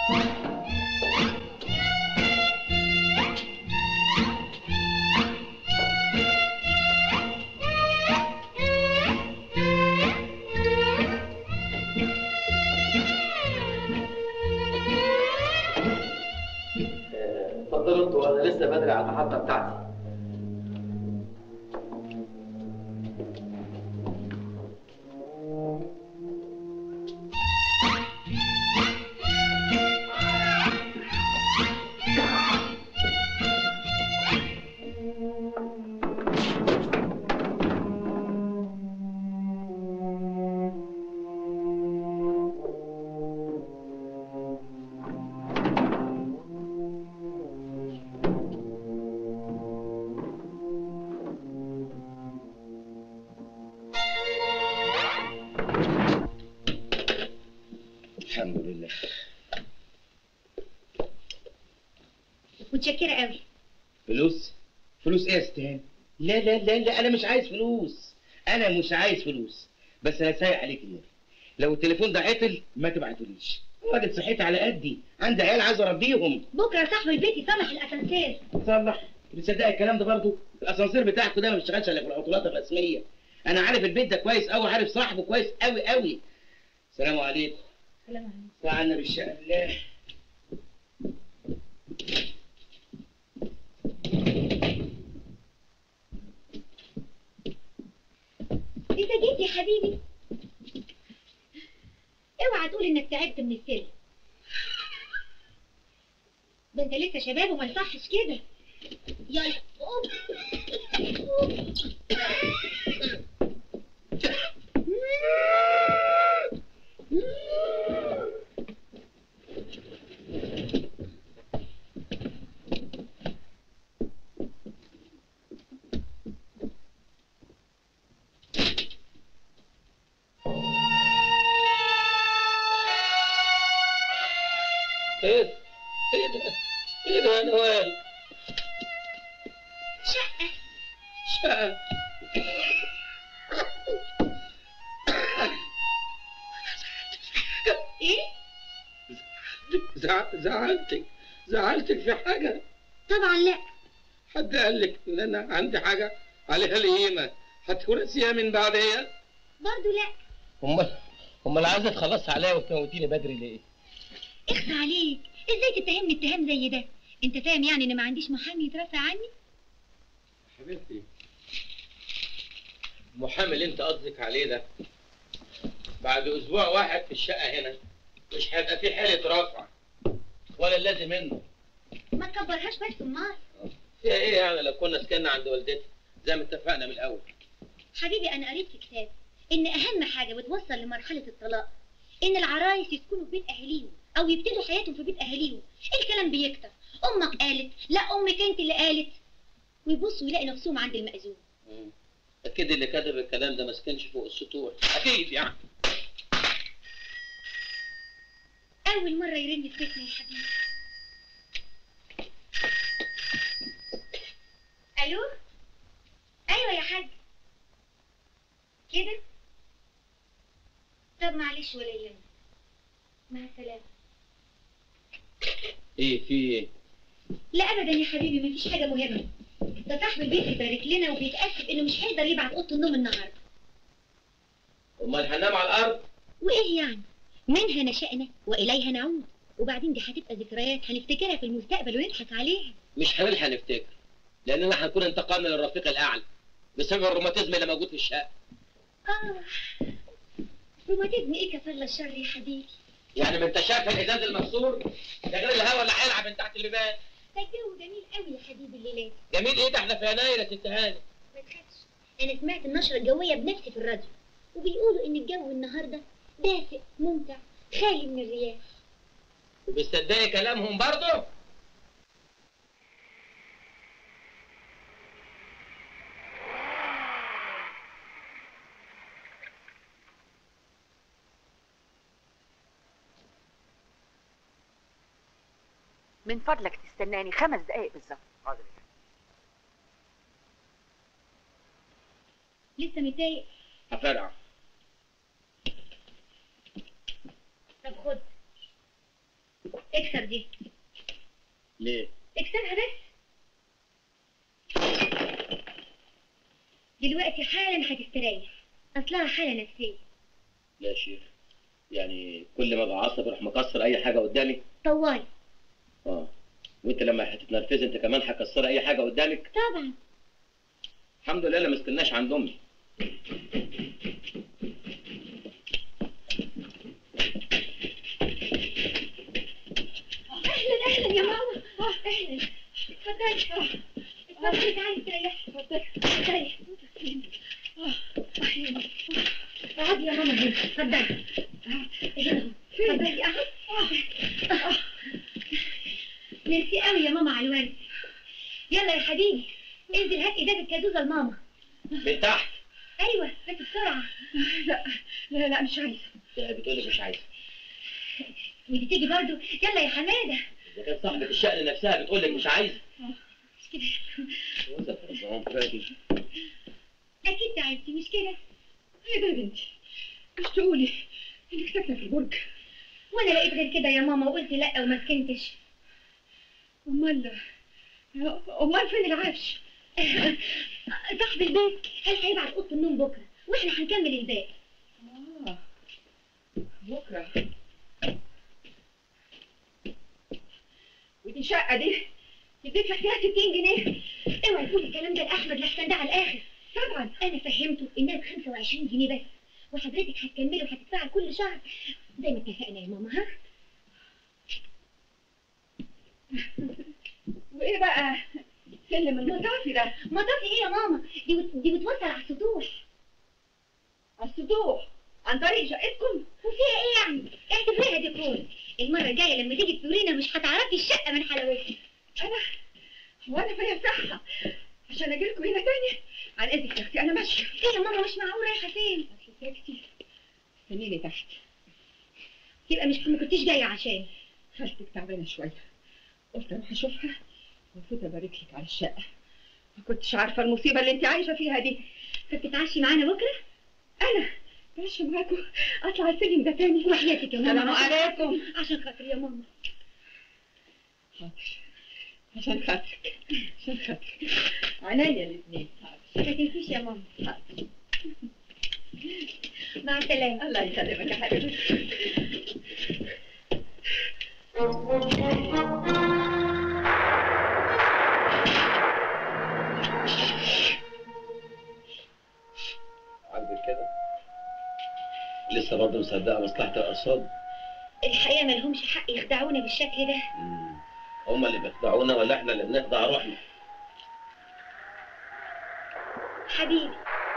اتفضلوا انتوا، انا لسه بدري على المحطه بتاعتي. الحمد لله. متشكرة قوي. فلوس؟ فلوس ايه يا استهان؟ لا لا لا لا، انا مش عايز فلوس، انا مش عايز فلوس، بس انا سايق عليك النبي، لو التليفون ده عطل ما تبعتوليش، وادي صحتي على قدي، عندي عيال عايز اربيهم. بكرة صاحب البيت يصلح الأسانسير. صلح؟ بتصدق الكلام ده برضه؟ الاسانسير بتاعكوا ده ما بيشتغلش الا في العطلات الرسمية. انا عارف البيت ده كويس قوي، عارف صاحبه كويس قوي قوي. السلام عليكم. سلام عليكم. تعالنا بالشأن الله. انت جيت يا حبيبي. اوعى تقول انك تعبت من السلم. ده انت لسه شباب وما يصحش كده. يلا قوم. ايه ده؟ ايه ده يا نوال؟ شقة. شقة. ايه؟ زعلتك في حاجة؟ طبعا لا. حد قال لك ان انا عندي حاجة عليها القيمة هتورثيها من بعديها؟ برضه لا. امال عايزة تخلصي عليا وتموتيني بدري ليه؟ اخفى عليك، ازاي تتهمني اتهام زي ده؟ انت فاهم يعني ان ما عنديش محامي يترافع عني؟ حبيبتي، المحامي اللي انت قصدك عليه ده بعد اسبوع واحد في الشقة هنا مش هيبقى في حالة رفع ولا اللازم منه. ما تكبرهاش بس امال. فيها ايه يعني لو كنا سكننا عند والدتي زي ما اتفقنا من الاول؟ حبيبي انا قريت في كتاب ان اهم حاجه بتوصل لمرحله الطلاق ان العرايس يسكنوا في بيت اهاليهم او يبتدوا حياتهم في بيت اهاليهم. الكلام بيكتر، امك قالت، لا امك انت اللي قالت، ويبصوا يلاقي نفسهم عند المأذون. اكيد اللي كتب الكلام ده ما سكنش فوق السطوح، اكيد يعني. اول مره يرن في بيتنا يا حبيبي. الو. ايوه يا حاج. كده؟ طب معلش ولا يهمك. مع السلامه. ايه في ايه؟ لا ابدا يا حبيبي، مفيش حاجه مهمه. ده صاحب البيت بيبارك لنا وبيتاسف انه مش هيقدر يبعت اوضه النوم النهارده. امال هننام على الارض؟ وايه يعني؟ منها نشأنا واليها نعود، وبعدين دي هتبقى ذكريات هنفتكرها في المستقبل ونضحك عليها. مش هنلحق نفتكر، لاننا هنكون انتقلنا للرفيق الاعلى بسبب الروماتيزم اللي موجود في الشقه. روماتيزم ايه كفر الله الشر يا حبيبي؟ يعني ما انت شايف الازاز المكسور ده غير الهواء اللي هيلعب من تحت البيبان. ده الجو جميل قوي يا حبيبي الليلات. جميل ايه ده؟ احنا في يناير يا ست هاني. ما تخافش، انا سمعت النشره الجويه بنفسي في الراديو وبيقولوا ان الجو النهارده دافئ ممتع خالي من الرياح. وبتصدقي كلامهم برضه؟ من فضلك تستناني 5 دقايق بالظبط. حاضر. لسه متضايق؟ هفرقع. طب خد. اكسر دي. ليه؟ اكسرها بس. دلوقتي حالا هتستريح، اصلها حالة نفسية. لا يا شيخ، يعني كل ما بعصب اروح مكسر اي حاجه قدامي؟ طوالي. وانت لما هتتنرفزي انت كمان هتكسري اي حاجه قدامك؟ طبعا. الحمد لله انا ما استناش عند امي. اهلا اهلا يا ماما. اهلا. اتفضلي. اتفضلي تعالي استريحي. اتفضلي. اقعدي يا ماما هنا. اتفضلي. هنا. اتفضلي اهو. ميرسي قوي يا ماما على الورد. يلا يا حبيبي انزل هات ازازه كازوزه لماما. من تحت؟ ايوه بس بسرعه. لا مش عايزه. بتقولك مش عايزه. ودي تيجي برضو. يلا يا حماده. اذا كانت صاحبه الشأن نفسها بتقولك مش عايزه. مش كده. فادي. اكيد تعبتي مش كده؟ ايه ده يا بنتي؟ مش تقولي انك ساكنه في البرج؟ وانا لقيت غير كده يا ماما وقلت لا وما سكنتش. امال فين العفش؟ صاحب البيت قال هيبعت اوضه النوم بكره واحنا هنكمل الباقي. بكره. ودي شقه دي يديك فيها 60 جنيه. اوعي تقولي الكلام ده لاحمد لحسن ده على الاخر. طبعا انا فهمته انها ب 25 جنيه بس، وحضرتك هتكملي وهتدفعي كل شهر زي ما اتفقنا يا ماما. ها؟ وايه بقى سلم المطافي ده؟ مطافي ايه يا ماما؟ دي بتوصل على السطوح. على السطوح عن طريق شقتكم؟ وفيها ايه يعني؟ اعتبريها ديكور. المره الجايه لما تيجي تزورينا مش هتعرفي الشقه من حلاوتها. وانا فيا صحه عشان اجي لكم هنا تاني؟ عن اذنك يا اختي انا ماشيه. ايه يا ماما مش معقول رايحه فين؟ اصل ساكتي استنيني تحت. يبقى مش ما كنتيش جايه عشان خالتك تعبانه شويه، قلت اروح اشوفها وافوت ابارك لك على الشقه. ما كنتش عارفه المصيبه اللي انت عايشه فيها دي. فتتعشي معانا بكره؟ انا ماشي معاكم اطلع السلم ده تاني؟ وحياتك يا ماما. السلام عليكم. عشان خاطر يا ماما. حاضر عشان خاطرك عشان خاطرك. عينيا الاثنين. ما تنسيش يا ماما. حاضر. مع السلامه. الله يسلمك يا حبيبتي. عاجبك كده؟ لسه برضه مصدقه مصلحه الارصاد؟ الحقيقه ما لهمش حق يخدعونا بالشكل ده. هما اللي بيخدعونا ولا احنا اللي بنخدع روحنا؟ حبيبي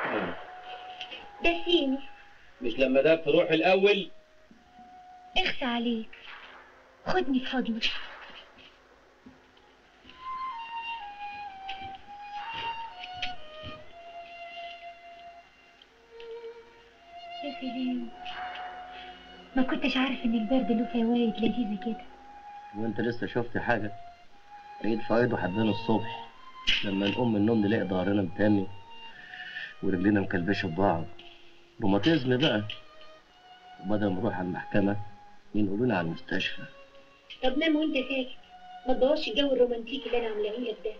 دسيني. مش لما ده في روحي الاول؟ اخفى عليك، خدني في حضنك. يا سلام، ما كنتش عارف ان البرد له فوايد لذيذه كده. وانت لسه شفت حاجه؟ عيد فايد وحدنا الصبح لما نقوم من النوم نلاقي ظهرنا متاني ورجلينا مكلبشه ببعض. روماتيزم بقى، وبدل ما نروح على المحكمه ينقلونا على المستشفى. طب نام وانت ساكت، ما تبوظش الجو الرومانتيكي اللي انا عاملاه لك ده.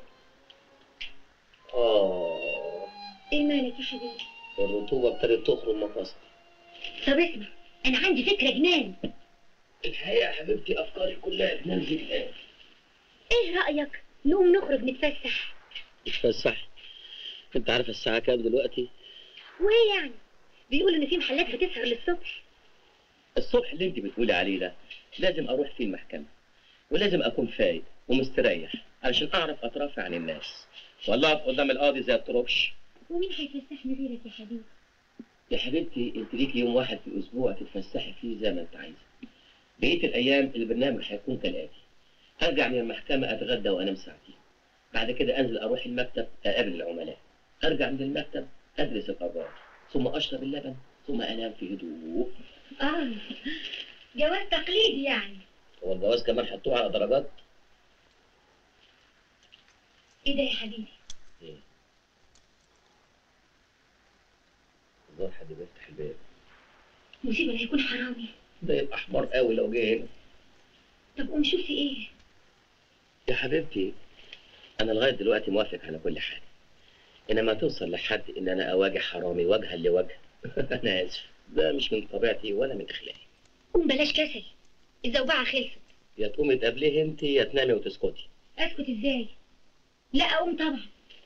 ايه مالك يا حبيبي؟ الرطوبه ابتدت تخرج مفاصل. طب اسمع، انا عندي فكره جنان. الحقيقه يا حبيبتي افكاري كلها بننزل الان. ايه رايك نقوم نخرج نتفسح؟ نتفسح؟ انت عارفه الساعه كام دلوقتي؟ وايه يعني؟ بيقولوا ان في محلات بتسهر للصبح. الصبح اللي انت بتقولي عليه ده لازم اروح فيه المحكمه، ولازم اكون فايق ومستريح علشان اعرف اترافع عن الناس ولا اقف قدام القاضي زي الطروبش. ومين هيتفسحني غيرك يا حبيبي؟ يا حبيبتي انت ليكي يوم واحد في الاسبوع تتفسحي فيه زي ما انت عايزه. بقيه الايام البرنامج هيكون كالاتي: ارجع من المحكمه اتغدى وانام ساعتين، بعد كده انزل اروح المكتب اقابل العملاء، ارجع من المكتب ادرس القرار، ثم اشرب اللبن، ثم انام في هدوء. جواز تقليدي يعني. هو الجواز كمان حطوه على درجات؟ ايه ده يا حبيبي؟ ايه؟ الظاهر حد بيفتح الباب. مصيبه، هيكون حرامي. ده يبقى حمار قوي لو جه هنا. طب قوم شوف في ايه. يا حبيبتي انا لغايه دلوقتي موافق على كل حاجه، انما توصل لحد ان انا اواجه حرامي وجها لوجه انا اسف، ده مش من طبيعتي ولا من اخلاقي. قوم بلاش كسل، الزوبعه خلصت. يا تقومي تقابليه انت يا تنامي وتسكتي. اسكت ازاي؟ لا اقوم طبعا.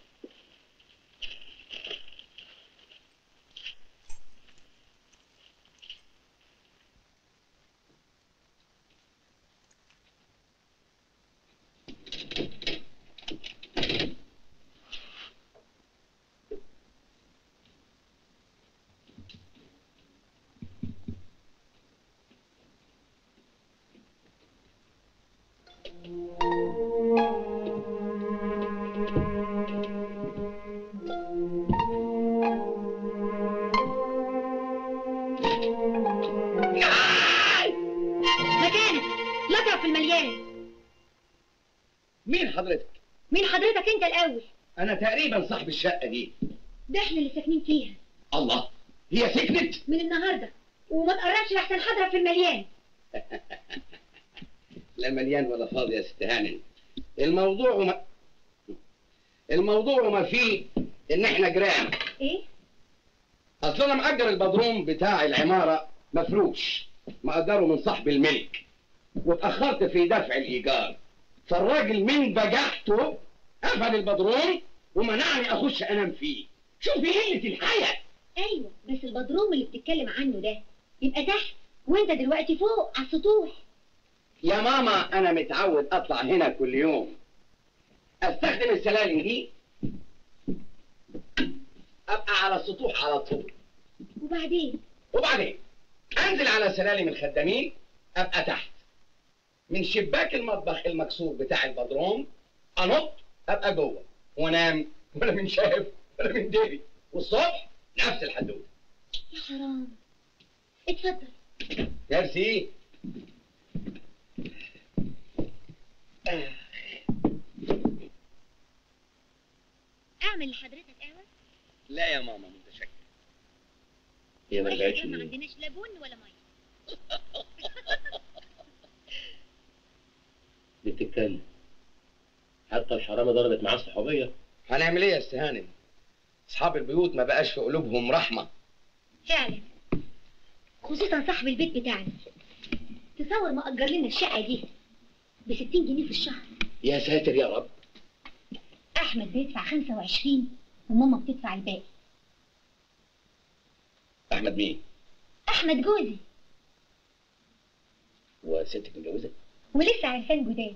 مكانك، لا تقف في المليان. مين حضرتك؟ مين حضرتك انت الاول؟ انا تقريبا صاحب الشقه دي. ده احنا اللي ساكنين فيها الله، هي سكنت؟ من النهارده، وما تقربش لحسن حضرك في المليان. لا مليان ولا فاضي يا ست هانم. الموضوع ما فيه ان احنا جيران. ايه؟ اصل انا مأجر البدروم بتاع العماره مفروش، مأجره من صاحب الملك، واتأخرت في دفع الإيجار، فالراجل من بجحته قفل البدروم ومنعني أخش أنام فيه. شوفي قلة الحياة. ايوه بس البدروم اللي بتتكلم عنه ده يبقى تحت، وانت دلوقتي فوق على السطوح. يا ماما أنا متعود أطلع هنا كل يوم، أستخدم السلالم دي أبقى على السطوح على طول، وبعدين أنزل على سلالم الخدامين أبقى تحت، من شباك المطبخ المكسور بتاع البدروم أنط أبقى جوه وأنام، ولا من شايف ولا من داري، والصبح نفس الحدوته. يا حرام. اتفضل. ميرسي. اعمل لحضرتك قهوه؟ لا يا ماما متشكر. هي ما رجعتش ما ليه؟ عندناش لا بن ولا ميه. دي بتتكلم، حتى الحرامه ضربت معاه الصحوبيه. هنعمل ايه يا ست هانم؟ اصحاب البيوت ما بقاش في قلوبهم رحمه. فعلا، خصوصا صاحب البيت بتاعنا. تصور ما اجر لنا الشقه دي ب 60 جنيه في الشهر. يا ساتر يا رب. احمد بيدفع 25 وماما بتدفع الباقي. احمد مين؟ احمد جوزي. وستك متجوزه؟ ولسه عرسان جداد.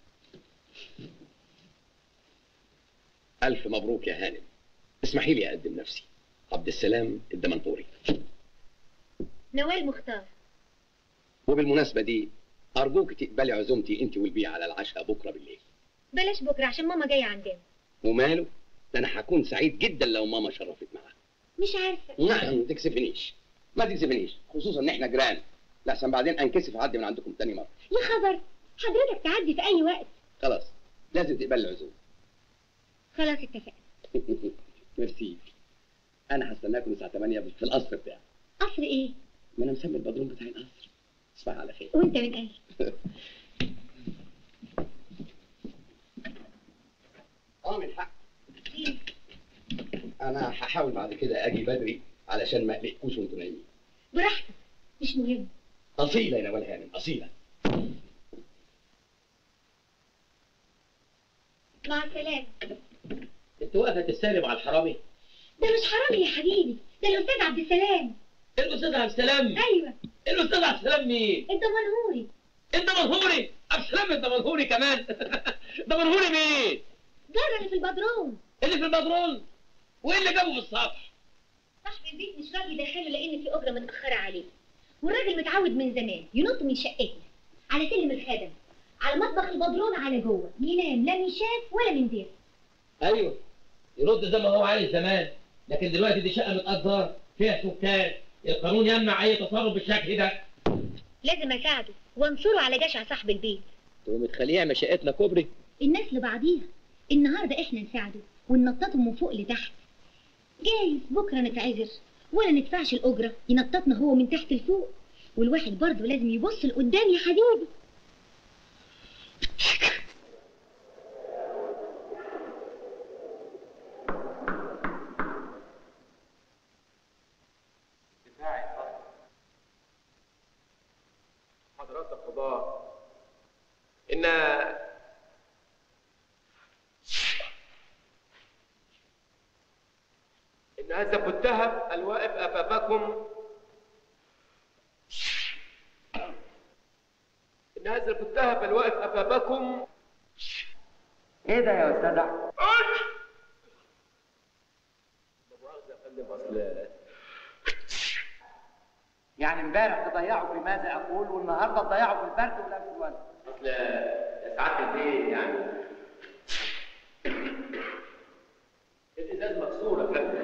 الف مبروك يا هانم. اسمحي لي اقدم نفسي، عبد السلام الدمنهوري. نوال مختار. وبالمناسبه دي ارجوك تقبلي عزومتي انت والبيع على العشاء بكره بالليل. بلاش بكره عشان ماما جايه عندنا. وماله؟ ده انا هكون سعيد جدا لو ماما شرفت معاها. مش عارفه. نعم ما تكسفنيش، ما تكسفنيش، خصوصا ان احنا جيران، لحسن بعدين انكسف اعدي من عندكم تاني مره. يا خبر، حضرتك تعدي في اي وقت. خلاص لازم تقبل العزومه. خلاص اتفقنا. ميرسي. انا هستناكم الساعه 8 في القصر بتاعي. قصر ايه؟ ما انا مسمي البدروم بتاعي القصر. تصبح على خير. وانت من اهل. من حق. انا هحاول بعد كده اجي بدري علشان ما اقلقكوش وانتوا نايمين. براحتك، مش مهم. اصيله يا نوال هانم، اصيله. مع السلامه. انت واقفه تستلم على الحرامي؟ ده مش حرامي يا حبيبي، ده الاستاذ عبد السلام. الاستاذ عبد السلام؟ ايوه. الاستاذ عبد السلام مين؟ الدمنهوري. الدمنهوري؟ عبد السلام الدمنهوري كمان؟ دمنهوري مين؟ جار اللي في البدروم. اللي في البدرون؟ وايه اللي جابه في السطح؟ صاحب البيت مش راضي يدخله لان في اجره متاخره عليه، والراجل متعود من زمان ينط من شقتنا على سلم الخدم على مطبخ البدرون على جوه، ينام لا من شاف ولا من دير. ايوه يرد زي ما هو عايز زمان، لكن دلوقتي دي شقه متأجر فيها سكان، القانون يمنع اي تصرف بالشكل ده. لازم اساعده وانصره على جشع صاحب البيت. تقوم تخليها مشيئتنا كوبري؟ الناس لبعضيها، النهارده احنا نساعده وننططه من فوق لتحت، جايز بكره نتعذر ولا ندفعش الاجره ينططنا هو من تحت لفوق، والواحد برضه لازم يبص لقدام يا حبيبي. الله إن هذا المتهم الواقف أمامكم ايه ده يا استاذ احمد؟ مؤاخذة يا فندم، أصل يعني امبارح تضيعوا في ماذا اقول والنهارده تضيعوا في البرد والانفلونزا. أصل يا سعادة البيه يعني الإزاز مكسور يا فندم.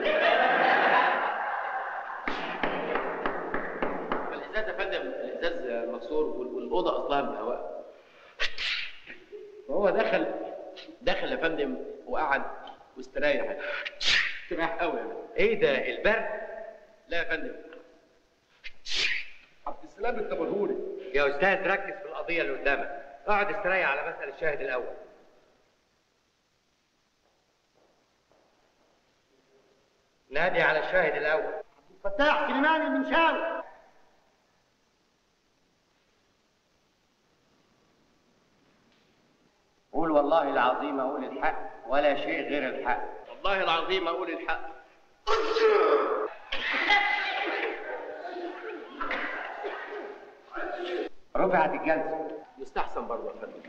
الإزاز يا فندم، الإزاز مكسور والأوضة أصلها من هواء. فهو دخل يا فندم وقعد واستريح. استريح قوي يعني. ايه ده البرد؟ لا يا فندم، عبد السلام التبرهوري. يا استاذ ركز في القضيه اللي قدامك، اقعد استريح على مسألة الشاهد الاول. نادي على الشاهد الاول. فتاح سليمان المنشاوي. قول والله العظيم اقول الحق ولا شيء غير الحق. والله العظيم أقول الحق. رفعت الجلسه. يستحسن برضه يا فندم.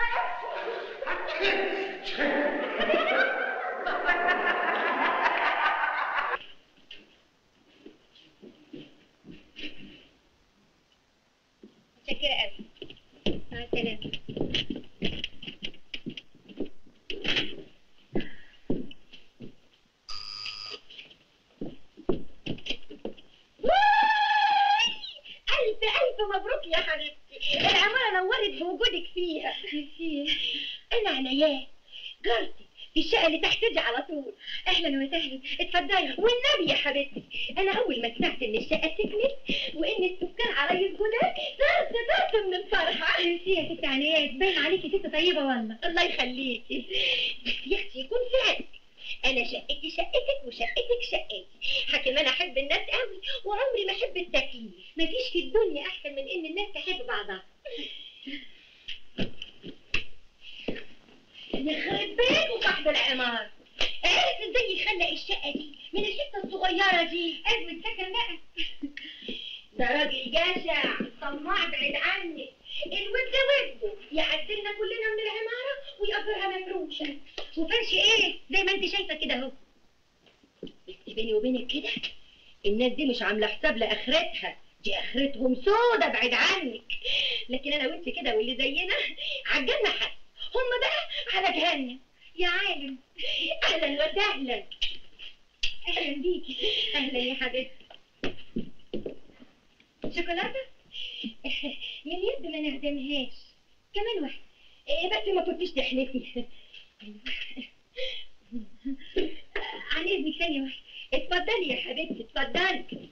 متشكرة قوي. مع السلامة. ألف مبروك يا حبيبتي، العمارة نورت بوجودك فيها. أنا عناياه جارتي في الشقة اللي تحت دي على طول. أهلا وسهلا، اتفضلي. والنبي يا حبيبتي، أنا أول ما سمعت إن الشقة تكمل وإن السكان عرايس جداد طرت من الفرحة. يا ست عنايات، باين عليكي ست طيبة والله. الله يخليكي، بس يا أختي يكون فعلا أنا شقتي شقتك وشقتك شقتي. حكيم أنا أحب الناس قوي وعمري ما أحب التكليف. مفيش في الدنيا أحسن من إن الناس تحب بعضها. يخرب بيته صاحب العمار، عرف ازاي يخلق الشقة دي من الحتة الصغيرة دي. أزمة سكن بقى. ده راجل جشع طماع بعيد عني. الود وده يعدلنا كلنا من العمارة ويقدرها مفروشة وفرش ايه زي ما انت شايفة كده اهو. بس بيني وبينك كده الناس دي مش عاملة حساب لآخرتها، دي آخرتهم سودة بعيد عنك. لكن أنا وانت كده واللي زينا عالجنة حد، هم بقى على جهنم. يا عالم، أهلا وسهلا. أهلا بيكي. أهلا يا حبيبتي. شوكولاتة؟ من يد ما نعدمهاش. كمان واحدة. بس ما كنتيش تحلفي. عن إذنك ثانية واحدة. اتفضلي يا حبيبتي، اتفضلي.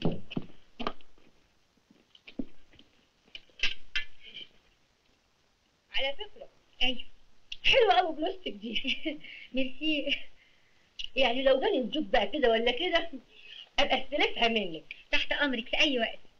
على فكرة أيوه حلوة أوي بلاستيك دي. ميرسي. يعني لو جاني الجوب بقى كده ولا كده أبقى استلفها منك. تحت أمرك في أي وقت.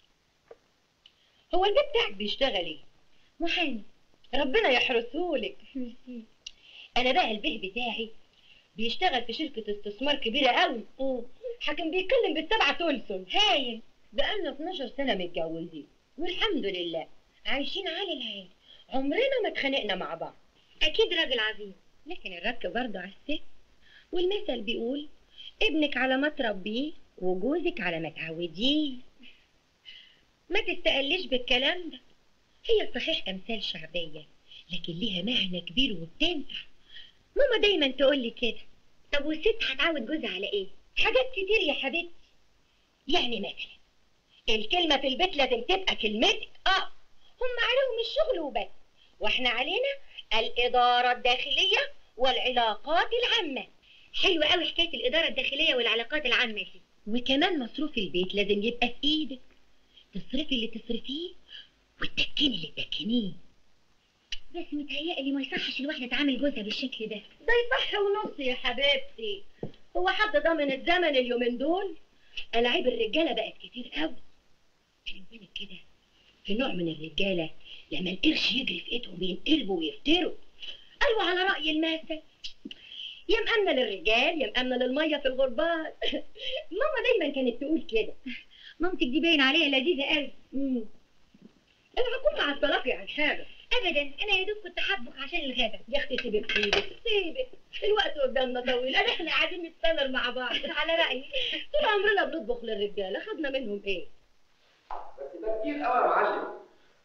هو البيت بتاعك بيشتغل إيه؟ محامي. ربنا يحرسهولك. ميرسي. أنا بقى البيه بتاعي بيشتغل في شركة استثمار كبيرة أوي. حاكم بيتكلم بالسبعة تلسم. هايل. بقالنا 12 سنة متجوزين والحمد لله عايشين عالي العين، عمرنا ما اتخانقنا مع بعض. أكيد راجل عظيم، لكن الرك برضه على الست. والمثل بيقول ابنك على ما تربيه وجوزك على ما تعوديه. ما تستقلش بالكلام ده. هي صحيح أمثال شعبية لكن ليها معنى كبير وبتنفع. ماما دايما تقول لي كده. طب والست هتعود جوزها على ايه؟ حاجات كتير يا حبيبتي. يعني مثلا الكلمة في البيت لازم تبقى كلمتك. هم عليهم الشغل وبس، واحنا علينا الإدارة الداخلية والعلاقات العامة. حلوة قوي حكاية الإدارة الداخلية والعلاقات العامة دي. وكمان مصروف البيت لازم يبقى في ايدك، تصرفي اللي تصرفيه وتدكني اللي تدكنيه. بس متهيألي ما يصحش الواحدة تعامل جوزها بالشكل ده. ده يصح ونص يا حبيبتي. هو حد ضامن الزمن اليومين دول؟ ألاعيب الرجالة بقت كتير قوي. بيني وبينك كده في نوع من الرجاله لما القرش يجري في ايدهم بينقلبوا ويفتروا. ايوه على راي المثل، يا مأمنة للرجال يا مأمنة للميه في الغربال. ماما دايما كانت تقول كده. مامتك دي باين عليها لذيذه قوي. اوعى اكون معطلاكي عن حاجه. ابدا، انا يا دوب كنت حبك عشان الغدا. يا اختي سيبك سيبك، الوقت قدامنا طويل، احنا قاعدين نستمر مع بعض. على رايي طول عمرنا بنطبخ للرجاله، خدنا منهم ايه؟ بس ده كتير قوي يا معلم.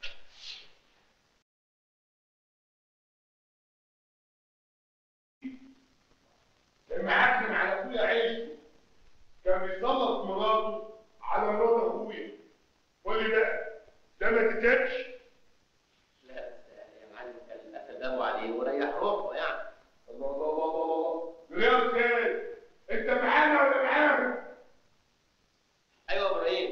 المعكنن على اخويا عيشته كان بيسلط مراته على مرات اخويا. قول لي بقى ده ما تتابش؟ لا يا معلم كان اسلموا عليه وريح روحه يعني. الله الله الله الله الله. يا استاذ انت معانا ولا معاهم؟ ايوه يا ابراهيم،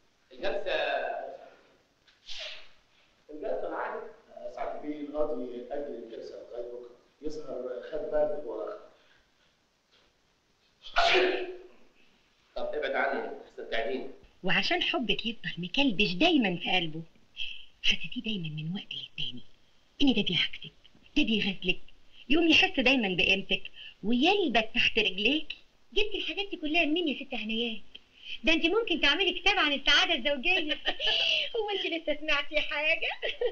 الجلسه معاك. سعد بيه القاضي اجل الجلسه لغايه بكره، يظهر خد برد ورا. طب ابعد عني احسن تعديني. وعشان حبك يفضل مكلبش دايما في قلبه، حسيتيه دايما من وقت للتاني ان ده بيعكسك، ده بيغزلك، يقوم يحس دايما بقيمتك ويلبك تحت رجليك. جبت الحاجات دي كلها منين يا ست هنيات؟ ده انت ممكن تعملي كتاب عن السعاده الزوجيه. هو انت لسه سمعتي حاجه؟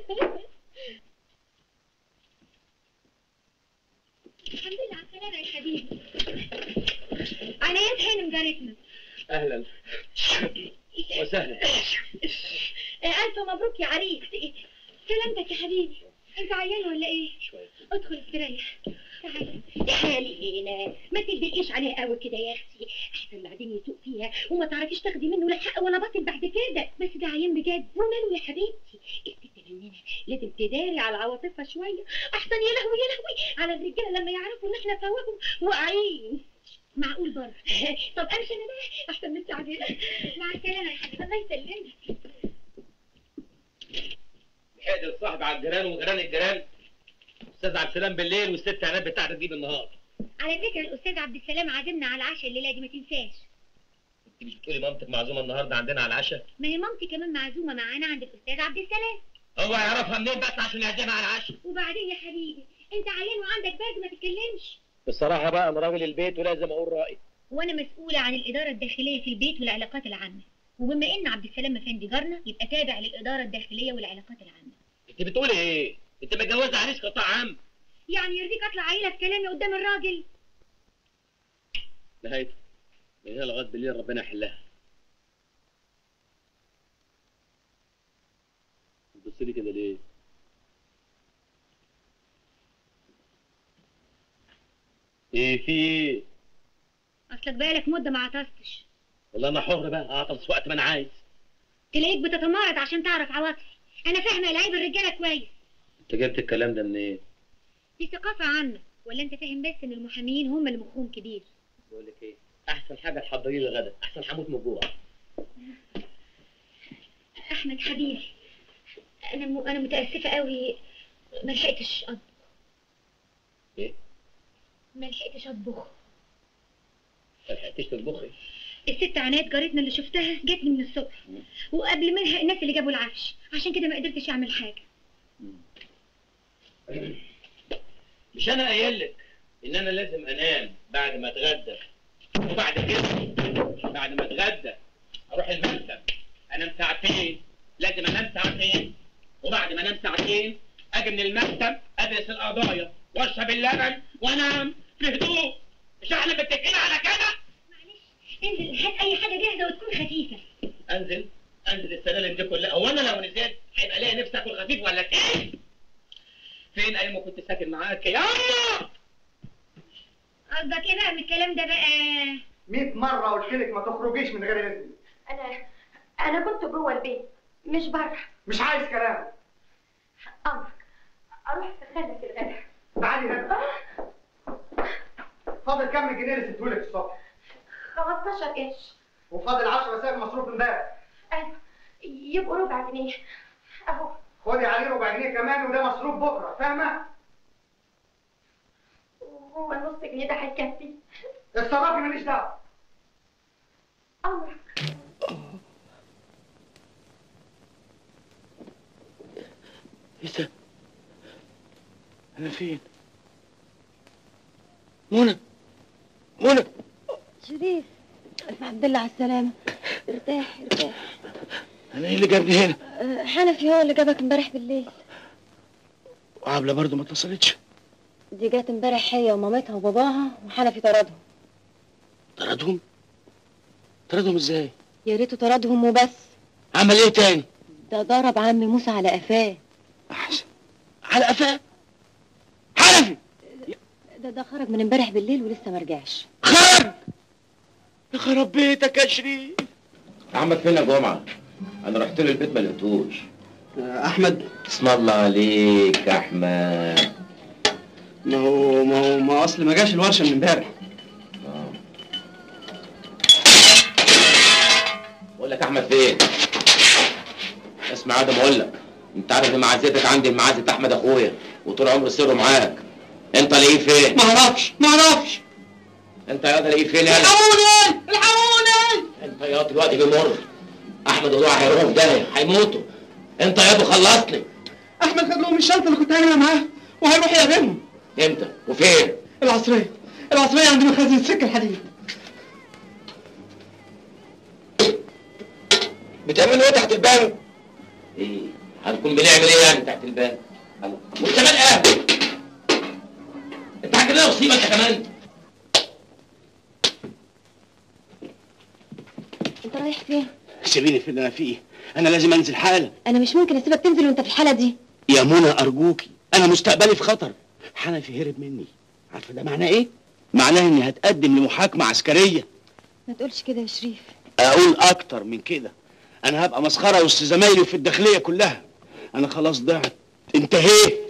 الحمد لله على السلامه يا حبيبي. عنايات هانم جارتنا. اهلا وسهلا. الف مبروك يا عريس. سلامتك يا حبيبي، انت عيان ولا ايه؟ شويه. ادخل استريح. تعالى. تعالي هنا، ما تلبقيش عليه قوي كده يا اختي، احسن بعدين يسوق فيها وما تعرفيش تاخدي منه لا حق ولا باطل بعد كده. بس ده عيان بجد. وماله يا حبيبتي؟ الست مننا لازم تداري على عواطفها شويه، احسن يا لهوي يا لهوي على الرجاله لما يعرفوا ان احنا فواهم واقعين. معقول برضه. طب امشي انا بقى احسن من تعجيل. مع السلامه يا حبيبي. الله يسلمك. حقد الصاحب على الجيران وجيران الجيران. استاذ عبد السلام بالليل والست عناد بتاعتك دي بالنهار. على فكره الاستاذ عبد السلام عازمنا على العشاء الليله دي، ما تنساش. انت مش بتقولي مامتك معزومه النهارده عندنا على العشاء؟ ما هي مامتي كمان معزومه معانا عند الاستاذ عبد السلام. هو يعرفها منين بس عشان يعزمها على العشاء؟ وبعدين يا حبيبي انت عيان وعندك برد ما تتكلمش. بصراحه بقى انا راجل البيت ولازم اقول رايي. وانا مسؤوله عن الاداره الداخليه في البيت والعلاقات العامه، وبما ان عبد السلام افندي جارنا يبقى تابع للاداره الداخليه والعلاقات العامه. انت بتقولي ايه؟ انت متجوزه عريس قطاع عام؟ يعني يرضيك اطلع عيله في كلامي قدام الراجل؟ نهايته من هنا لغايه بالليل ربنا يحلها. بتبص لي كده ليه؟ ايه في ايه؟ اصلك بقالك مده ما عطستش. والله انا حر بقى اعطس وقت ما انا عايز. تلاقيك بتتمارض عشان تعرف عواطفي. انا فاهمه لعيب الرجاله كويس. انت جبت الكلام ده منين؟ إيه؟ دي ثقافه عامه، ولا انت فاهم بس ان المحاميين هم اللي مخهم كبير؟ بقول لك ايه؟ احسن حاجه تحضري لي غدا، احسن هموت من الجوع. احمد حبيبي، انا متاسفه قوي، ما لحقتش اطبخ. ايه؟ ما لحقتش اطبخ. ما لحقتيش تطبخي؟ الست عناد جارتنا اللي شفتها جات لي من الصبح، وقبل منها الناس اللي جابوا العفش، عشان كده ما قدرتش اعمل حاجه. مش انا قايل لك ان انا لازم انام بعد ما اتغدى، وبعد كده بعد ما اتغدى اروح المكتب انام ساعتين، لازم انام ساعتين، وبعد ما انام ساعتين اجي من المكتب ادرس القضايا واشرب اللبن وانام في هدوء. مش احنا متفقين على كده؟ معلش انزل هات اي حاجه جاهزه وتكون خفيفه. انزل السلالم دي كلها؟ هو انا لو نزلت هيبقى ليا نفسي اكل خفيف ولا ايه؟ فين ايام ما كنت ساكن معاك يا أما؟ قصدك ايه بقى من الكلام ده بقى؟ 100 مرة قلت لك ما تخرجيش من غير إذني. أنا كنت جوه البيت مش بره. مش عايز كلام. أمرك أروح أسخنك الغدا. تعالي هنا. فاضل كام جنيه اللي سبتهولك الصبح؟ 15 قرش. وفاضل 10 ساغ مصروف امبارح. أيوه يبقوا ربع جنيه أهو. خدي عليه ربع جنيه كمان وده مصروف بكره، فاهمة؟ وهو النص جنيه ده هيكفي؟ اتصرفي ماليش دعوة. أمرك. ايه ده؟ انا فين؟ منى منى شريف، الف حمد لله على السلامة. ارتاح ارتاح. انا ايه اللي جابني هنا؟ حنفي هو اللي جابك امبارح بالليل. وعبلة برضه ما اتصلتش؟ دي جات امبارح هي ومامتها وباباها، وحنفي طردهم. طردهم؟ طردهم ازاي؟ يا ريته طردهم وبس. عمل ايه تاني؟ ده ضرب عم موسى على قفاه. احسن. على قفاه؟ حنفي ده خرج من امبارح بالليل ولسه ما رجعش. خرج؟ يا خرب بيتك يا شريف. احمد فين يا جمعه؟ انا رحت له البيت ما لقيتوش. احمد اسم الله عليك يا احمد. ما اصل ما جاش الورشه من امبارح. بقول لك احمد فين؟ اسمع ادم اقول لك، انت عارف ان معزتك عندي معزه احمد اخويا وطول عمري سره معاك. انت لاقيه فين؟ ما اعرفش. انت يا لاقيه فين يا الحقوني انت يا دلوقتي بيمر. احمد وضوع هيروحوا في داهيه هيموتوا. انت يا خلصني. احمد خد لهم الشنطه اللي كنت عاملها معاه وهيروح يقابلهم. امتى وفين؟ العصريه عند مخازن السكه الحديد. بتعملوا ايه تحت الباب؟ ايه؟ هنكون بنعمل ايه يعني تحت الباب؟ وانت كمان قاعد. انت حاجه لنا مصيبه انت كمان. انت رايح فين؟ سيبيني في اللي انا فيه، انا لازم انزل حالا. انا مش ممكن اسيبك تنزل وانت في الحالة دي. يا منى ارجوكي، انا مستقبلي في خطر. حنفي هرب مني، عارفه ده معناه ايه؟ معناه اني هتقدم لمحاكمه عسكريه. ما تقولش كده يا شريف. اقول اكتر من كده، انا هبقى مسخره وسط زمايلي وفي الداخليه كلها. انا خلاص ضعت، انتهيت.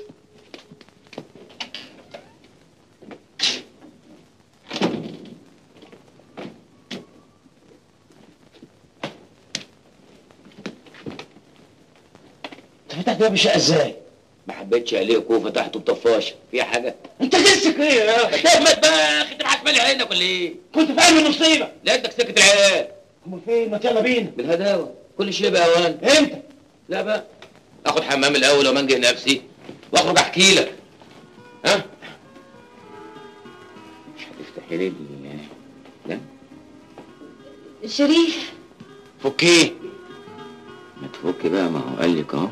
انت فتحت باب الشقه ازاي؟ ما حبيتش عليك وفتحته بطفاشه. فيها حاجه؟ انت جنسك ايه يا اخي؟ تهمت بقى انت معسمالي عينك ولا ايه؟ كنت في قلب المصيبه. لقيتك سكت العيال. هم فين؟ ما يلا بينا. بالهداوه كل شيء باوان. امتى؟ لا بقى اخد حمام الاول ومنجه نفسي واخرج احكي لك. ها؟ مش هتفتحي لي لا؟ شريف فكيه. ما تفكي بقى، ما هو قال لك اهو.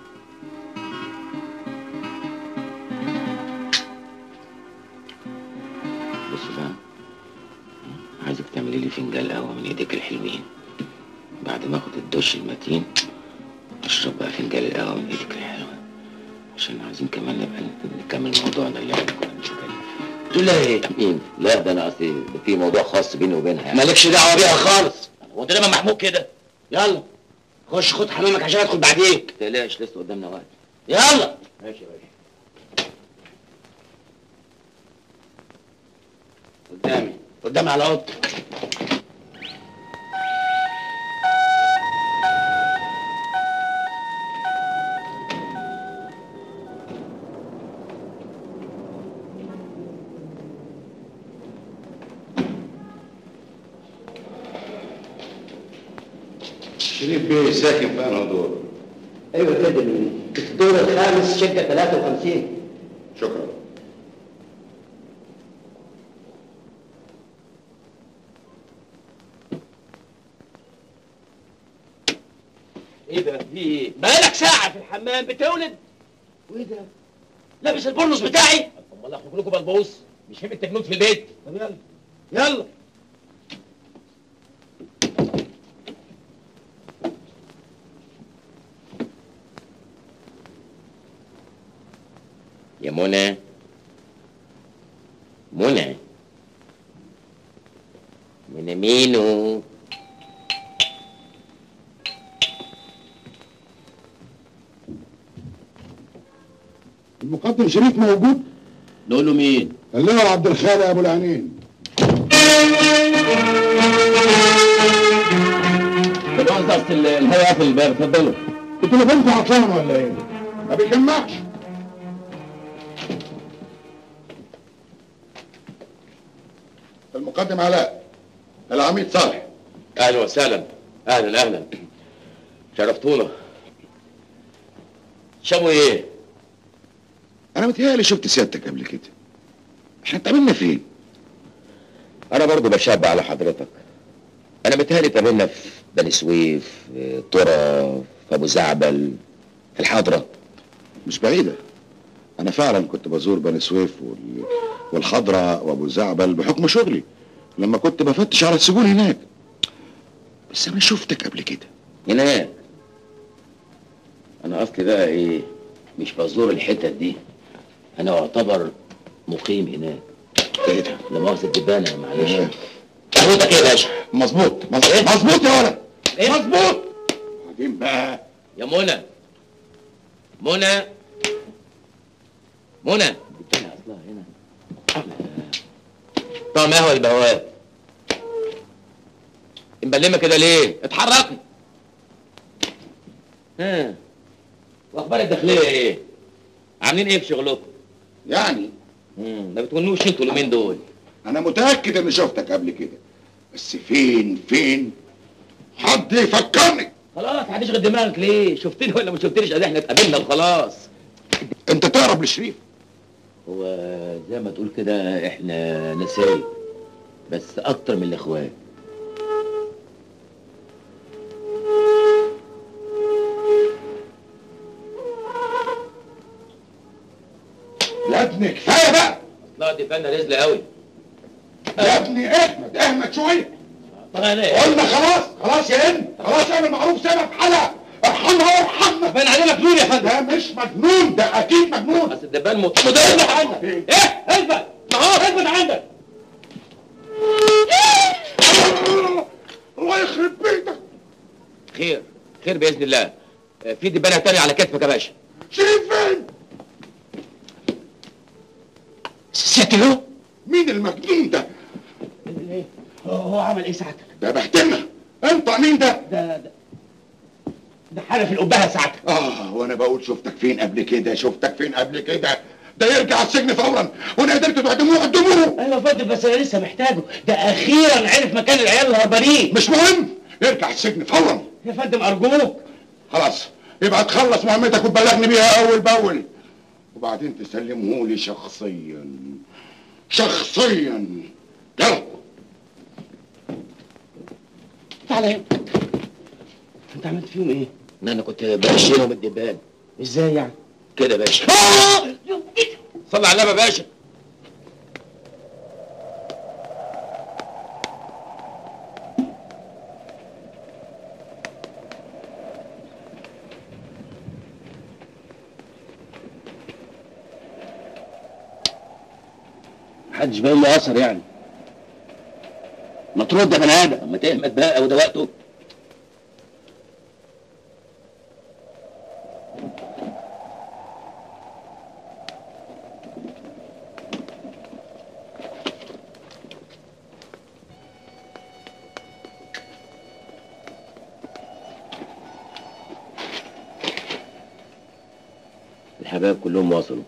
بص بقى، عايزك تعملي لي فنجان قهوه من ايديك الحلوين. بعد ما اخد الدش المتين اشرب بقى فنجان القهوه من ايدك الحلوه، عشان عايزين كمان نبقى نكمل موضوعنا اللي احنا كنا بنتكلم فيه. تقول لها ايه؟ مين؟ لا ده انا قصدي في موضوع خاص بيني وبينها يعني. مالكش دعوه بيها خالص. هو انت دايما محمود كده؟ يلا خش خد حمامك عشان ادخل بعديك. ما تقلقش لسه قدامنا وقت. يلا. ماشي يا باشا. قدامي على اوضتك. شريف بيه ساكن في انهي دور؟ ايوه كده في الدور الخامس شقه 53. شكرا. ايه ده؟ في ايه؟ بقالك ساعة في الحمام بتولد؟ وايه ده؟ لابس البرنس بتاعي؟ امال اخرج لكم بلبوس؟ مش هم التجنود في البيت؟ طب يلا يلا. يا منى منى منى مينو. المقدم شريف موجود؟ نقول له مين؟ اللواء عبد الخالق ابو العينين. بالوقت اصل الهواء قافل الباب. اتفضلوا. التليفون في عطلان ولا ايه؟ ما بيجمعش. المقدم علاء، العميد صالح. اهلا وسهلا. اهلا اهلا. شرفتونا. شابوا ايه؟ انا متهيألي شفت سيادتك قبل كده. احنا اتقابلنا فين؟ انا برضو بشبع على حضرتك. انا متهيألي اتقابلنا في بني سويف، في طرة، في ابو زعبل، في الحضرة. مش بعيدة. انا فعلا كنت بزور بني سويف والحضرة وابو زعبل بحكم شغلي لما كنت بفتش على السجون هناك. بس انا شفتك قبل كده. هناك؟ انا اصلي بقى ايه، مش بزور الحتت دي، انا اعتبر مقيم هناك. ايه ده؟ لا مؤاخذة الدبانة، معلش. حضرتك ايه يا باشا؟ مظبوط مظبوط يا ولد. ايه مظبوط. بعدين بقى يا منى، منى الدبانة اصلها هنا. طعم قهوة البواب. مبلمة كده ليه؟ اتحركي. ها، واخبار الداخلية ايه؟ عاملين ايه في شغلكم؟ يعني ما بتكونوش انتوا اليومين دول. انا متأكد اني شفتك قبل كده، بس فين حد يفكرني. خلاص هتشغل دماغك ليه؟ شفتني ولا ما شفتنيش؟ ادي احنا اتقابلنا وخلاص. انت تقرب لشريف. هو زي ما تقول كده احنا نسايب، بس اكتر من الاخوات. يا ابني كفايه بقى. لا دي فنة رزلة قوي. يا ابني احمد شويه. انا قلنا خلاص يا ابني، خلاص اعمل معروف سيبها في حالها. ارحمها وارحمنا. باين عليه مجنون يا فندم. ده مش مجنون، ده اكيد مجنون. بس الدبان مدرب عندك. ايه؟ اثبت. ما هو اثبت عندك. الله يخرب بيتك. خير باذن الله. في دبانه تانية على كتفك يا باشا. شريف فين؟ سيادته؟ مين المجنون ده؟ هو عمل ايه ساعتك؟ ده بهدلنا. انت مين ده؟ ده حلف القبهه ساعتك. وانا بقول شفتك فين قبل كده؟ ده يرجع السجن فورا، وانا قدرت تعدموه قدموه. ايوه يا فندم، بس انا لسه محتاجه. ده اخيرا عرف مكان العيال الهربانين. مش مهم، يرجع السجن فورا. يا فندم ارجوك. خلاص يبقى تخلص مهمتك وتبلغني بيها اول باول، وبعدين تسلمه لي شخصيا. يلا تعالى هنا. انت عملت فيهم ايه؟ انا كنت بشيلهم الدبان. ازاي يعني؟ كده يا باشا. صلي على النبي يا باشا. محدش باين له اثر يعني. ما ترد يا بني ادم. اما تهمت بقى وده وقته. الحبايب كلهم وصلوا.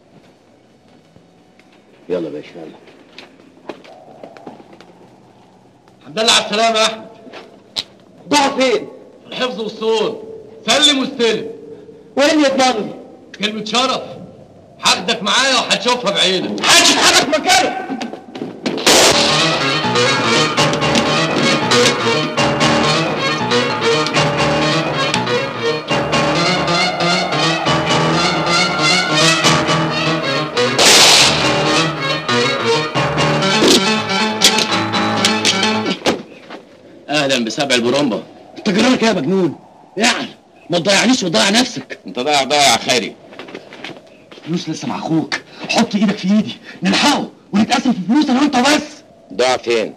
يلا يا باشا يلا. الحمد لله على السلامة يا أحمد. ضاع فين؟ في الحفظ والصون. سلم واستلم. وين يضمنني؟ كلمة شرف. هاخدك معايا وهتشوفها بعينك. محدش يتحرك مكانه. اهلا بسبع البرومبا. انت جرالك ايه يا مجنون؟ يعني ما تضيعنيش وتضيع نفسك. انت ضايع خيري. فلوس لسه مع اخوك. حط ايدك في ايدي نلحقه ونتقاسم في فلوس انا وانت بس. ضاع فين؟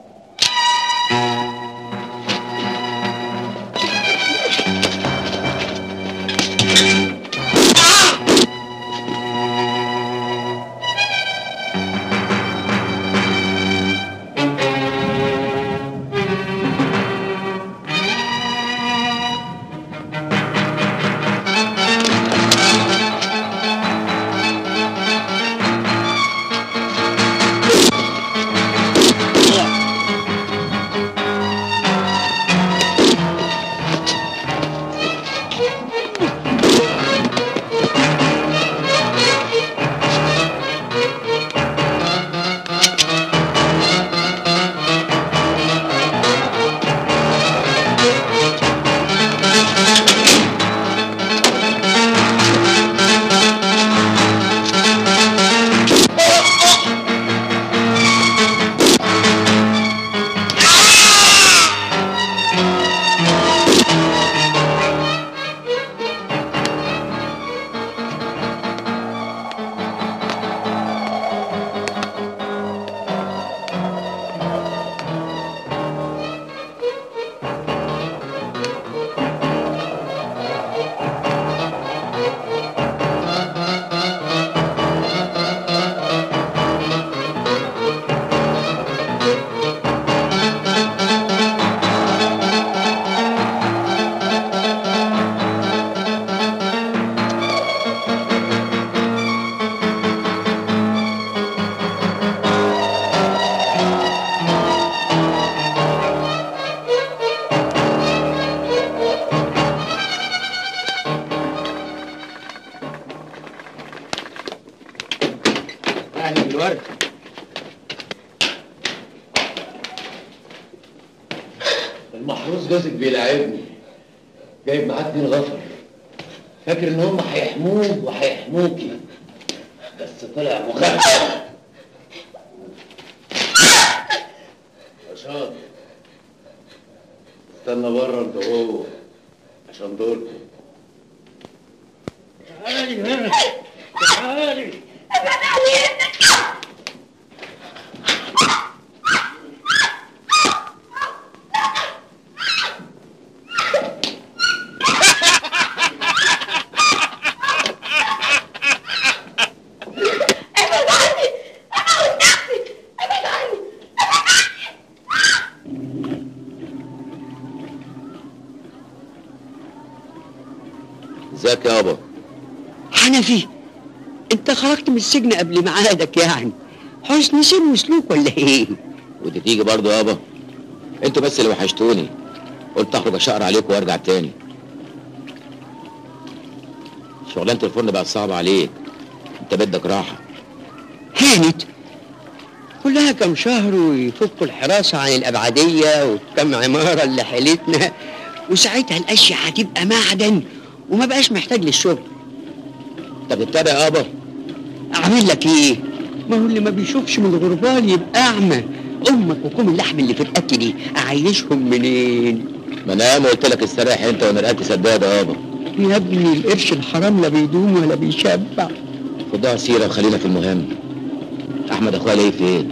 اهلا بالورد. المحروس جوزك بيلاعبني، جايب معاه 2 غفر، فاكر ان هم هيحموه وهيحموكي، بس طلع مخدر. يا شاطر استنى بره انت وهو عشان دوركم. تعالي هنا، تعالي. ازيك يابا؟ حنفي، انت خرجت من السجن قبل ميعادك يعني، حسن سن وسلوك ولا ايه؟ ودي تيجي برضه يابا؟ انتوا بس اللي وحشتوني، قلت اخرج اشقر عليكم وارجع تاني. شغلانه الفرن بقت صعبه عليك، انت بدك راحه. هانت كلها كم شهر ويفكوا الحراسة عن الأبعدية وكم عمارة اللي حيلتنا، وساعتها الأشياء هتبقى معدن وما بقاش محتاج للشغل. طب اتابع يابا. أعمل لك إيه؟ ما هو اللي ما بيشوفش من الغربال يبقى أعمى. أمك وكوم اللحم اللي في الأكل دي أعيشهم منين؟ ما أنا ياما قلت لك استريح أنت وأنا رقبتي سدادة يابا. يا ابني القرش الحرام لا بيدوم ولا بيشبع. خدها سيرة وخلينا في المهم. أحمد أخويا لاقيه فين؟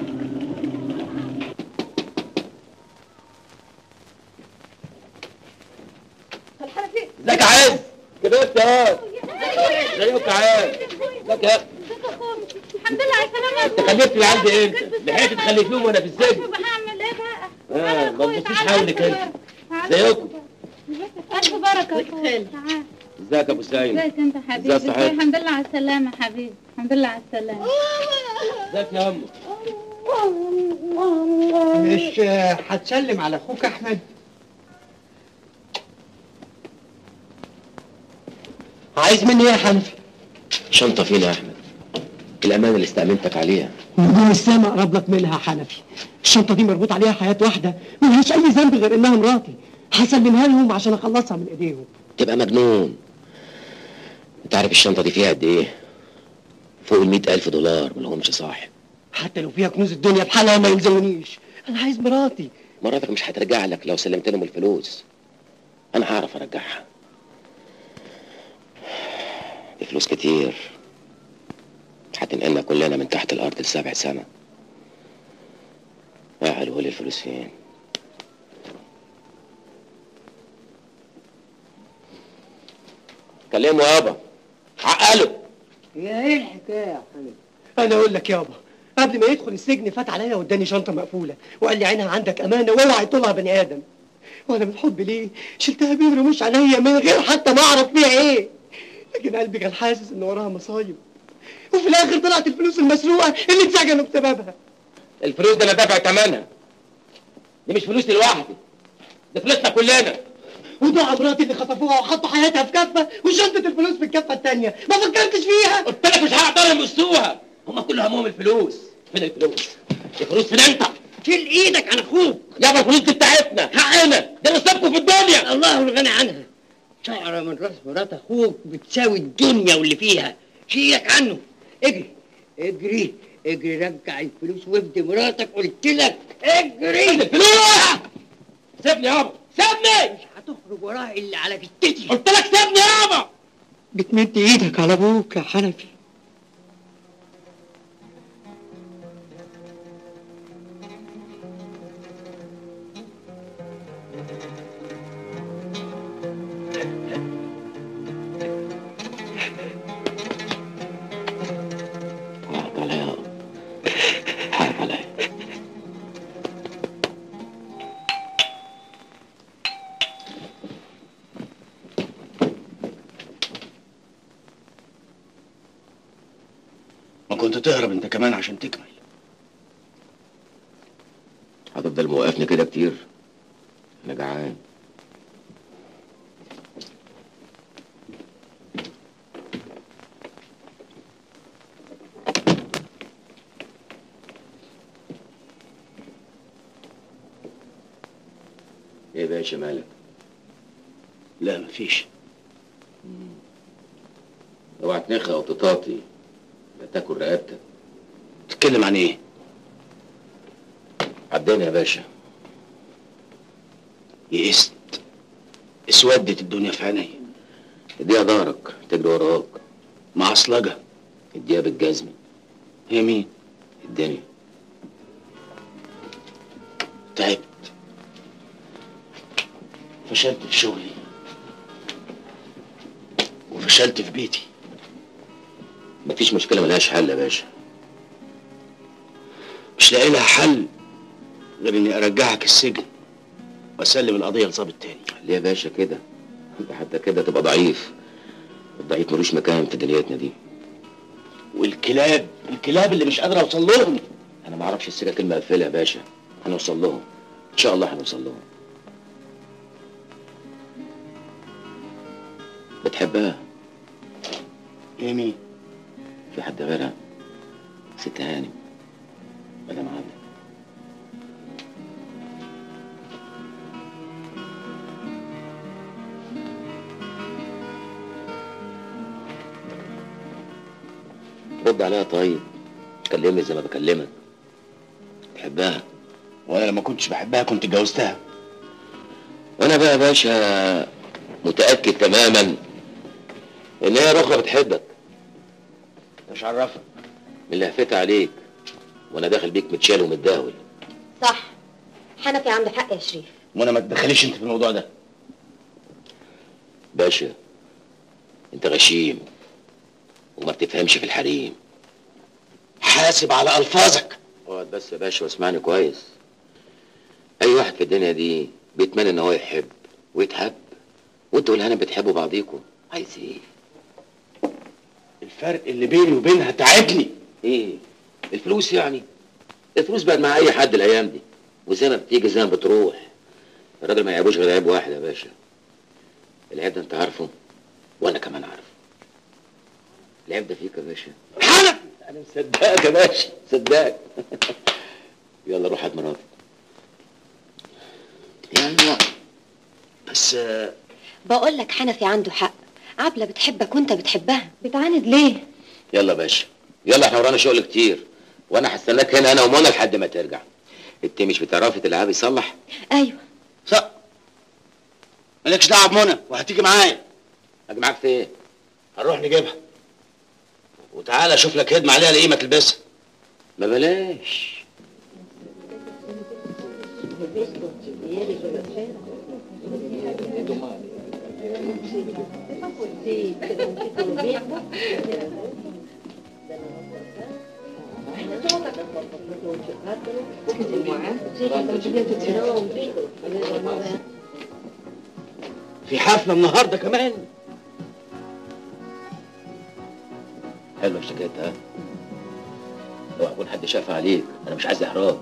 ازيك يا عز؟ كبرت يا ازيك يا عز؟ ازيك يا اخي؟ الحمد لله على السلامة. انت خلفتي اللي عندي امتى؟ لحقت تخلفيهم وانا في السجن. هعمل ايه بقى؟ ما تبصيش حولك انت. ازيكم؟ ألف بركة يا أخويا. تعال. ازيك يا ابو سعيد؟ ازيك أنت حبيبي؟ ازيك صحتك؟ الحمد لله على السلامة حبيبي، الحمد لله على السلامة. ازيك يا امه؟ مش هتسلم على أخوك أحمد؟ عايز مني ايه يا حنفي؟ شنطة فين يا أحمد؟ الأمانة اللي استأمنتك عليها. نجوم السما أقرب لك منها يا حنفي. الشنطة دي مربوط عليها حياة واحدة ملهاش أي ذنب غير إنها مراتي. هسلمها لهم عشان أخلصها من إيديهم. تبقى مجنون. أنت عارف الشنطة دي فيها قد إيه؟ فوق $100,000 ملهمش صاحب. حتى لو فيها كنوز الدنيا بحالها ما يلزمونيش. أنا عايز مراتي. مراتك مش هترجع لك لو سلمت لهم الفلوس. أنا هعرف أرجعها. دي فلوس كتير هتنقلنا كلنا من تحت الأرض ل7 سما. قالوا لي الفلوس فين؟ كلمه يابا، عقله. يا ايه الحكايه يا حنفي؟ انا اقول لك يابا، قبل ما يدخل السجن فات عليا واداني شنطه مقفوله وقال لي عينها عندك امانه واوعى يطولها بني ادم. وانا من حب ليه شلتها بيه رموش عليا من غير حتى ما اعرف فيها ايه. لكن قلبي كان حاسس ان وراها مصايب، وفي الاخر طلعت الفلوس المسروقه اللي اتسجنوا بسببها. الفلوس دي انا دافع ثمنها. دي مش فلوسي لوحدي، دي فلوسنا كلنا. ودعا مراتي اللي خطفوها وحطوا حياتها في كفه وشنطه الفلوس في الكفه الثانيه، ما فكرتش فيها. قلت لك مش هقدر يمسوها، هم كل همهم الفلوس. فين الفلوس؟ الفلوس فين انت؟ شيل ايدك عن اخوك. يابا الفلوس دي بتاعتنا، حقنا، ده نصيبكم في الدنيا. الله الغني عنها. شعره من راس مرات اخوك بتساوي الدنيا واللي فيها. شيلك عنه. اجري اجري اجري، رجع الفلوس وافدي مراتك. قلت لك اجري. الفلوس سيبني يابا، سيبني. مش هتخرج وراها الا على جتتي. قلت لك سيبني يابا. بتمد ايدك على ابوك يا حنفي. حقك عليا، حقك عليا. ما كنت تهرب انت كمان عشان تكمل. هتفضل موقفني كده كتير؟ انا جعان. يا باشا مالك؟ لا مفيش. اوعى تنخ او تطاطي، لا تاكل رقبتك. تتكلم عن ايه؟ عداني يا باشا. يئست، اسودت الدنيا في عيني. اديها ظهرك تجري وراك. معصلجه. اديها بالجزمه. هي مين؟ الدنيا. تعبت، فشلت في شغلي وفشلت في بيتي. مفيش مشكله ملهاش حل يا باشا. مش لاقي لها حل غير اني ارجعك السجن واسلم القضيه لظابط تاني. ليه يا باشا كده؟ انت حتى كده تبقى ضعيف. الضعيف ملوش مكان في دنيتنا دي. والكلاب اللي مش قادر اوصل لهم. انا ما اعرفش السكه كلمه مقفله يا باشا. هنوصل لهم ان شاء الله، هنوصل لهم. بتحبها؟ ايه مين؟ في حد غيرها؟ ست هانم مدام عادل. رد عليها طيب، كلمني زي ما بكلمك. تحبها؟ وانا لما كنتش بحبها كنت اتجوزتها. وانا بقى يا باشا متاكد تماما ان هي الاخرى بتحبك. مش عرفك من اللي هفتها عليك وانا داخل بيك متشال ومتداول. صح، حنفي عنده حق يا شريف. وانا ما تدخليش انت في الموضوع ده. باشا انت غشيم وما بتفهمش في الحريم. حاسب على الفاظك. اقعد بس يا باشا واسمعني كويس. اي واحد في الدنيا دي بيتمنى ان هو يحب ويتحب، وانتوا والهنا بتحبوا بعضيكوا. عايز ايه؟ الفرق اللي بيني وبينها تعبني. ايه؟ الفلوس يعني؟ الفلوس بقت مع اي حد الايام دي، وزي ما بتيجي زي ما بتروح. الراجل ما يعيبوش غير عيب واحد يا باشا. العيب ده انت عارفه وانا كمان عارفه. العيب ده فيك يا باشا. انا مصدقك يا باشا، مصدقك. يلا روح هات مراتك. يلا بس بقول لك حنفي عنده حق. عبلة بتحبك وانت بتحبها، بتعاند ليه؟ يلا يا باشا يلا، احنا ورانا شغل كتير وانا هستناك هنا انا ومنى لحد ما ترجع. انت مش بتعرفي تلعبي صلح؟ ايوه صح. مالكش دعوه بمنى وهتيجي معايا. اجي معاك فين؟ هنروح نجيبها وتعالى اشوف لك هدمه عليها القيمه تلبسها. ما بلاش. في حفله النهارده كمان. حلوه الشكاية ها؟ اوعى يكون حد شاف عليك، انا مش عايز احراج.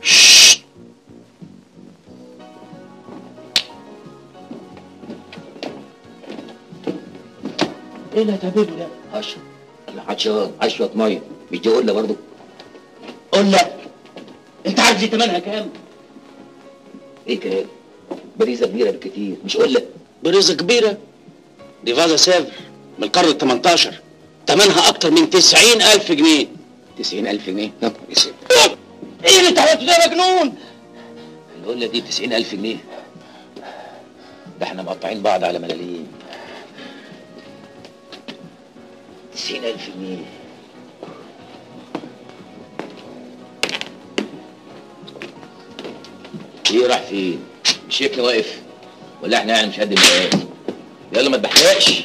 ايه اللي هتعمله ده؟ اشرب. انا عطشان، عايز شويه ميه. مش دي قله برضه؟ قله؟ انت عارف دي تمنها كام؟ ايه كام؟ بريزه كبيره بالكتير، مش قله. بريزه كبيره؟ دي فازا سافر من القرن ال 18، تمنها اكتر من 90,000 جنيه. 90,000 جنيه؟ نعم. ايه اللي انت عملته ده يا مجنون؟ القله دي 90,000 جنيه. ده احنا مقطعين بعض على ملاليم. 90,000 جنيه. ايه راح فين؟ مش شايفني واقف؟ ولا احنا يعني مش قد المقاس؟ يلا ما تبحلقش.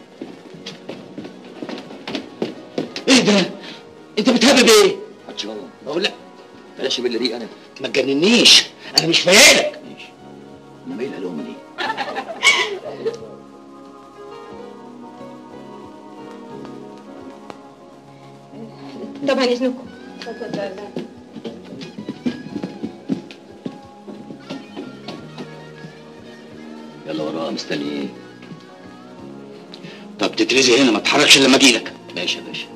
ايه ده؟ انت بتهبب ايه؟ عطشان. بقول لك بلاش بالله دي. انا ما تجننيش، انا مش فايقلك. ماشي. انا مايل لهم ليه؟ طبعا اذنكم. يلا وراها، مستني ايه؟ طب تترزي هنا، ما تتحركش الا لما اجيلك. ماشي يا باشا.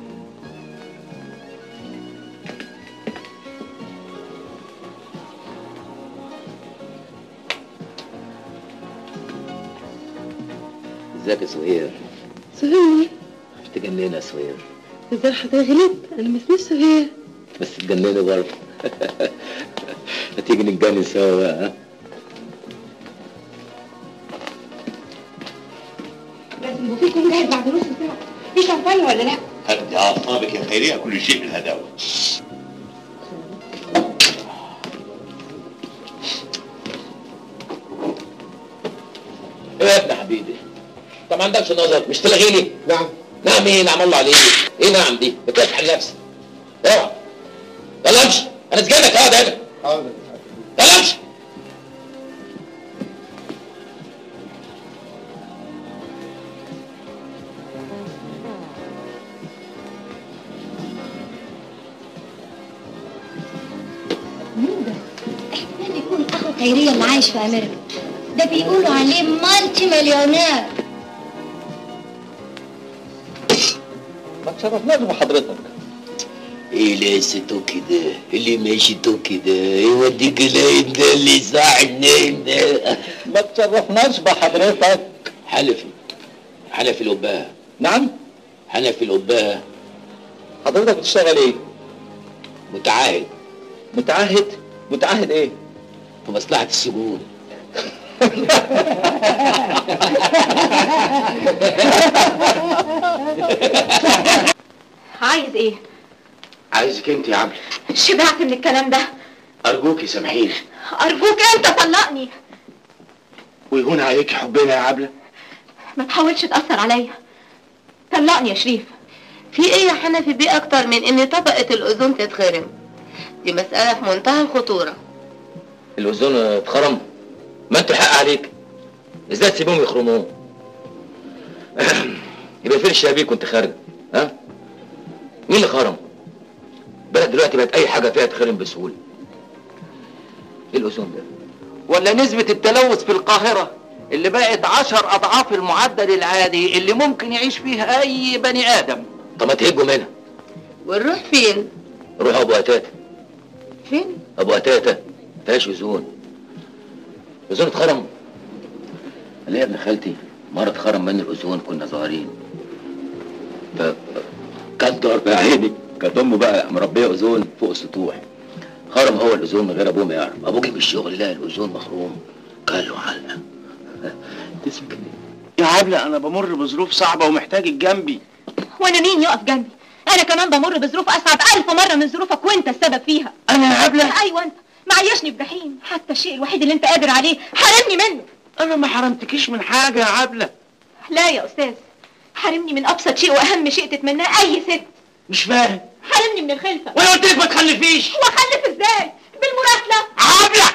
ازيك يا سهير؟ سهير؟ تجنني يا سهير. ازاي حضرتك غلطت؟ انا ما اسميش سهير. بس تجنني برضه. هتيجي نتجنن سوا بقى ها؟ لازم البوفيه يكون جاهز بعد نص ساعة. في شمبانيا ولا لا؟ هدي اعصابك يا خيريه، كل شيء بالهداوه. ايه يا ابن حبيبي؟ انت ما عندكش نظر، مش تلغيني؟ نعم. نعم ايه؟ نعم الله عليك. ايه نعم دي؟ بتفتح لنفسك. اوعى. يلا امشي، انا سجنك اقعد هنا. حاضر. يلا امشي. مين ده؟ احتمال يكون اخو خيرية اللي عايش في امريكا. ده بيقولوا عليه مالتي مليونير. ما تشرفناش بحضرتك. ايه لقيته كده؟ اللي ماشيته كده يوديك النايم ده اللي صاحي النايم ده. ما تشرفناش بحضرتك. حنفي القباها. نعم؟ حنفي القباها. حضرتك بتشتغل ايه؟ متعاهد. متعهد؟ متعهد ايه؟ في مصلحة السجون. عايز ايه؟ عايزك انت يا عبلة. شبعت من الكلام ده. ارجوكي سامحيني. ارجوك انت طلقني. ويهون عليكي حبنا يا عبلة. ما تحاولش تأثر عليا. طلقني يا شريف. في ايه يا حنفي بيه اكتر من ان طبقة الاوزون تتخرم؟ دي مسألة في منتهى الخطورة. الاوزون اتخرم؟ ما انتوا الحق عليك. ازاي تسيبهم يخرموه؟ يبقى فين الشبابيك وانت خارج؟ ها؟ مين اللي خرم؟ بلد دلوقتي بقت اي حاجة فيها تخرم بسهولة. ايه الاوزون ده؟ ولا نسبة التلوث في القاهرة اللي بقت 10 أضعاف المعدل العادي اللي ممكن يعيش فيها أي بني آدم. طب ما تهجوا منها. ونروح فين؟ روح ابو قتاتة. فين؟ ابو قتاتة فيهاش اوزون. اوزون اتخرم. قال لي يا ابن خالتي مرة اتخرم من الاوزون كنا صغيرين. كانت ضرب يا عيني، كانت امه بقى مربيه اوزون فوق السطوح. خرم هو الاوزون من غير ابوه ما يعرف. ابوه جه بالشغل لقى الاوزون مخروم، قال له علقه. تسمك يا عبلة انا بمر بظروف صعبة ومحتاجك جنبي. وانا مين يقف جنبي؟ انا كمان بمر بظروف اصعب 1000 مرة من ظروفك وانت السبب فيها. انا يا عبلة؟ ايوه انت معيشني بجحيم. حتى الشيء الوحيد اللي انت قادر عليه حرمني منه. انا ما حرمتكيش من حاجة يا عبلة. لا يا استاذ، حرمني من ابسط شيء واهم شيء تتمناه اي ست. مش فاهم. حرمني من الخلفة. وانا قلت لك ما تخلفيش. واخلف ازاي؟ بالمراسلة. عبلة.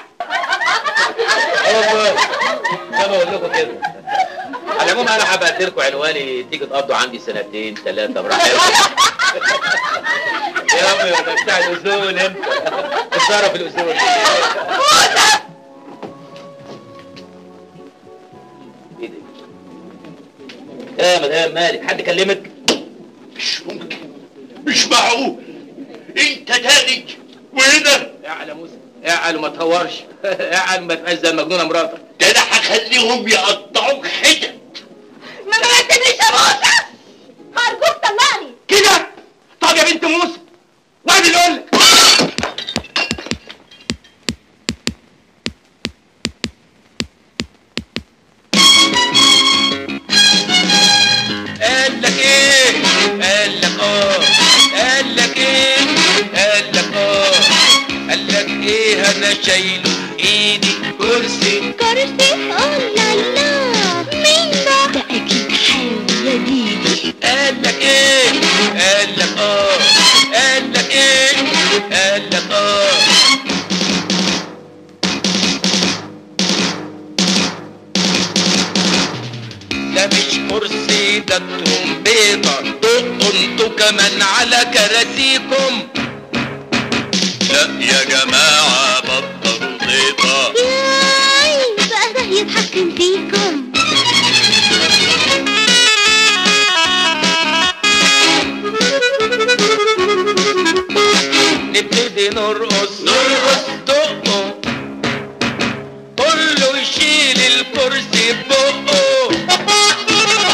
زي ما بقول لكم كده. على العموم انا هبقى اديلكم عنواني تيجي تقضوا عندي 2 3 براحتكم. يا امي ده بتاع الاوزون انت. بتصرف الاوزون. ايه ده؟ يا مدام مالك حد كلمك؟ مش ممكن، مش معقول. انت تاني وهنا؟ اعلى يا موسى، اعلى وما تهورش. اعلى وما تبقاش زي المجنونه مراتك. ده انا هخليهم يقطعوك حتت. ما بعتنيش يا موسى. هرجوك طلقني. كده؟ طب يا بنت موسى وانا اللي اقول لك. قال لك ايه؟ قال لك قال لك ايه؟ قال لك قال لك ايه؟ انا شايله ايدي كرسي. كرسي؟ لا لا، مين ده؟ ده اكيد حاوي يا ديدي. قال لك ايه؟ قال لك قال لك ايه؟ قال لك ده مش كرسي ده ترومبيطة. دقوا انتوا كمان على كراسيكم. لا يا جماعة بطلوا زيطة. ياي بقى ده يتحكم فيكم. نبتدي نرقص دقوا كله يشيل الكرسي ببقه.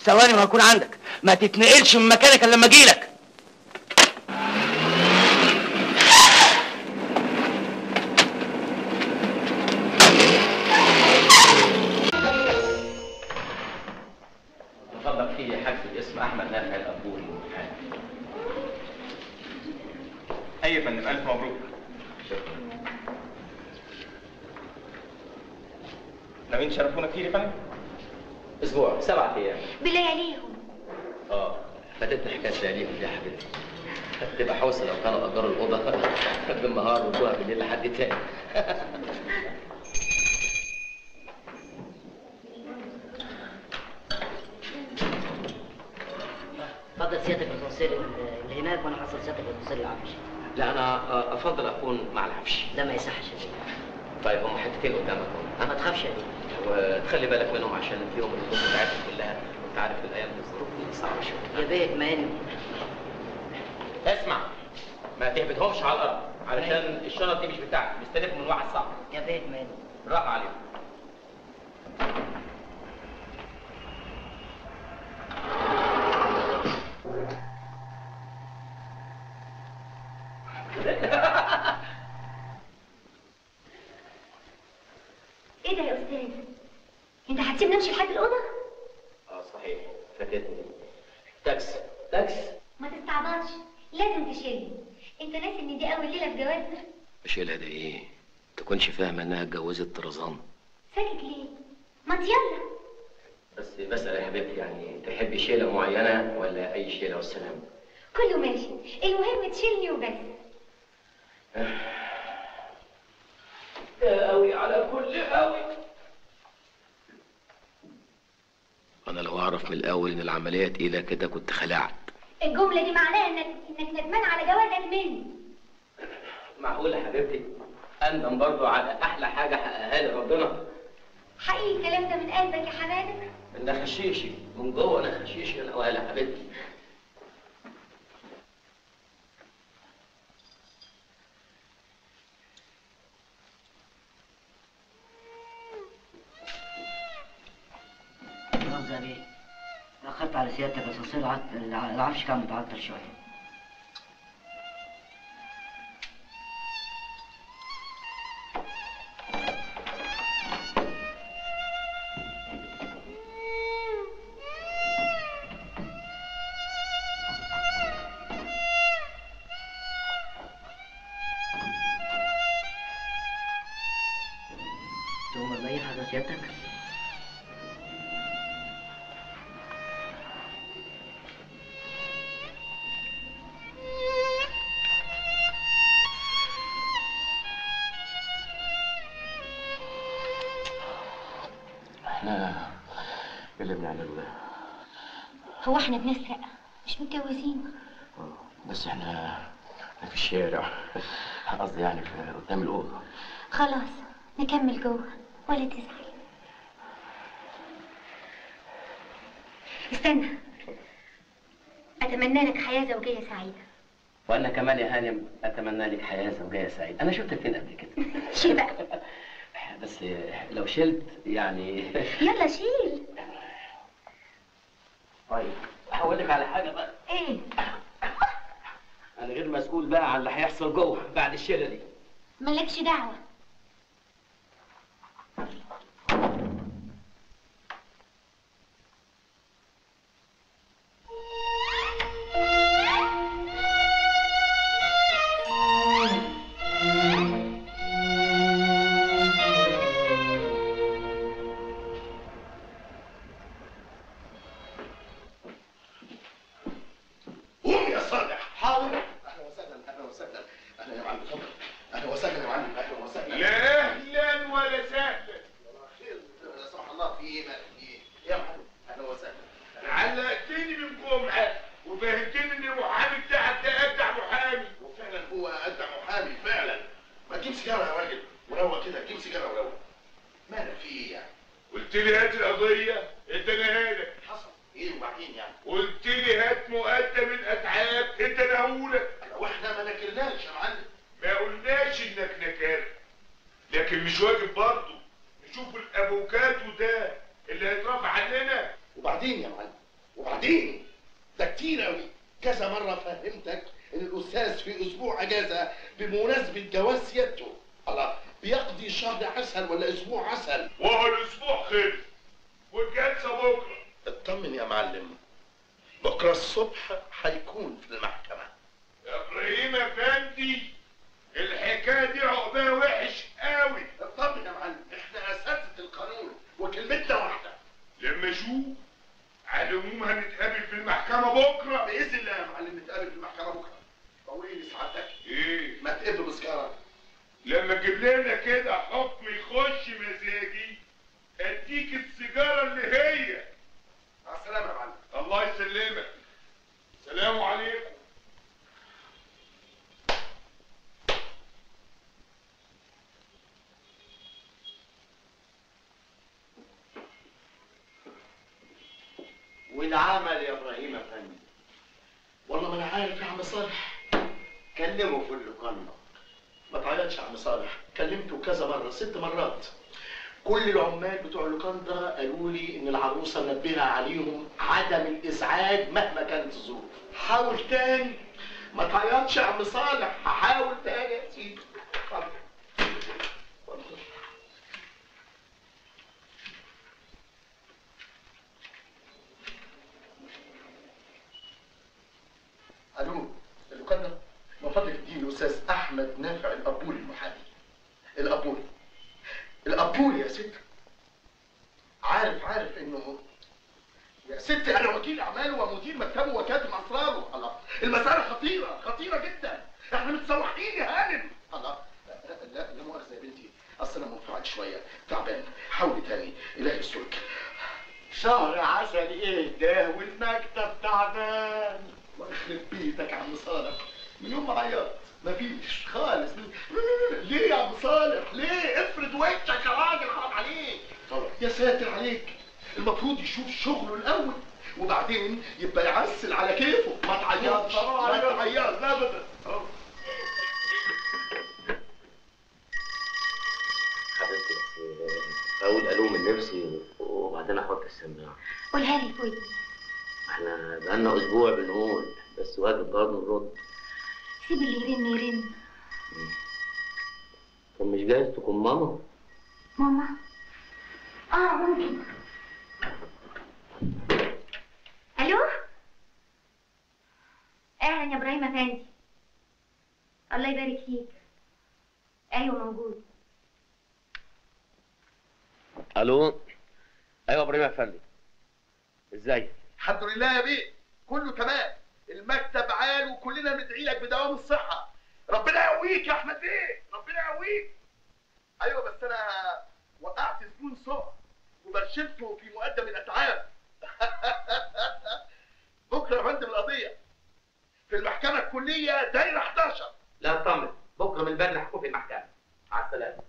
ثواني وهكون عندك. ما تتنقلش من مكانك الا لما اجيلك. اتفضل في حجز الاسم احمد نافع الابوري. اي يا فندم، الف مبروك. شكرا. ناويين تشرفونا كتير يا فندم؟ اسبوع 7 ايام. بلياليهم. فاتتني حكايه لياليهم دي يا حبيبتي. تبقى حوسه لو كانوا اجروا الاوضه بالنهار وادوها بالليل لحد تاني. اتفضل سيادتك الكونسيل اللي هناك، وانا حصل سيادتك الكونسيل العفش. لا انا افضل اكون مع العفش. ده ما يصحش يا بيه. طيب هم حتتين قدامك اهو. ما تخافش يا بيه. وتخلي بالك منهم عشان فيهم الهدوم بتاعتهم كلها، وانت عارف الايام دي الظروف دي صعبه شويه. يا بيه اطمئن. اسمع، ما تهبطهمش على الارض علشان الشنط دي مش بتاعتك، مستلفهم من واحد صعب. يا بيه اطمئن. راح عليهم. ايه ده يا استاذ؟ انت هتسيبني امشي لحد الاوضه؟ صحيح، فاتتني. تاكس. ما تستعبطش، لازم تشيلني. انت ناسي ان دي اول ليله في جوازنا؟ اشيلها ده ايه؟ تكونش فاهمه انها اتجوزت طرزان. ساكت ليه؟ ما يلا. بس بسأل يا حبيبتي، يعني تحبي شيله معينه ولا اي شيله والسلام؟ كله ماشي، المهم تشيلني وبس. يا قوي على كل قوي. انا لو اعرف من الاول ان العمليه تقيله كده كنت خلعت. الجمله دي معناها انك ندمان على جوازك مني. معقول يا حبيبتي اندم برضو على احلى حاجه حققها لي ربنا؟ حقيقي الكلام ده من قلبك يا حماده؟ انا خشيشي من جوه، انا خشيشي انا ولا حبيبتي. مؤاخذة يا بيه، تأخرت على سيادتك بس العفش كان متعطل شوية. تؤمر بأي حاجة سيادتك؟ احنا اللي بنعمله ده. هو احنا بنسرق؟ مش متجوزين. بس احنا في الشارع، قصدي يعني قدام الأوضة. خلاص نكمل جوه ولا تزعل. استنى، اتمنى لك حياه زوجيه سعيده. وانا كمان يا هانم اتمنى لك حياه زوجيه سعيده. انا شفتك فين قبل كده؟ شيل بقى. بس لو شلت يعني. يلا شيل. طيب هقول لك على حاجه بقى. ايه؟ انا غير مسؤول بقى عن اللي هيحصل جوه بعد الشيله دي. مالكش دعوه. وبعدين ده كتير قوي. كذا مره فهمتك ان الاستاذ في اسبوع اجازه بمناسبه جواز سيادته. الله، بيقضي شهر عسل ولا اسبوع عسل؟ وهو الاسبوع خلص والجلسه بكره. اطمن يا معلم، بكره الصبح هيكون في المحكمه. يا ابراهيم افندي الحكايه دي عقباها وحش قوي. اطمن يا معلم، احنا اساتذه القانون وكلمتنا واحده. لما اشوف على العموم هنتقابل في المحكمه بكره باذن الله يا معلم، نتقابل في المحكمه بكره. طولي لي سعادتك. ايه؟ ما تقبل بسكاره. لما تجيب لنا كده حكم يخش مزاجي اديك السيجاره اللي هي. مع السلامه يا معلم. الله يسلمك. سلام عليكم. والعمل يا ابراهيم افندي؟ والله ما انا عارف يا عم صالح. كلمه في اللوكاندا. ما تعيطش يا عم صالح، كلمته كذا مره، 6 مرات. كل العمال بتوع اللوكاندا قالوا لي ان العروسه منبهه عليهم عدم الازعاج مهما كانت الظروف. حاول تاني. ما تعيطش يا عم صالح، هحاول تاني يا سيدي. الو، اللوكاندا؟ من فضلك اديني الاستاذ احمد نافع الابولي المحامي. الابولي يا ست. عارف انه يا ستي انا وكيل اعماله ومدير مكتبه وكاتب اسراره. الله، المساله خطيره جدا. احنا متسوحين يا هانم. الله، لا مؤاخذه يا بنتي، اصل انا منفعل شويه، تعبان. حاولي تاني، الهي يسترك. شهر عسل ايه ده والمكتب تعبان. الله يخرب بيتك يا عم صالح، من يوم ما عيطت مفيش خالص. ليه يا عم صالح؟ ليه؟ افرد وشك يا راجل، حرام عليك. يا ساتر عليك، المفروض يشوف شغله الاول وبعدين يبقى يعسل على كيفه. ما تعيطش لا ابدا. حبيبتي اقول الو من نفسي وبعدين احط السماعه. قولها لي في ودني. احنا بقالنا اسبوع بنقول، بس واجب برضه نرد. سيب اللي يرن. طب مش جايز تكون ماما؟ ماما؟ ممكن. الو؟ اهلا يا ابراهيم افندي. الله يبارك فيك. ايوه موجود. الو. ايوه ابراهيم افندي. ازيك؟ الحمد لله يا بيه، كله تمام. المكتب عال وكلنا بندعي لك بدوام الصحه. ربنا يقويك يا احمد بيه، ربنا يقويك. ايوه بس انا وقعت زبون سوء وبرشمته في مقدم الاتعاب. بكره يا فندم القضيه في المحكمه الكليه دايره 11. لا اطمن، بكره من بدري هكون في المحكمه. مع السلامه.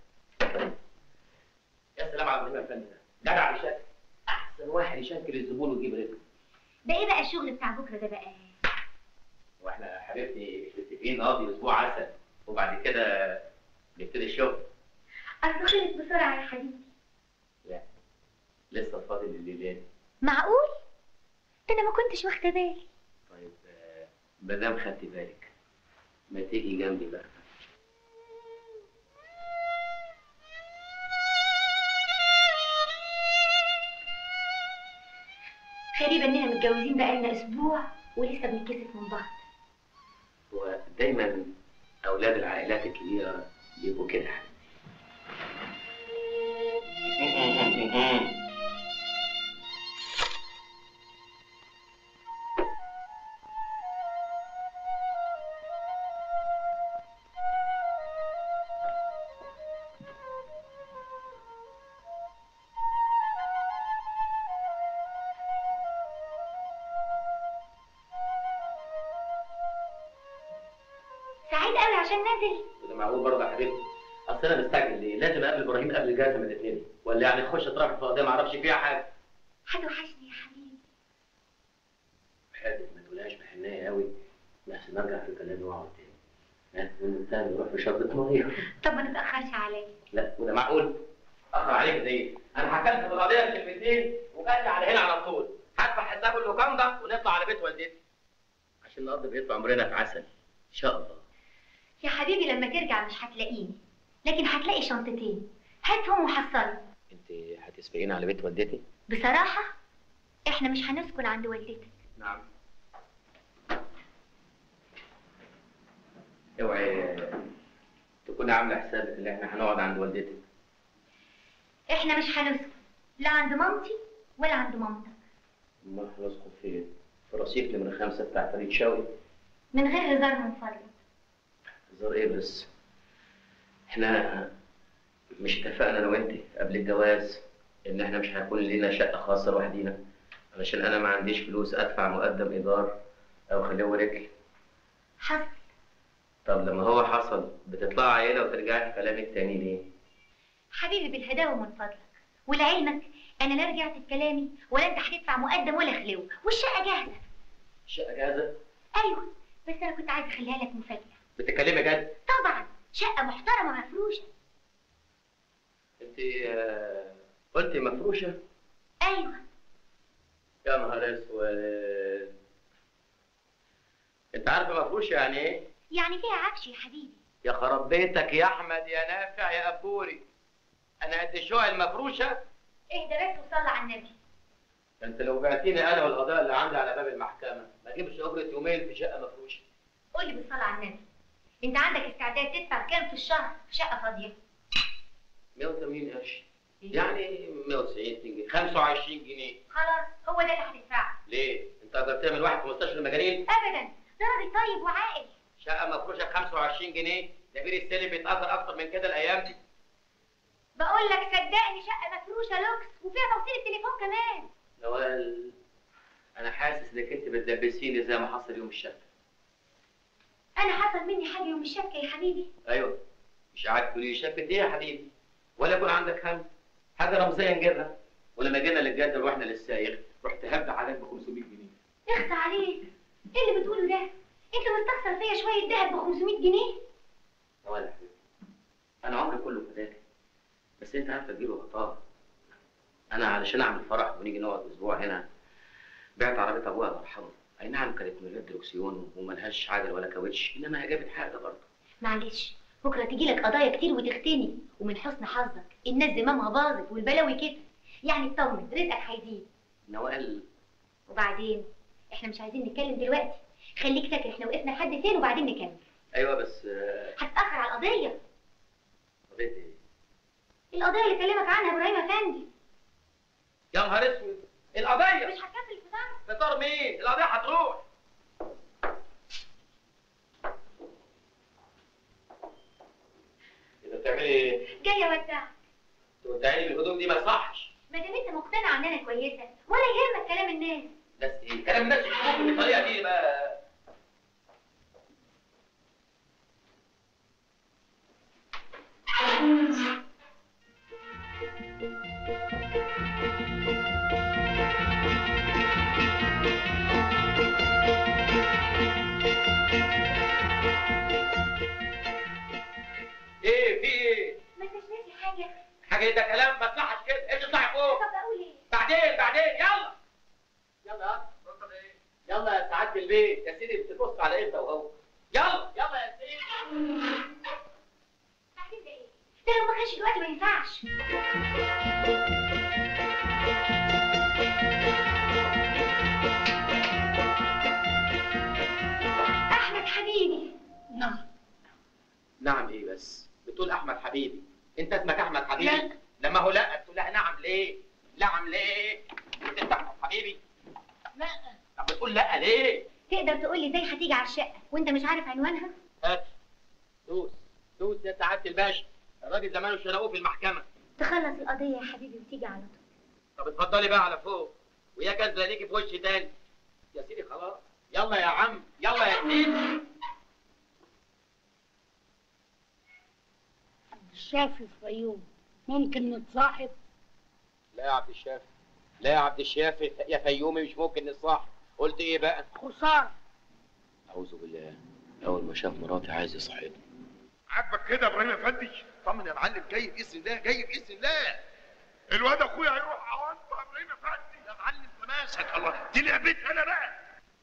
يا سلام على ابراهيم افندي، جدع بشكل. احسن واحد يشكل الزبون ويجيب رزقه. ده ايه بقى الشغل بتاع بكره ده بقى؟ واحنا حبيبتي مش متفقين نقضي اسبوع عسل وبعد كده نبتدي الشغل؟ اصل خلص بسرعه يا حبيبي. لا لسه فاضل الليلين. معقول؟ ده انا ما كنتش واخده بالي. طيب ما دام خدتي بالك ما تيجي جنبي بقى. غريبه اننا متجوزين بقالنا اسبوع ولسه بنتكسف من بعض. ودايما اولاد العائلات الكبيره بيبقوا كده. سعيد قوي عشان نازل. وده معقول برضه يا حبيبتي؟ اصل انا مستعجل ليه؟ لازم اقابل ابراهيم قبل الجلسه ما تبتدي، ولا يعني اخش اترافق في قضيه ما اعرفش فيها حاجه. هتوحشني يا حبيبي. حياتك ما تقولهاش بحنيه قوي لحسن ارجع في كلامي واقعد تاني. وننتهي نروح في شربة ميه. طب ما تتاخرش عليا. لا وده معقول؟ اتاخر عليك زي ايه؟ انا حكمت في القضيه بكلمتين وجات لي على هنا على طول. هدفع ناخد لوكاندا ونطلع على بيت والدتي عشان نقضي بقيت عمرنا في عسل ان شاء الله. يا حبيبي لما ترجع مش هتلاقيني، لكن هتلاقي شنطتين، هاتهم وحصلهم. انت هتسبقيني على بيت والدتي؟ بصراحة احنا مش هنسكن عند والدتك. نعم. اوعي تكوني عامله حسابك ان احنا هنقعد عند والدتك. احنا مش هنسكن لا عند مامتي ولا عند مامتك. امال هنسكن فين؟ في رصيف نمرة 5 بتاع فريد شوقي. من غير هزار من فضلك. هزار ايه بس؟ احنا مش اتفقنا انا وانت قبل الجواز ان احنا مش هيكون لينا شقه خاصه لوحدينا، علشان انا ما عنديش فلوس ادفع مقدم ايجار او خليه رجل. حصل. طب لما هو حصل بتطلع عيله وترجعي في كلامك تاني ليه؟ حبيبي بالهداوه من فضلك، ولعلمك انا لا رجعت في كلامي ولا انت هتدفع مقدم ولا خلو، والشقه جاهزه. الشقه جاهزه؟ ايوه، بس انا كنت عايزه اخليها لك مفاجاه. بتتكلمي جد؟ طبعا، شقه محترمه مفروشه. انت قلتي مفروشه؟ ايوه. يا نهار اسود. انت عارفه مفروشه يعني ايه؟ يعني فيها عفش يا حبيبي. يا خراب بيتك يا احمد يا نافع يا ابوري، انا قد شويه المفروشه؟ اهدى بس وصلي على النبي. انت لو بعتيني انا والقضاء اللي عندي على باب المحكمه ما اجيبش اجره يومين في شقه مفروشه. قول لي بالصلاه على النبي، انت عندك استعداد تدفع كام في الشهر في شقه فاضيه؟ 180 قرش، يعني 190 جنيه، 25 جنيه. خلاص هو ده اللي هتدفعه. ليه؟ انت قدرت تعمل واحد في مستشفى المجانين؟ ابدا، ده راجل طيب وعاقل. شقه مفروشه ب 25 جنيه، ده بير السلم بيتاجر اكتر من كده الايام دي. بقول لك صدقني شقه مفروشه لوكس وفيها توصيل التليفون كمان. نوال انا حاسس انك انت بتدبسيني زي ما حصل يوم الشك. انا حصل مني حاجه يوم الشك يا حبيبي. ايوه، مش قاعد تقولي لي شكت ايه يا حبيبي؟ ولا يكون عندك هم حاجه رمزيه نجيبها؟ ولما جينا للجد ورحنا للسايق رحت هبد عليك ب 500 جنيه. اخصى عليك، ايه اللي بتقوله ده؟ انت مستخسر فيا شويه دهب ب 500 جنيه؟ نوال يا حبيبي، انا عمري كله فداك، بس انت عارفه تجيب غطاء. انا علشان اعمل فرح ونيجي نقعد اسبوع هنا بعت عربيه ابويا الله يرحمه. اي نعم كانت من غير دركسيون وملهاش عجل ولا كاوتش، انما هي جابت حاجه برضه. معلش، بكره تجي لك قضايا كتير وتختني، ومن حسن حظك الناس زمامها باظت والبلاوي كده، يعني اطمن رزقك هيزيد. نوال وبعدين احنا مش عايزين نتكلم دلوقتي، خليك فاكر احنا وقفنا لحد فين وبعدين نكمل. ايوه بس هتتاخر على القضيه. قضيه ايه؟ القضيه اللي كلمك عنها ابراهيم افندي. يا نهار اسود، القضيه مش هتكمل الفطار؟ فطار مين؟ القضيه هتروح. انت بتعملي ايه؟ جايه اودعك. تودعيني بالهدوم دي ما يصحش. ما دام انت مقتنع ان انا كويسه ولا يهمك كلام الناس. ناس ايه؟ كلام الناس يشوفوك بالطريقه دي بقى. ايه في ايه؟ ما انتش ناسي حاجه؟ حاجه ايه ده كلام ما يصحش كده، ايش اطلعي فوق. طب اقول ايه؟ بعدين يلا يلا يلا يا سعاده البيت يا سيدي، بتبص على امتى وهو؟ يلا يا سيدي. بعدين ده ايه؟ ده لو ما كانش دلوقتي ما ينفعش. احمد حبيبي. نعم ايه بس؟ بتقول احمد حبيبي، انت اسمك احمد حبيبي؟ لا. لما هو لا تقول لها نعم ليه؟ نعم ليه؟ انت احمد حبيبي؟ لا. طب بتقول لا ليه؟ تقدر تقول لي ازاي هتيجي على الشقه وانت مش عارف عنوانها؟ هات دوس يا سعاده الباشا، الراجل زمانه شنقوه في المحكمه. تخلص القضيه يا حبيبي وتيجي على طول. طب اتفضلي بقى على فوق، ويا كذا ليكي في وشي تاني. يا سيدي خلاص، يلا يا عم، يلا يا سيدي. الشافي في فيوم، ممكن نتصاحب؟ لا يا عبد الشافي، لا يا عبد الشافي يا فيومي مش ممكن نصاحب. قلت ايه بقى؟ خسارة. أعوذ بالله، أول ما شاف مراتي عايز يصحيني. عاجبك كده يا ابراهيم افندي؟ طمن يا معلم، جاي باذن الله، جاي باذن الله. الواد اخويا هيروح عوانطه يا ابراهيم افندي. يا معلم تماسك. الله، دي لعبتي انا بقى.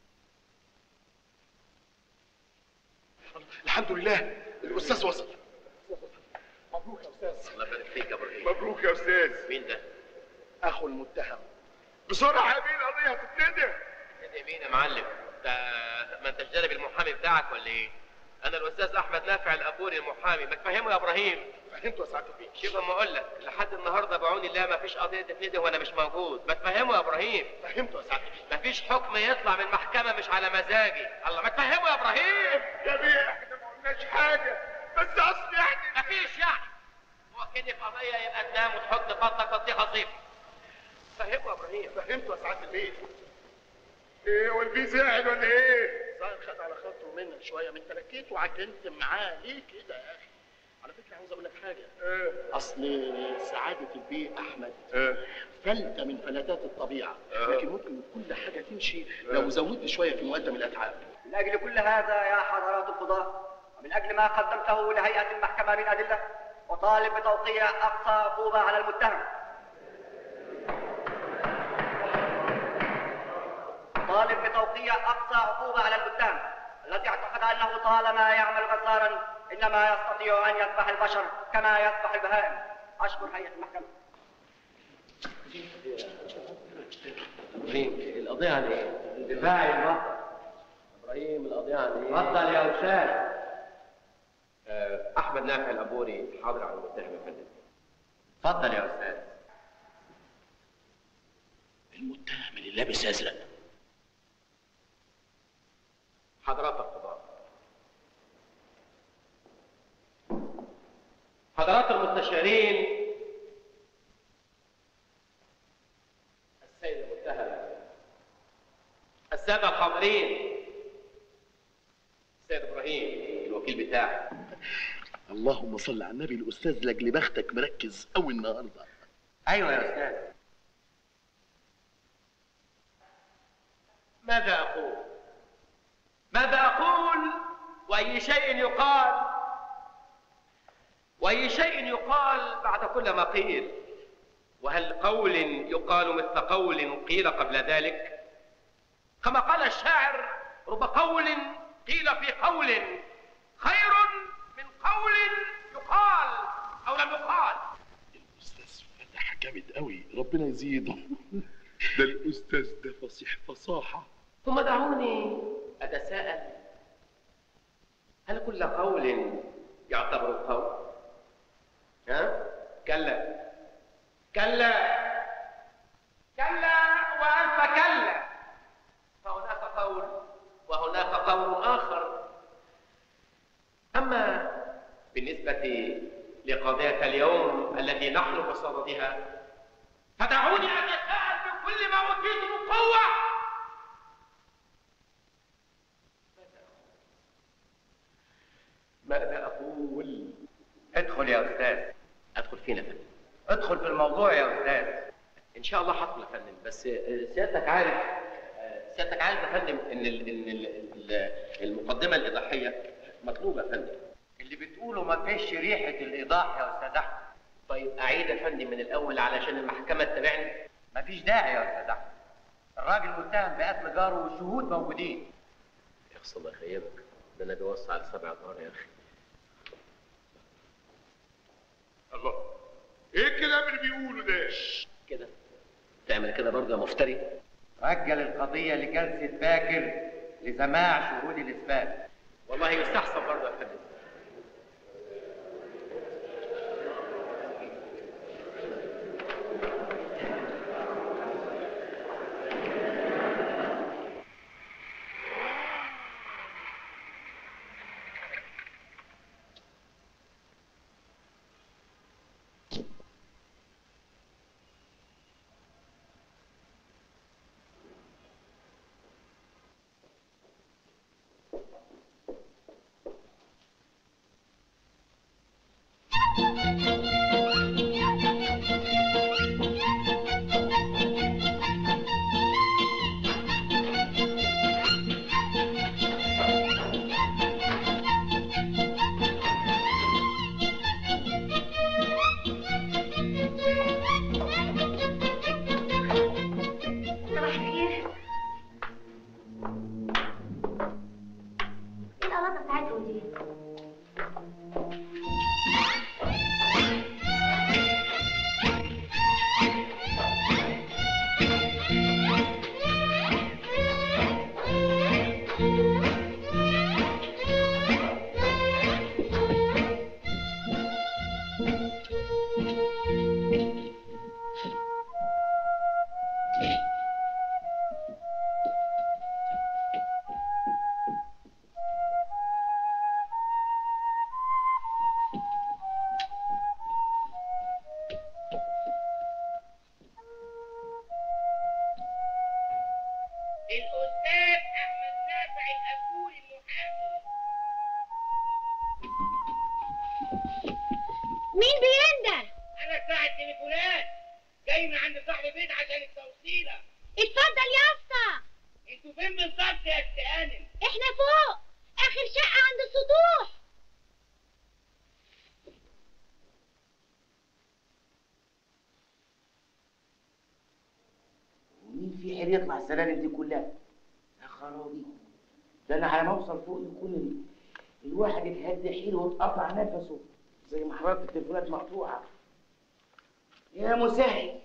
الحمد لله الاستاذ وصل. مبروك يا استاذ. الله يبارك فيك يا ابراهيم. مبروك يا استاذ. مين ده؟ اخو المتهم. بسرعه يا بيه القضيه هتتندم. تندم مين يا معلم؟ ده ما انتش جانب المحامي بتاعك ولا ايه؟ انا الاستاذ احمد نافع الابوري المحامي، ما تفهمه يا ابراهيم. فهمته يا سعاده البيه. شوف اما اقول لك لحد النهارده بعون الله ما فيش قضيه تتندم وانا مش موجود، ما تفهمه يا ابراهيم. فهمته يا سعاده البيه. ما فيش حكم يطلع من المحكمه مش على مزاجي، الله ما تفهمه يا ابراهيم. يا بيه احنا ما قلناش حاجه، بس اصل يعني ما فيش يعني. هو كني في قضيه يبقى تنام وتحط بطنك بطيخه صيف. فهمه يا ابراهيم. فهمته يا سعاده البيه. ايه والبيه زعل ولا ايه؟ صاير خد على خاطره منك شويه، ما انت لكيت وعجنت معاه ليه كده يا اخي؟ على فكره عاوز اقول لك حاجه. اصل سعاده البيه احمد فلته من فلتات الطبيعه، لكن ممكن كل حاجه تمشي لو زودت شويه في مقدم الاتعاب. من أجل كل هذا يا حضرات القضاة، ومن أجل ما قدمته لهيئة المحكمة من أدلة، أطالب بتوقيع أقصى عقوبة على المتهم. أطالب بتوقيع أقصى عقوبة على المتهم الذي اعتقد أنه طالما يعمل جزارا إنما يستطيع أن يذبح البشر كما يذبح البهائم. أشكر هيئة المحكمة. ابراهيم القضيه عن ايه؟ دفاعي المطلق. ابراهيم القضيه عن ايه؟ اتفضل يا أستاذ. احمد نافع الابوري حاضر على المتهم يا فندم. اتفضل يا أستاذ. المتهم اللي لابس ازرق. حضرات القضاة، حضرات المستشارين، السيد المتهم، السادة الحاضرين، السيد ابراهيم الوكيل بتاعي. اللهم صل على النبي. الاستاذ لاجل بختك مركز قوي النهارده. أيوة يا أستاذ. ماذا أقول؟ ماذا أقول؟ وأي شيء يقال؟ وأي شيء يقال بعد كل ما قيل؟ وهل قول يقال مثل قول قيل قبل ذلك؟ كما قال الشاعر: رب قول قيل في قول خير من قول يقال أو لم يقال. الاستاذ فتح جامد قوي، ربنا يزيده. ده الاستاذ ده فصيح فصاحه. ثم دعوني أتساءل: هل كل قول يعتبر قول؟ ها؟ كلا كلا كلا وألف كلا، فهناك قول وهناك قول آخر. أما بالنسبة لقضية اليوم التي نحن بصددها، فدعوني أتساءل بكل ما أوتيت من قوة: ماذا أقول؟ ادخل يا أستاذ. أدخل فين يا فندم؟ ادخل في الموضوع يا أستاذ. إن شاء الله هدخل يا فندم، بس سيادتك عارف يا فندم إن المقدمة الإيضاحية مطلوبة يا فندم. اللي بتقوله ما فيش ريحة الإيضاح يا أستاذ أحمد. طيب أعيد يا فندم من الأول علشان المحكمة تتابعني. ما فيش داعي يا أستاذ أحمد. الراجل متهم بقتل جاره والشهود موجودين. يخص الله يخيبك، ده أنا بيوصي على 7 نهار يا أخي. الله، ايه الكلام اللي بيقوله ده؟ كده تعمل كده برضه يا مفتري؟ رجل القضية لجلسة باكر لسماع شهود الإثبات. والله يستحسن برضه يا فندم. هاتوا دي. الأستاذ أحمد نافع الأنبوري المحامي. مين بينده؟ أنا ساعة تليفونات جاي من عند صاحب البيت عشان التوصيلة. اتفضل يا اسطى. انتوا فين بالظبط يا أست هانم؟ احنا فوق اخر شقة عند السطوح. ومين في حيل يطلع السلالم دي كلها؟ يا خرابي، ده انا على ما اوصل فوق يكون الواحد اتهد حيله واتقطع نفسه زي ما حضرتك التليفونات مقطوعه. يا مسهل.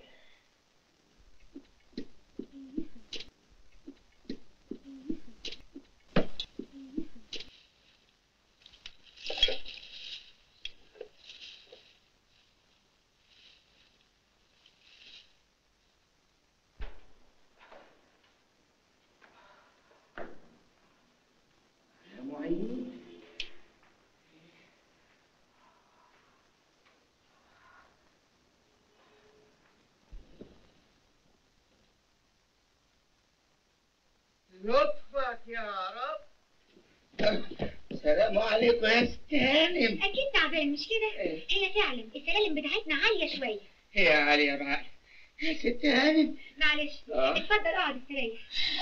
يا معين. لطفك يا رب. السلام عليكم يا ست هانم. اكيد تعبان مش كده؟ هي فعلا السلالم بتاعتنا عالية شوية. هي عالية معاك يا ست هانم. معلش اتفضل اقعد استريح.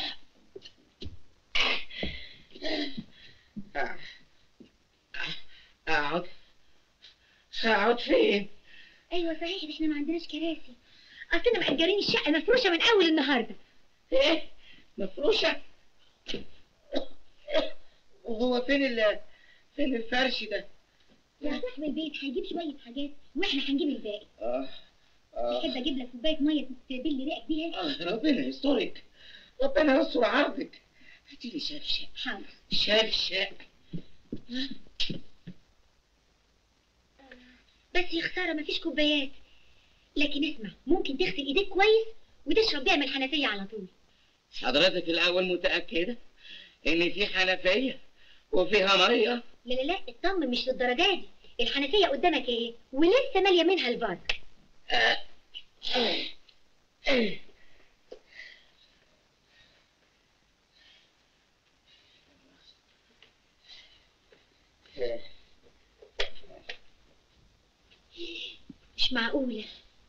اقعد فين؟ ايوه صحيح احنا ما عندناش كراسي. اصلنا مأجرين الشقة مفروشة من اول النهاردة. ايه؟ مفروشة؟ وهو فين الفرش ده؟ يا صاحب البيت هيجيب شوية حاجات واحنا هنجيب الباقي. اه تحب اجيب لك كوباية مية تبل ريقك بيها؟ ربنا يسترك، ربنا يستر عرضك. هاتي لي شفشق. حاضر. شفشق. بس يا خسارة مفيش كوبايات. لكن اسمع، ممكن تغسل ايديك كويس وتشرب بيها من الحنفية على طول. حضرتك الأول متأكدة إن في حنفية وفيها مية؟ لا لا لا اطمن مش للدرجة دي. الحنفية قدامك اهي ولسه مالية منها الفاز. مش معقولة.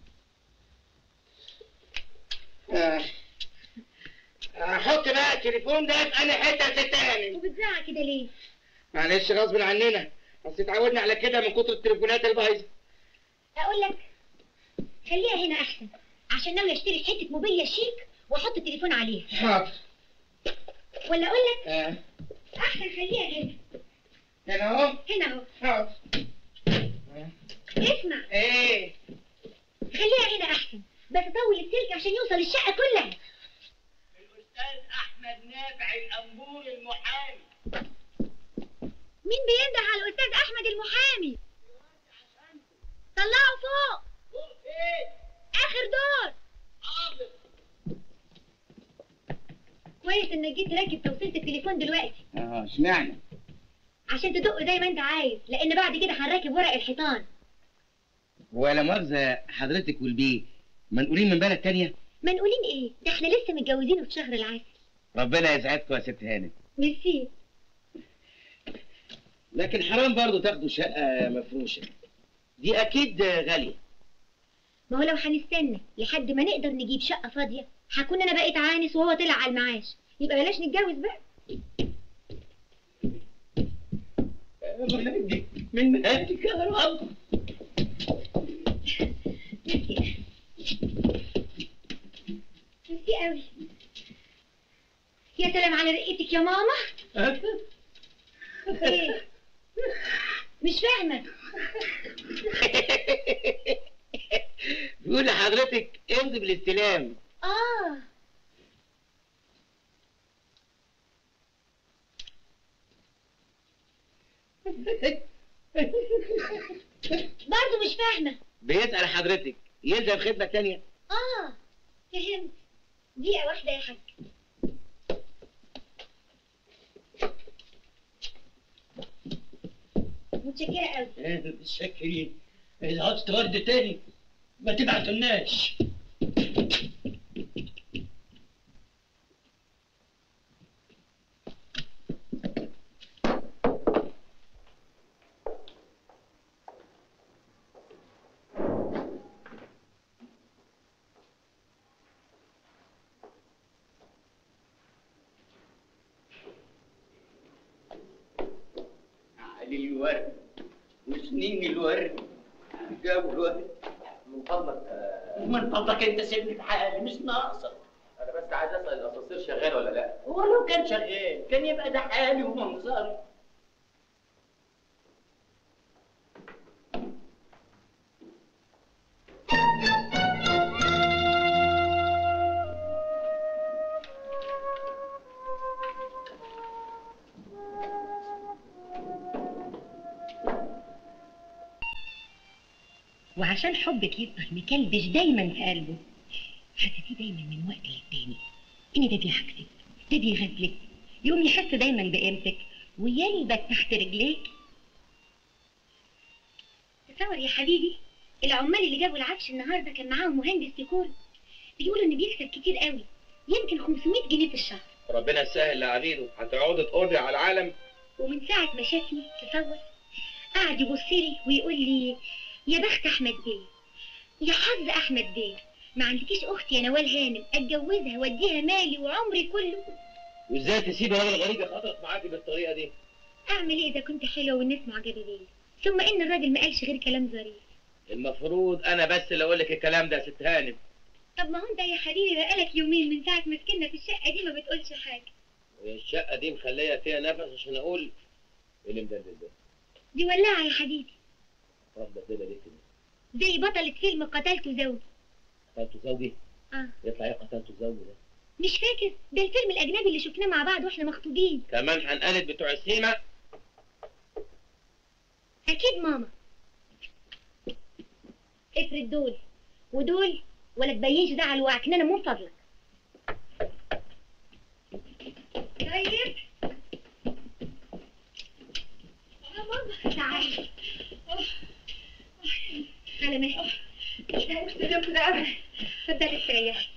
احط بقى التليفون ده في انا حته يا ست هانم. وبتزعق كده ليه؟ معلش غصب عننا، بس اتعودنا على كده من كتر التليفونات البايظه. اقول لك خليها هنا احسن، عشان ناوي اشتري حته موبيليا شيك واحط التليفون عليها. حاضر. ولا اقول لك احسن خليها هنا. هنا اهو. هنا اهو. حاضر. اسمع. ايه؟ خليها هنا احسن، بس طول السلك عشان يوصل الشقه كلها. الأستاذ أحمد نافع الأنبوري المحامي. مين بينده على الأستاذ أحمد المحامي؟ طلعوا فوق. فوق فين؟ آخر دور. حاضر. كويس إنك جيت راكب توصيلة التليفون دلوقتي. اشمعنى؟ عشان تدق زي ما أنت عايز، لأن بعد كده هنراكب ورق الحيطان. ولا مؤاخذة حضرتك والبيه منقولين من بلد تانية؟ منقولين إيه؟ ده إحنا لسه متجوزينه في شهر العسل. ربنا يسعدكم يا ست هانم. ميرسي. لكن حرام برضه تاخدوا شقة مفروشة، دي أكيد غالية. ما هو لو هنستنى لحد ما نقدر نجيب شقة فاضية هكون أنا بقيت عانس وهو طلع على المعاش، يبقى بلاش نتجوز بقى. من مهاتك يا رب. ميرسي قوي. يا سلام على رقتك يا ماما. ايه؟ مش فاهمة. بيقول لحضرتك امضي بالاستلام. برضه مش فاهمة. بيسأل حضرتك يلزم خدمة تانية؟ فهمت. دقيقة واحدة يا حاج. متشكرة قوي. متشكرين. إذا عاوز ورد تاني ما تبعتولناش. علي الورد وسنين الورد جابوا الورد. من فضلك انت سيبني بحالي مش ناقصك. انا بس عايز اسال الاسانسير شغال ولا لا؟ هو لو كان شغال كان يبقى ده حالي ومنظري. وعشان حبك يفضل مكلبش دايما في قلبه حسيتيه دايما من وقت للتاني ان ده بيعكسك، ده بيغفلك، يقوم يحس دايما بقيمتك ويلبك تحت رجليك. تصور يا حبيبي العمال اللي جابوا العفش النهارده كان معاهم مهندس ديكور، بيقولوا ان بيكسب كتير قوي، يمكن 500 جنيه في الشهر. ربنا يسهل لعبيده، هتقعدي تقضي على العالم. ومن ساعة ما شافني تصور قعد يبص لي ويقول لي يا بخت احمد بيه، يا حظ احمد بيه، ما عندكيش اخت يا نوال هانم اتجوزها واديها مالي وعمري كله. وازاي تسيب راجل غريب يخطط معاكي بالطريقه دي؟ اعمل ايه اذا كنت حلوه والناس معجبه بيا؟ ثم ان الراجل ما قالش غير كلام ظريف. المفروض انا بس اللي اقول لك الكلام ده يا ست هانم. طب ما هو انت يا حبيبي بقالك يومين من ساعه ما سكننا في الشقه دي ما بتقولش حاجه. الشقه دي مخليه فيها نفس عشان اقول ايه اللي مدلل ده؟ دي ولعه يا حبيبي. رب مدلله ليه كده؟ زي بطلة فيلم قتلت زوجي. قتلت زوجي؟ يطلع ايه قتلت زوجي ده؟ مش فاكر؟ ده الفيلم الاجنبي اللي شفناه مع بعض واحنا مخطوبين. كمان هنقلد بتوع السيما؟ اكيد ماما. افرد دول ودول ولا تبينش ده على الوعكنانه من فضلك. طيب ماما تعالي. على مهلك مش هستلم كده ابدا. اتفضلي استريحي.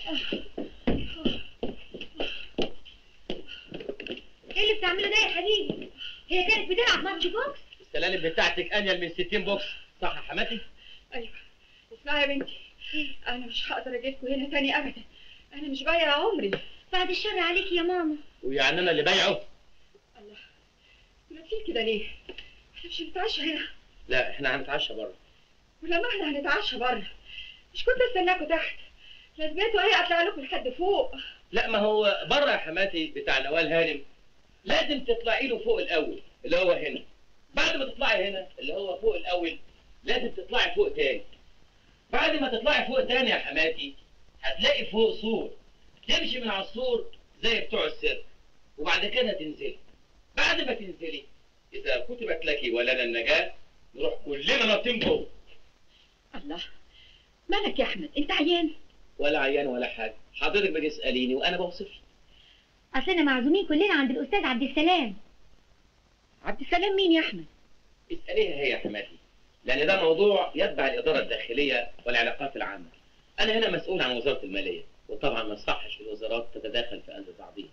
ايه اللي بتعمله ده يا حبيبي؟ هي كانت بتلعب ماتش بوكس؟ السلالم بتاعتك انيل من 60 بوكس، صح يا حماتي؟ ايوه. اسمعي يا بنتي، انا مش هقدر اجيلكوا هنا تاني ابدا، انا مش بايعه عمري. بعد الشر عليكي يا ماما. ويعني انا اللي بايعه؟ الله، لابسين كده ليه؟ احنا مش هنتعشى هنا. لا احنا هنتعشى بره. ولما احنا هنتعشى بره مش كنت استناكوا تحت؟ لازمته ايه اطلع لكم لحد فوق؟ لا ما هو بره يا حماتي بتاع نوال هانم لازم تطلعي له فوق الاول اللي هو هنا. بعد ما تطلعي هنا اللي هو فوق الاول لازم تطلعي فوق تاني. بعد ما تطلعي فوق تاني يا حماتي هتلاقي فوق سور، تمشي من على السور زي بتوع السيرك وبعد كده تنزلي. بعد ما تنزلي اذا كتبت لك ولنا النجاه نروح كلنا ناطين جوه. الله، مالك يا احمد؟ انت عيان؟ ولا عيان ولا حاجه، حضرتك بتساليني وانا بوصف. اصلنا معزومين كلنا عند الاستاذ عبد السلام. عبد السلام مين يا احمد؟ اساليها هي يا حماتي، لان ده موضوع يتبع الاداره الداخليه والعلاقات العامه. انا هنا مسؤول عن وزاره الماليه، وطبعا ما يصحش الوزارات تتداخل في امر بعضها.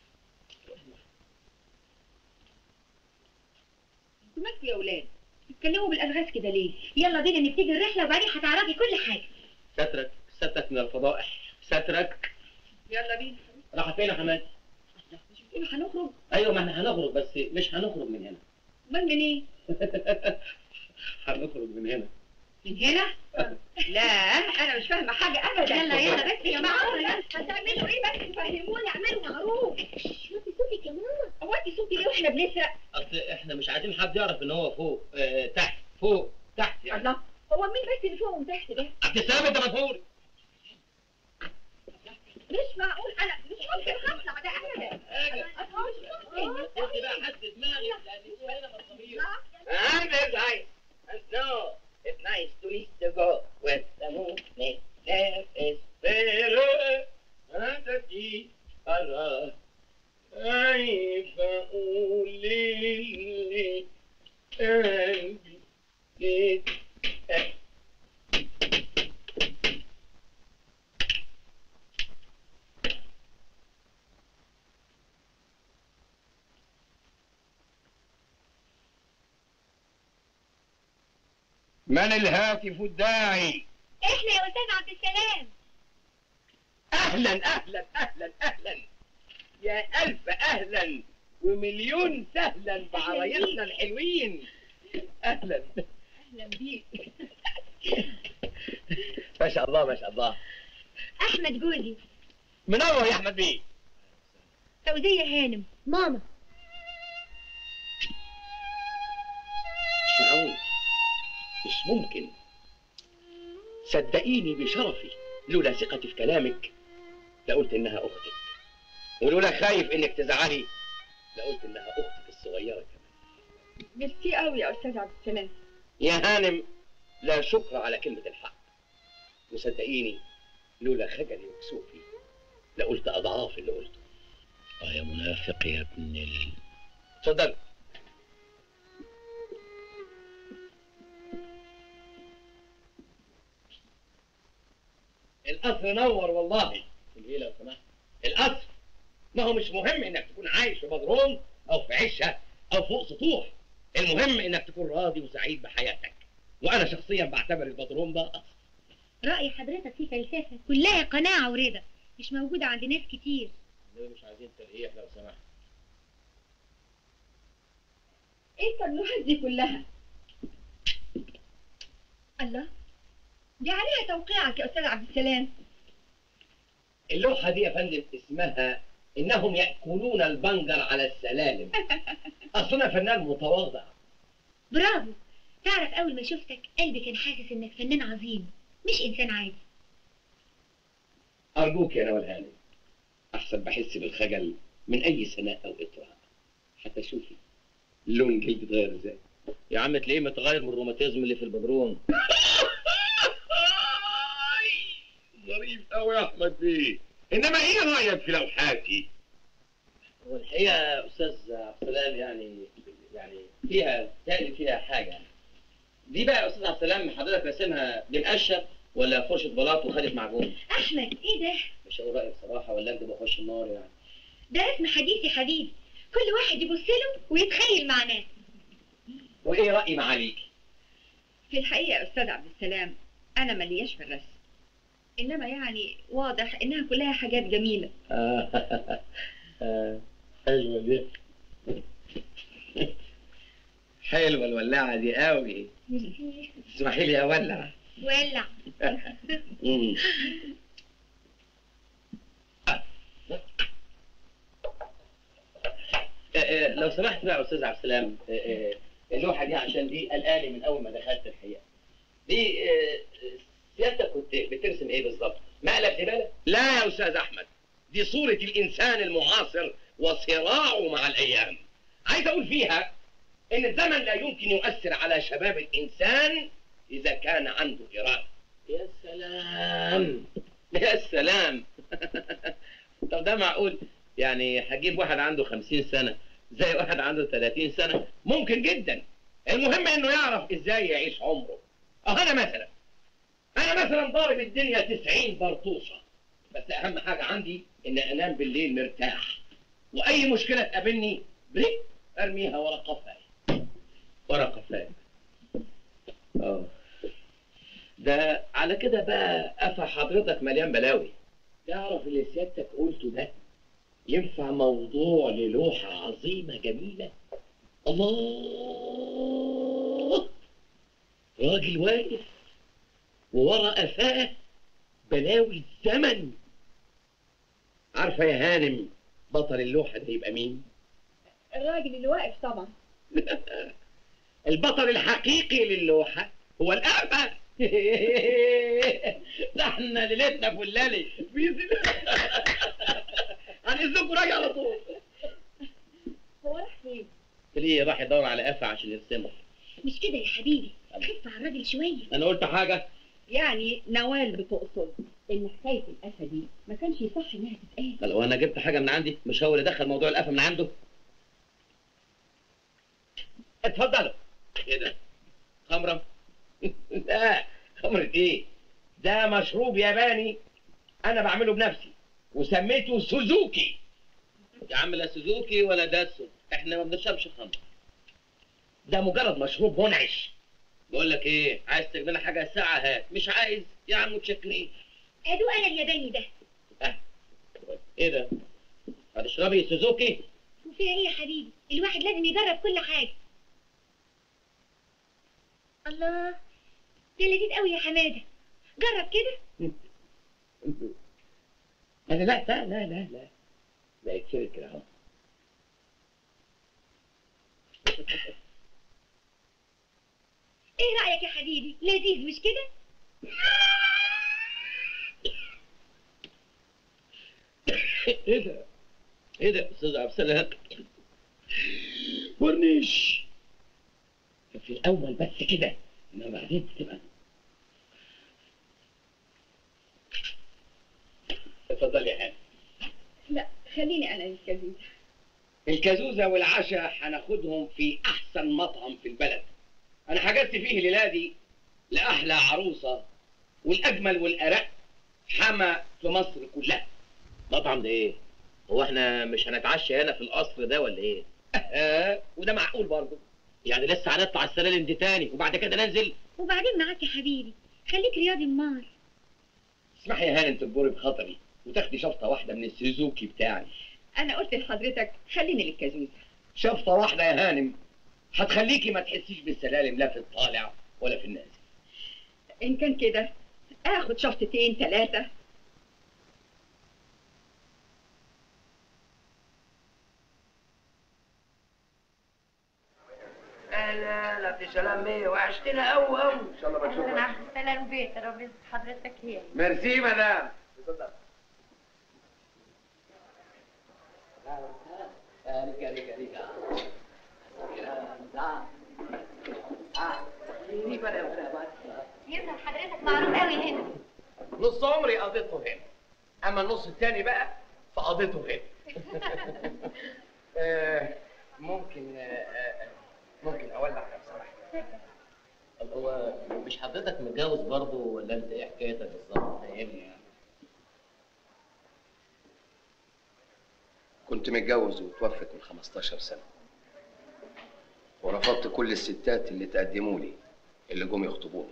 انتوا مالكوا يا اولاد؟ بتتكلموا بالالغاز كده ليه؟ يلا بينا نبتدي الرحله وبعدين هتعرفي كل حاجه. سترك من الفضائح، سترك. يلا بينا. راح فين يا حماتي؟ مش بتقولوا هنخرج؟ ايوه ما احنا هنخرج بس مش هنخرج من هنا. امال منين؟ هنخرج من هنا. من هنا؟ لا انا مش فاهمه حاجه ابدا. يلا بس يا ماما. هتعملوا ايه بس؟ فهموني، اعملوا معروف. وطي صوتك يا ماما. وطي صوتي ليه واحنا بنسرق؟ اصل احنا مش عايزين حد يعرف ان هو فوق تحت فوق تحت يعني. الله، هو مين بس اللي فوق وتحت ده؟ عبد السلام انت مسؤول. مش معقول، انا مش ممكن اطلع ده ابدا. مش ممكن. انت بقى حد دماغك لان انت هنا مصابيح. I'm very nice. And no, it's nice to meet the go with the movement. There is better. And the deep are كيف أقول لي قلبي من الهاتف الداعي؟ احنا يا استاذ عبد السلام. اهلا اهلا اهلا اهلا، يا الف اهلا ومليون سهلا بعرايسنا الحلوين. اهلا اهلا بيك. ما شاء الله ما شاء الله. احمد جوزي. منور يا احمد بيه. فوزية هانم ماما. مش معقول، مش ممكن. صدقيني بشرفي لولا ثقتي في كلامك لقلت انها اختك، ولولا خايف انك تزعلي لقلت انها اختك الصغيره كمان. ميرسي قوي يا استاذ عبد السلام. يا هانم لا شكر على كلمه الحق، وصدقيني لولا خجلي وكسوفي لقلت اضعاف اللي قلته. يا منافق يا ابن اتفضل. القصر نور والله. ايه لو سمحت؟ القصر ما هو مش مهم انك تكون عايش في بدروم او في عشه او فوق سطوح، المهم انك تكون راضي وسعيد بحياتك، وانا شخصيا بعتبر البدروم ده قصر. رأي حضرتك فيه فلسفة كلها قناعة ورضا، مش موجودة عند ناس كتير. مش عايزين تلقيح لو سمحت. ايه التبلوحات دي كلها؟ الله، دي عليها توقيعك يا استاذ عبد السلام. اللوحه دي يا فندم اسمها انهم ياكلون البنجر على السلالم. اصل انا فنان متواضع. برافو. تعرف أول ما شفتك قلبي كان حاسس إنك فنان عظيم مش إنسان عادي. ارجوك يا نوال هانم، احسن بحس بالخجل من اي سناء او اطراء. حتى شوفي لون جلدي اتغير ازاي. يا عم تلاقيه متغير من الروماتيزم اللي في البدروم. ظريف قوي يا احمد بيه. انما ايه رايك في لوحاتي؟ هو الحقيقه يا استاذ عبد السلام يعني فيها حاجه. دي بقى يا استاذ عبد السلام حضرتك راسمها بمقشه ولا فرشه بلاط وخدت معجون؟ أحمد إيه ده؟ مش هقول رايي بصراحه ولا اكذب واخش النار يعني. ده رسم حديث يا حبيبي، كل واحد يبص له ويتخيل معناه. وايه رايي معاليكي؟ في الحقيقه يا استاذ عبد السلام انا ملياش في الرسم، انما يعني واضح انها كلها حاجات جميله. حلوه دي. حلوه الولاعه دي قوي. اسمحي لي اولع. ولع. لو سمحت بقى يا استاذ عبد السلام، اللوحه دي عشان دي قلقاني من اول ما دخلت الحقيقه. دي سيادتك كنت بترسم ايه بالظبط؟ مقلب زباله؟ لا يا استاذ احمد، دي صوره الانسان المعاصر وصراعه مع الايام. عايز اقول فيها ان الزمن لا يمكن يؤثر على شباب الانسان اذا كان عنده اراده. يا سلام يا سلام. طب ده معقول؟ يعني هجيب واحد عنده 50 سنة زي واحد عنده 30 سنة؟ ممكن جدا. المهم انه يعرف ازاي يعيش عمره. انا مثلا ضارب الدنيا 90 برطوشة، بس اهم حاجة عندي ان انام بالليل مرتاح، واي مشكلة تقابلني بريك ارميها ورا قفاي. ورا قفاي. ده على كده بقى قفا حضرتك مليان بلاوي. تعرف اللي سيادتك قلته ده ينفع موضوع للوحة عظيمة جميلة. الله، راجل واقف وورا قفاه بلاوي الزمن. عارفة يا هانم بطل اللوحة ده يبقى مين؟ الراجل اللي واقف طبعا. البطل الحقيقي للوحة هو الأعمى. ده احنا ليلتنا فلالي. هنزلكوا راجع على طول. هو راح فين؟ ليه راح يدور على قفا عشان يرسمه؟ مش كده يا حبيبي، خف على الراجل شويه. انا قلت حاجه؟ يعني نوال بتقصد ان حكايه القفا دي ما كانش يصح انها تتقال. لو انا جبت حاجه من عندي مش هو اللي دخل موضوع القفا من عنده؟ اتفضلوا. ايه ده؟ خمره؟ لا خمره ايه؟ ده مشروب ياباني انا بعمله بنفسي وسميته سوزوكي. يا عم لا سوزوكي ولا داتسو، احنا ما بنشربش خمر. ده مجرد مشروب منعش. بقول لك ايه، عايز تجيب لنا حاجه ساعه هات، مش عايز يا عم متشكرين. ادوق انا الياباني ده. ايه ده؟ هتشربي سوزوكي؟ وفيها ايه يا حبيبي؟ الواحد لازم يجرب كل حاجه. الله، ده لذيذ قوي يا حماده، جرب كده. انا لا لا لا لا لا لا يكفيك كده اهو. ايه رايك يا حبيبي؟ لذيذ مش كده؟ ايه ده؟ ايه ده يا استاذ عبد السلام؟ ورنيش في الاول بس كده، انما بعدين تبقى. اتفضل يا هاني. لا خليني انا الكازوزه. الكازوزه والعشاء هناخدهم في احسن مطعم في البلد. انا حجزت فيه الليله دي لاحلى عروسه والاجمل والارق حما في مصر كلها. مطعم ده ايه؟ هو احنا مش هنتعشى هنا في القصر ده ولا ايه؟ وده معقول برضه. يعني لسه هنطلع السلالم دي تاني وبعد كده ننزل؟ وبعدين معاك يا حبيبي، خليك رياضي امال. اسمحي يا هانم تجبري بخاطري وتاخدي شفطه واحده من السوزوكي بتاعي. انا قلت لحضرتك خليني للكازوزه. شفطه واحده يا هانم هتخليكي ما تحسيش بالسلالم لا في الطالع ولا في النازل. ان كان كده اخد شفطتين ثلاثه. لا لا في سلام بيه، وحشتنا قوي قوي. ان شاء الله ما نشوفك. عبد السلام بيه، ترابيزه حضرتك هي. ميرسي مدام. اتفضل. يظهر حضرتك معروف قوي هنا. نص عمري قضيته هنا، اما النص التاني بقى فقضيته هنا. ممكن اولع لو سمحت. طب هو مش حضرتك متجوز برضه ولا انت ايه حكايتك بالظبط؟ فاهمني يعني. كنت متجوز وتوفت من 15 سنة، ورفضت كل الستات اللي تقدموا لي اللي جم يخطبوني،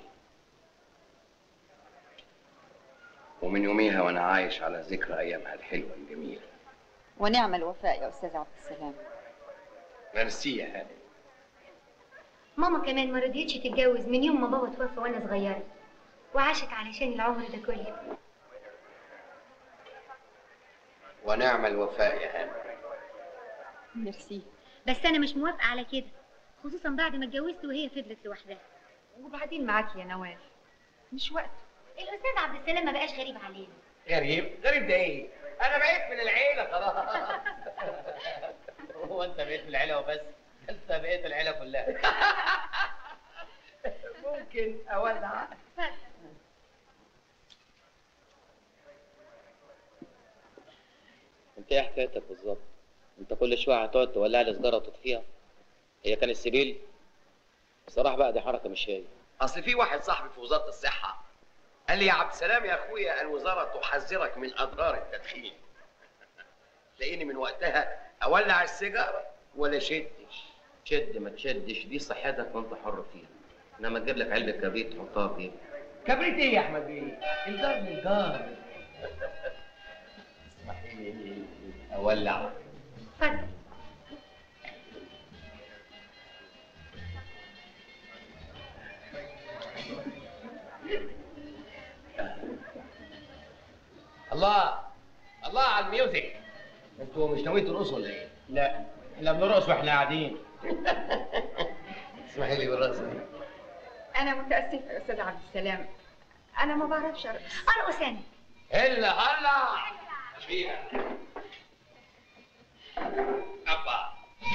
ومن يوميها وانا عايش على ذكرى ايامها الحلوة الجميلة. ونعم الوفاء يا استاذ عبد السلام. ميرسي يا هاني. ماما كمان ما رضيتش تتجوز من يوم ما بابا توفى وانا صغيره، وعاشت علشان العمر ده كله. ونعم الوفاء يا هاني. ميرسي. بس انا مش موافقه على كده، خصوصا بعد ما اتجوزت وهي فضلت لوحدها. وبعدين معاكي يا نوال، مش وقت. الاستاذ عبد السلام ما بقاش غريب علينا. غريب ده ايه؟ انا بقيت من العيله خلاص. هو انت بقيت من العيله وبس؟ انت بقيت العيله كلها. ممكن اولع؟ انت ايه حكايتك بالظبط؟ انت كل شويه هتقعد تولع لي سيجاره وتطفيها؟ هي كان السبيل؟ بصراحه بقى دي حركه مش هي. اصل في واحد صاحبي في وزاره الصحه قال لي يا عبد السلام يا اخويا الوزاره تحذرك من اضرار التدخين. تلاقيني من وقتها اولع السيجاره ولا شدش. شد ما تشدش دي صحتك وانت حر فيها، انما تجيب لك علبه كبريت تحطها فيها. كبريت ايه يا احمد بيه؟ الجار من الجار. اسمحي لي اولع. اتفضل. الله الله على الميوزك. انتوا مش ناويين ترقصوا ولا ايه؟ لا احنا بنرقص واحنا قاعدين. اسمحي لي بالرقص. انا متاسفه يا استاذ عبد السلام، انا ما بعرفش ارقص. ارقص انا. هلا هلا فيها. ابا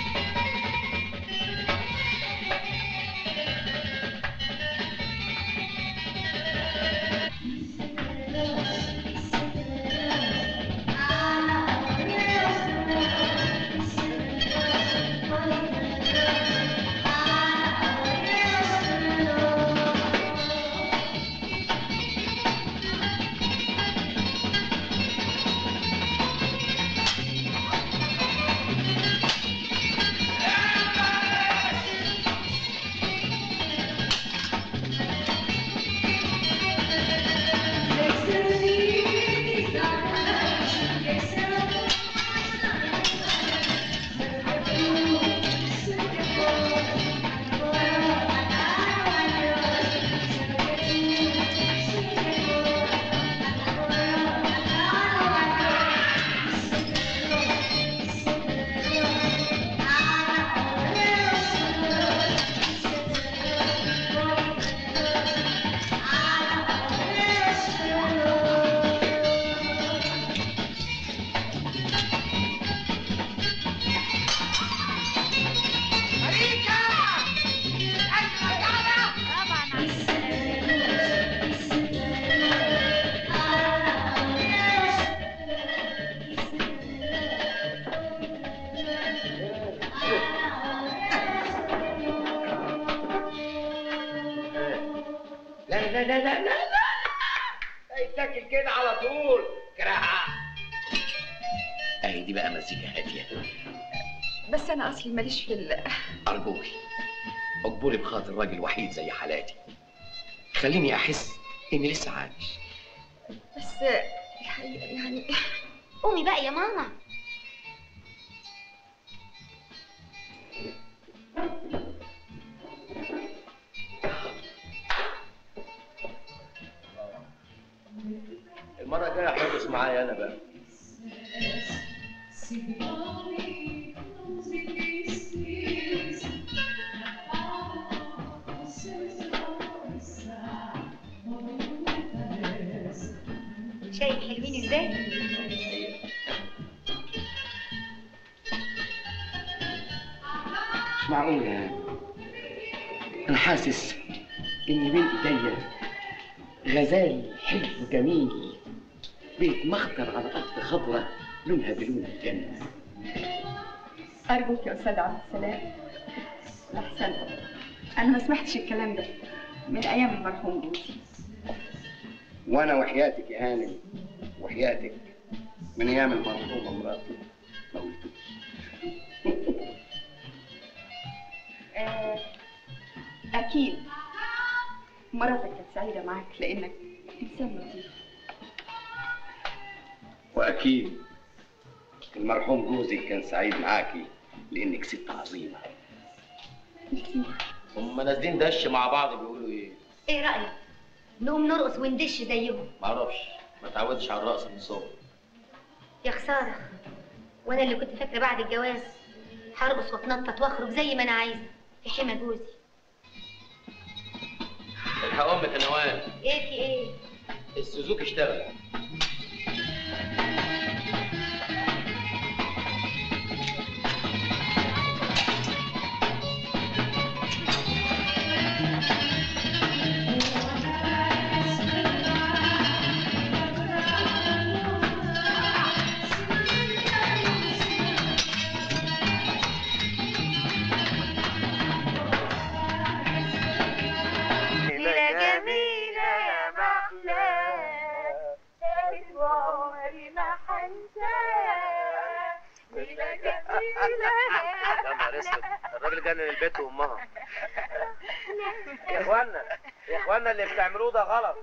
لا لا لا لا لا يتاكل كده على طول كراهه. اهي دي بقى مزيكا هاديه. بس انا اصلي ماليش في ارجوكي اجبري بخاطر راجل وحيد زي حالاتي، خليني احس اني لسه عايش. بس الحقيقه يعني. قومي بقى يا ماما. المره الجايه هترقص معايا انا بقى. شايف حلوين ازاي؟ مش معقول يعني. انا حاسس ان بين ايديا غزال حلو جميل بيتمخضر على ارض خضراء لونها بلون الجنه. ارجوك يا استاذ عبد السلام، احسن انا ما سمعتش الكلام ده من ايام المرحوم جوزي. وانا وحياتك يا هانم وحياتك من ايام المرحومه مراتي ما قلتوش. اكيد مراتك كانت سعيده معاك لانك انسان لطيف. واكيد المرحوم جوزي كان سعيد معاكي لانك ست عظيمه. هم نازلين دش مع بعض بيقولوا ايه؟ ايه رايك؟ نقوم نرقص وندش زيهم. معرفش، ما اتعودتش على الرقص من صغري. يا خساره، وانا اللي كنت فاكره بعد الجواز هرقص واتنطط واخرج زي ما انا عايزه في حمى جوزي. الحق امك يا نوال. ايه في ايه؟ السوزوكي اشتغل. الراجل جنن البيت وامها. يا اخوانا اللي بتعملوه ده غلط.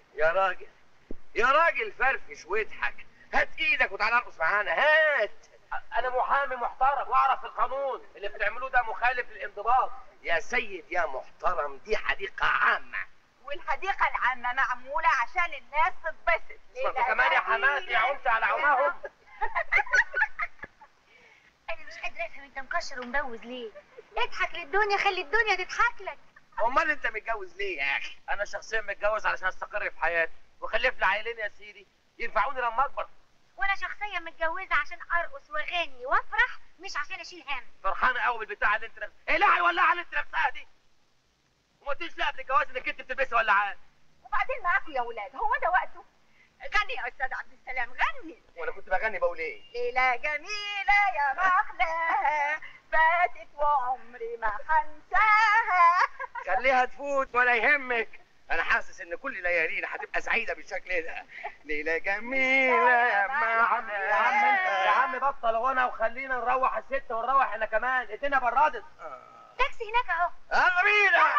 يا راجل فرفش واضحك، هات ايدك وتعالى ارقص معانا. هات. انا محامي محترم واعرف القانون. اللي بتعملوه ده مخالف للانضباط. يا سيد يا محترم، دي حديقه عامه، والحديقه العامه معموله عشان الناس تتبسط. انت كمان يا حماتي يا عنت على عماهم. انا مش قادره افهم انت مكشر ومبوز ليه؟ اضحك للدنيا، خلي الدنيا تضحك لك. امال انت متجوز ليه يا اخي؟ انا شخصيا متجوز علشان استقر في حياتي واخلف لي عيلين يا سيدي ينفعوني لما اكبر. وانا شخصيا متجوزه عشان ارقص واغني وافرح، مش عشان اشيل هم. فرحانه قوي بالبتاع اللي انت لابسها. ايه لا ولا اللي انت لابساها دي؟ وما قلتليش لا قبل الجواز انك انت بتلبسي ولاعات. وبعدين معاكم يا ولاد، هو ده وقته؟ غني يا استاذ عبد السلام، غني. وانا كنت بغني بقول ايه؟ ليلة جميلة يا محلاها فاتت وعمري ما هنساها. خليها تفوت ولا يهمك، انا حاسس ان كل ليالينا هتبقى سعيده بالشكل ده. ليله جميله يا محلاها. يا عم بطل غنى وخلينا نروح الست ونروح احنا كمان، الدنيا بردت. تاكسي هناك اهو. يلا بينا.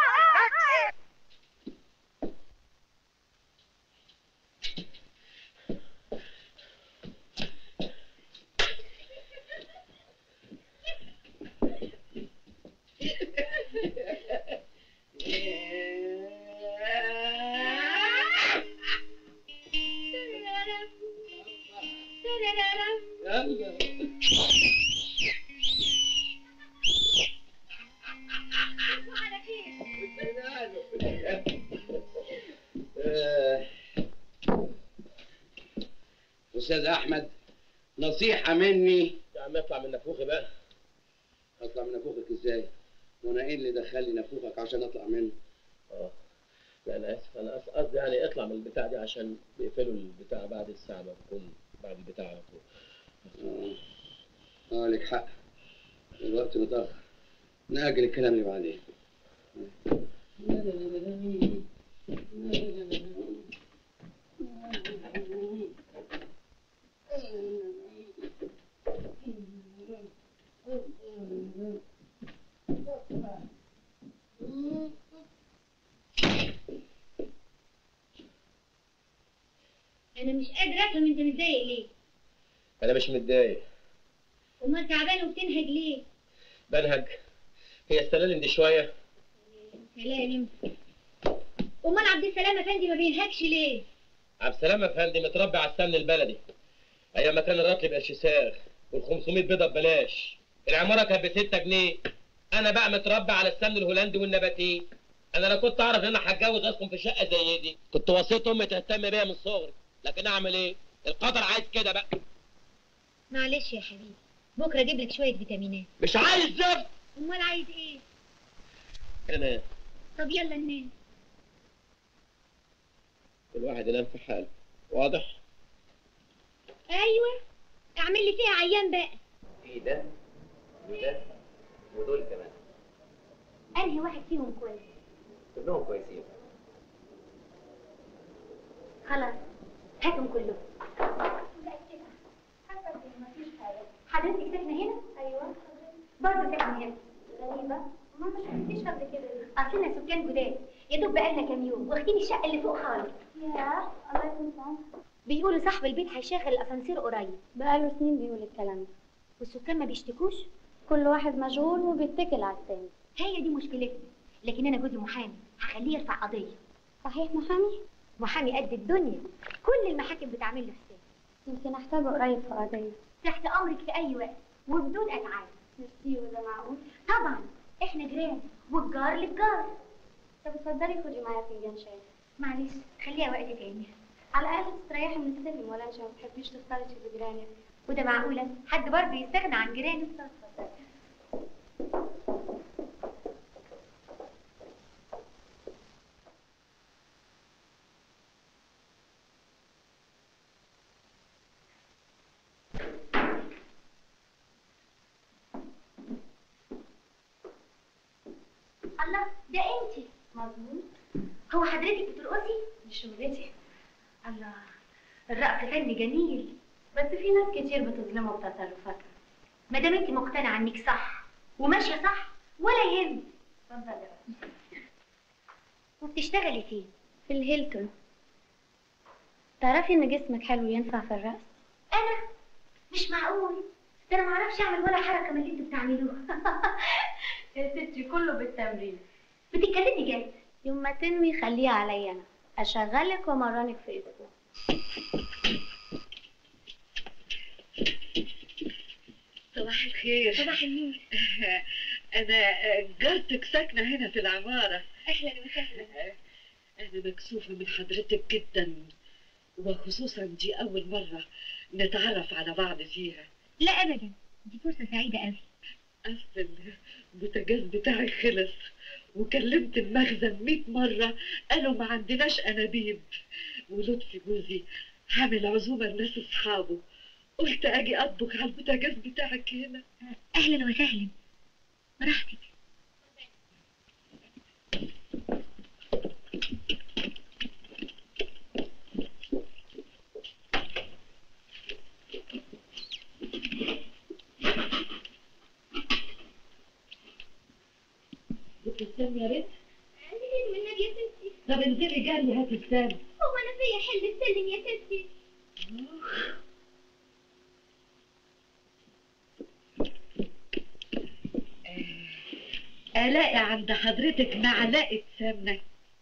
استاذ احمد، نصيحه مني. يا عم اطلع من نافوخي بقى. اطلع من نافوخك ازاي؟ وانا ايه اللي دخلني نافوخك عشان اطلع منه؟ لا انا اسف، انا قصدي يعني اطلع من البتاع دي عشان بيقفلوا البتاع بعد الساعه ما بكون بعد البتاع على طول. لك حق، الوقت متاخر، نأجل الكلام اللي بعدين. انا مش قادره افهم انت متضايق ليه؟ انا مش متضايق. امال تعبان وبتنهج ليه؟ بنهج؟ هي السلالم دي شويه. سلالم؟ امال عبد السلام افندي ما بينهكش ليه؟ عبد السلام افندي متربي على السمن البلدي. ايام ما كان الراتب قرش ساغ وال500 بيضه ببلاش، العماره كانت ب6 جنيه. انا بقى متربي على السمن الهولندي والنباتين. انا لو كنت اعرف ان انا هتجوز اسكن في شقه زي دي كنت وصيت امي تهتم بيا من صغري، لكن اعمل ايه؟ القدر عايز كده بقى. معلش يا حبيبي، بكره اجيب لك شويه فيتامينات. مش عايز زفت. امال عايز ايه؟ انا طب يلا ننام. الواحد ينام في حاله، واضح؟ ايوه، اعمل لي فيها عيان بقى. في ده وده ودول كمان. انهي واحد فيهم كويس؟ كلهم كويسين. خلاص هاتهم كلهم. حضرتك ساكنه هنا؟ ايوه. برضه ساكنه هنا. غريبه، ما شفتكيش قبل كده. اصلنا سكان جداد، يا دوب بقالنا كام يوم واخدين الشقه اللي فوق خالص. ياه الله يكون في عونك. بيقولوا صاحب البيت هيشغل الاسانسير قريب. بقاله سنين بيقول الكلام ده. والسكان ما بيشتكوش؟ كل واحد مشغول وبيتكل على التاني. هي دي مشكلتنا، لكن انا جوزي محامي، هخليه يرفع قضيه. صحيح محامي؟ محامي قد الدنيا، كل المحاكم بتعمل له حساب. يمكن احتاجه قريب في قضيه. تحت امرك في اي وقت وبدون اتعاب. ميرسي، وده معقول؟ طبعا، احنا جيران والجار للجار. طب اتفضلي خدي معايا فنجان شاي. معلش خليها وقت تاني. على الاقل تستريحي من السلم، ولا انت ما بتحبيش تختلطي بجيرانك؟ وده معقوله حد برضه يستغنى عن جيرانه؟ اتفضلي. الله، ده انتي؟ مظبوط. هو حضرتك بترقصي؟ مش شغلتي. الله، الرقص فن جميل، بس في ناس كتير بتظلمه بتصرفاتها. ما دام انت مقتنعه انك صح وماشيه صح ولا يهمك. اتفضلي. وبتشتغلي فين؟ في الهيلتون. تعرفي ان جسمك حلو ينفع في الرقص؟ انا؟ مش معقول، ده انا معرفش اعمل ولا حركه من اللي انتوا بتعملوها. يا ستي كله بالتمرين. بتتكلمي جد؟ يوم ما تنوي خليها عليا انا، اشغلك وامرنك في اسبوع. صباح الخير. صباح النور. أنا جارتك ساكنة هنا في العمارة. أهلا وسهلا. أنا مكسوفة من حضرتك جدا، وخصوصا دي أول مرة نتعرف على بعض فيها. لا أبدا، دي فرصة سعيدة أوي. أصل البوتاجاز بتاعي خلص، وكلمت المخزن 100 مرة قالوا ما عندناش أنابيب، ولطفي جوزي عامل عزومة لناس أصحابه، قلت أجي أطبخ على البوتاجاز بتاعك هنا. أهلا وسهلا، براحتك. السام يا ريت. انزلي والنبي يا ستي. طب انزلي جري هاتي السام. هو انا فيا حل السلم يا ستي. الاقي عند حضرتك معلقه سمنه.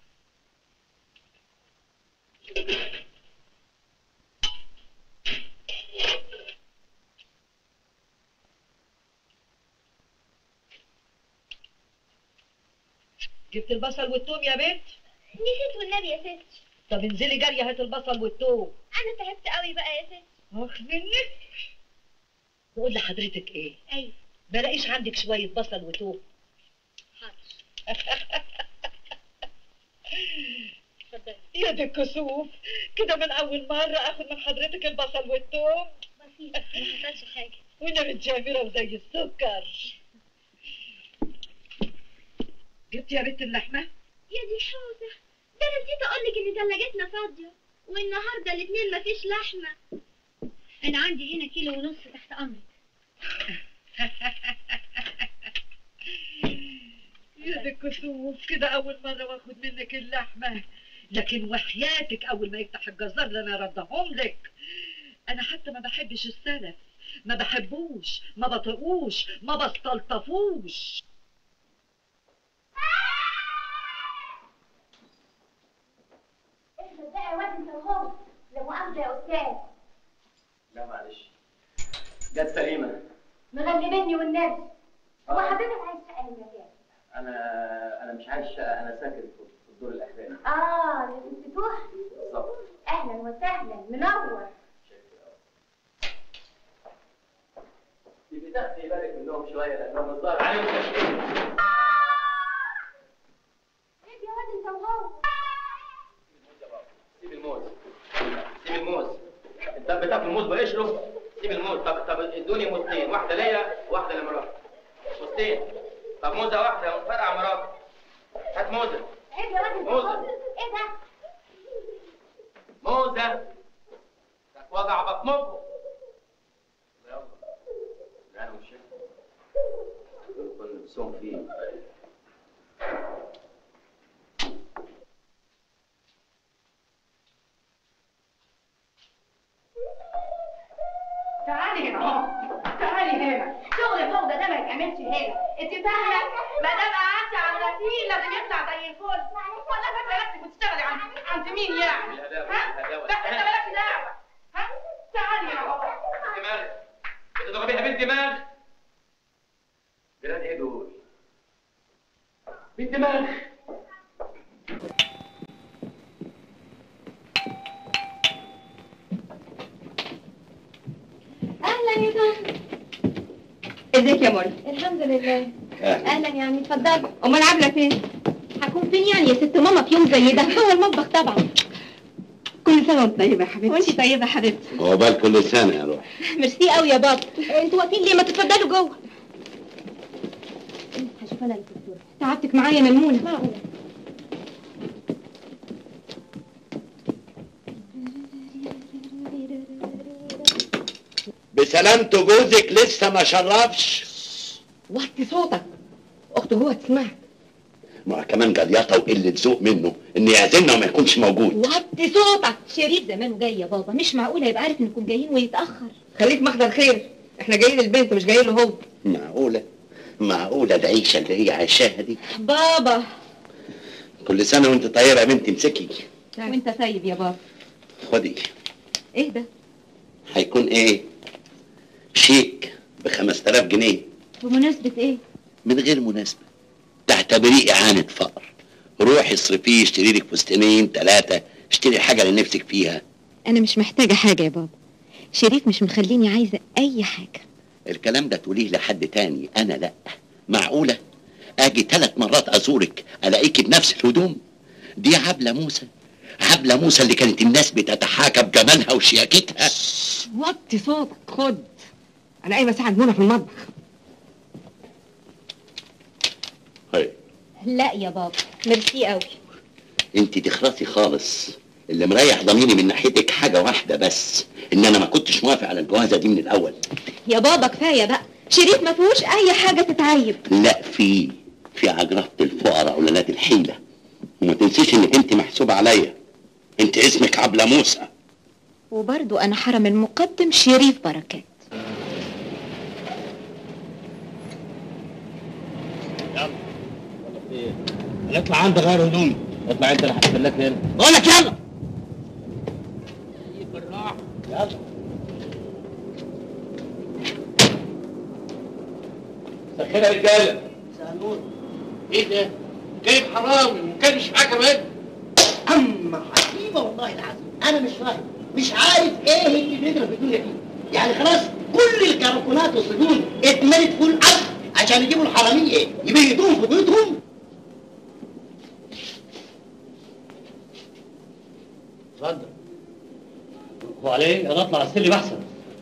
جبت البصل والثوم يا بنت؟ نسيت والنبي يا ستي. طب انزلي جري هات البصل والثوم. انا تعبت قوي بقى يا ستي. اخ منك. بقول لحضرتك ايه؟ ايوه. بلاقيش عندك شويه بصل وثوم. حاضر. اتفضلي. يا دي الكسوف، كده من اول مره اخد من حضرتك البصل والثوم. بسيط، ما حصلش حاجه. وانا متجامره وزي السكر. جبت يا بنت اللحمه؟ يا دي حوسه، ده انا نسيت اقول لك ان ثلاجتنا فاضيه، والنهارده الاثنين مفيش لحمه. انا عندي هنا 1.5 كيلو تحت امرك. يا دي الكسوف، كده اول مره واخد منك اللحمه، لكن وحياتك اول ما يفتح الجزار ده انا ردهم لك. انا حتى ما بحبش السلف، ما بحبوش، ما بطيقوش، ما بستلطفوش. احمد بقى يا واد انت وهو، لا مؤاخذه يا استاذ. لا معلش، جت سليمة. مغلبني والنبي. هو حضرتك عايز شقه من كام؟ أنا مش عايز شقة، أنا ساكن في الدور الأخراني. للفتوح؟ بالظبط. اهلا وسهلا، منور. تبقي تاخدي بالك منهم شوية لأنهم الظاهر عليهم تشكيل. ايه يا واد انت وهو؟ سيب الموز، سيب الموز. أنت بتاكل موز بقشره؟ سيب الموز. طب ادوني موزتين، واحدة ليا واحدة لمراتي. موزتين. طب موزة واحدة فرقع مراتي. هات موزة. ايه يا واد انت وهو؟ ايه ده؟ موزة. وجع بطنكم. يلا. أنا مش شايف. كل نفسهم فيه. تعالي هنا اهو، تعالي هنا. شغل فوق ده ما يتعملش هنا. انت فاهمه؟ ما دام قعدتي على الغسيل لازم يطلع زي الفل. ولا فاكره نفسك بتشتغلي عند مين يعني؟ ها؟ بس انت مالكش دعوه. ها؟ تعالي هنا اهو. دماغ. بتضربيها بالدماغ. جيران ايه دول؟ بالدماغ. اهلا يا طنط. ازيك يا مريم؟ الحمد لله. أهلا. اهلا يعني، اتفضلي. امال عامله فين؟ هكون فين يعني يا ست ماما في يوم زي ده؟ هو المطبخ طبعا. كل سنه وانت طيبه يا حبيبتي. وانت طيبه يا حبيبتي. عقبال كل سنه يا روح. ميرسي قوي يا بابا. انتوا واقفين ليه؟ ما تتفضلوا جوه. هشوف انا الدكتور. تعبتك معايا ميمونه. معقوله. بسلامته جوزك لسه ما شربش. وطي صوتك، اخته جوه تسمعك. ما كمان جليطه وقله ذوق منه ان يعزمنا وما يكونش موجود. وطي صوتك. شريف زمانه جاي يا بابا، مش معقول هيبقى عارف انكم جايين ويتاخر. خليك محضر خير، احنا جايين البنت مش جايين له هو. معقوله العيشه اللي هي عايشاها دي؟ بابا كل سنه وانت طيبه يا بنتي. امسكي. وانت طيب يا بابا. خدي. ايه ده؟ هيكون ايه؟ شيك ب5000 جنيه. بمناسبة ايه؟ من غير مناسبة، تعتبريه إعانة فقر. روحي اصرفيه، اشتري لك فستانين 3، اشتري حاجة اللي نفسك فيها. انا مش محتاجة حاجة يا بابا، شريف مش مخليني عايزة اي حاجة. الكلام ده تقوليه لحد تاني، أنا لأ. معقولة أجي 3 مرات أزورك ألاقيكي بنفس الهدوم؟ دي عبلة موسى، عبلة موسى اللي كانت الناس بتتحاكى بجمالها وشياكتها. وطي صوتك، خد انا قايمة اساعد منى في المطبخ. هاي لا يا بابا ميرسي قوي. انت تخرسي خالص. اللي مريح ضميري من ناحيتك حاجة واحدة بس، ان انا ما كنتش موافق على الجوازة دي من الاول. يا بابا كفاية بقى، شريف ما فيهوش اي حاجة تتعيب. لا، في عجرفة الفقراء ولاد الحيلة. وما تنسيش انك انت محسوبة عليا، انت اسمك عبلة موسى. وبرضو انا حرم المقدم شريف بركات. اطلع عندي غير هدومي. اطلع انت، انا هستناك هنا. بقول لك يلا. بالراحه يلا. سخنها يا رجاله. سألون ايه ده؟ جايب حرامي وكان مش معاه كمان. اما عجيبه والله العظيم، انا مش فاهم، مش عارف ايه اللي بيجرى في الدنيا دي. يعني خلاص كل الكركونات والسجون اتملت فول الارض عشان يجيبوا الحراميه ايه؟ يبيتوهم في بيوتهم. اتفضل. وعليه انا اطلع السلم احسن.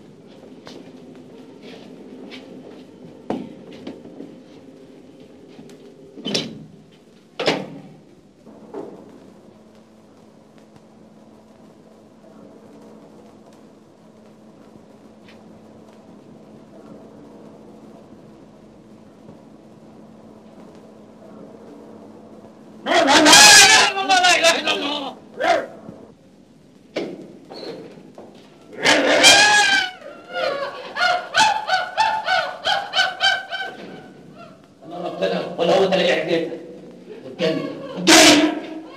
ولا هو تلاقي حكايتك قدامي قدامي.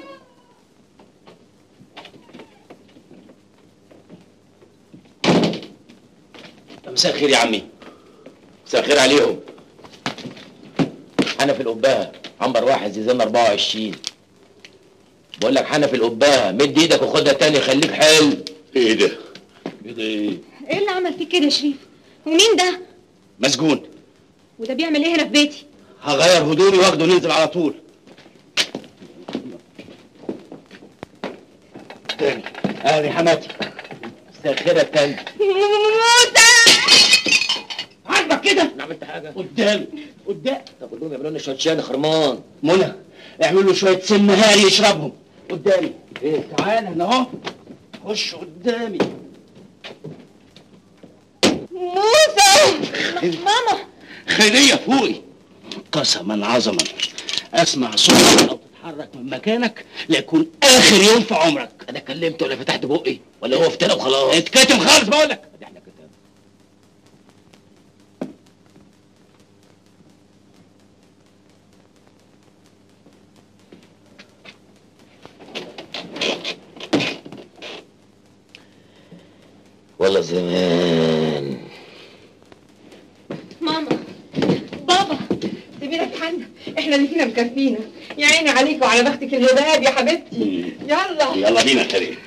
مساء الخير يا عمي. مساء الخير عليهم. حنفي القباها عنبر 1 زيزان 24. بقول لك حنفي القباها، مد ايدك وخدها تاني، خليك حلو. ايه ده؟ ايه ده ايه؟ ايه اللي عمل فيك كده يا شريف؟ ومين ده؟ مسجون. وده بيعمل ايه هنا في بيتي؟ هغير هدومي واخده ننزل على طول. تاني اهلي حماتي. مساء الخير يا تاني. موسى عاجبك كده؟ انا عملت حاجه؟ قدام. طب قول لهم يعملوا لنا شويه شاي خرمان. منى اعملوا له شويه سم هاري يشربهم قدامي. ايه؟ تعالى هنا اهو، خش قدامي. موسى ماما. خيريه فوقي. قسما عظما اسمع صوتك او تتحرك من مكانك ليكون اخر يوم في عمرك. انا كلمته ولا فتحت بقي ولا هو افترى وخلاص؟ اتكتم خالص بقول لك. والله زمان. ماما بابا سيبينا في حالنا، احنا اللي فينا مكفينا. يا عيني عليك وعلى بختك الهباب يا حبيبتي. يلا بينا يا كريم.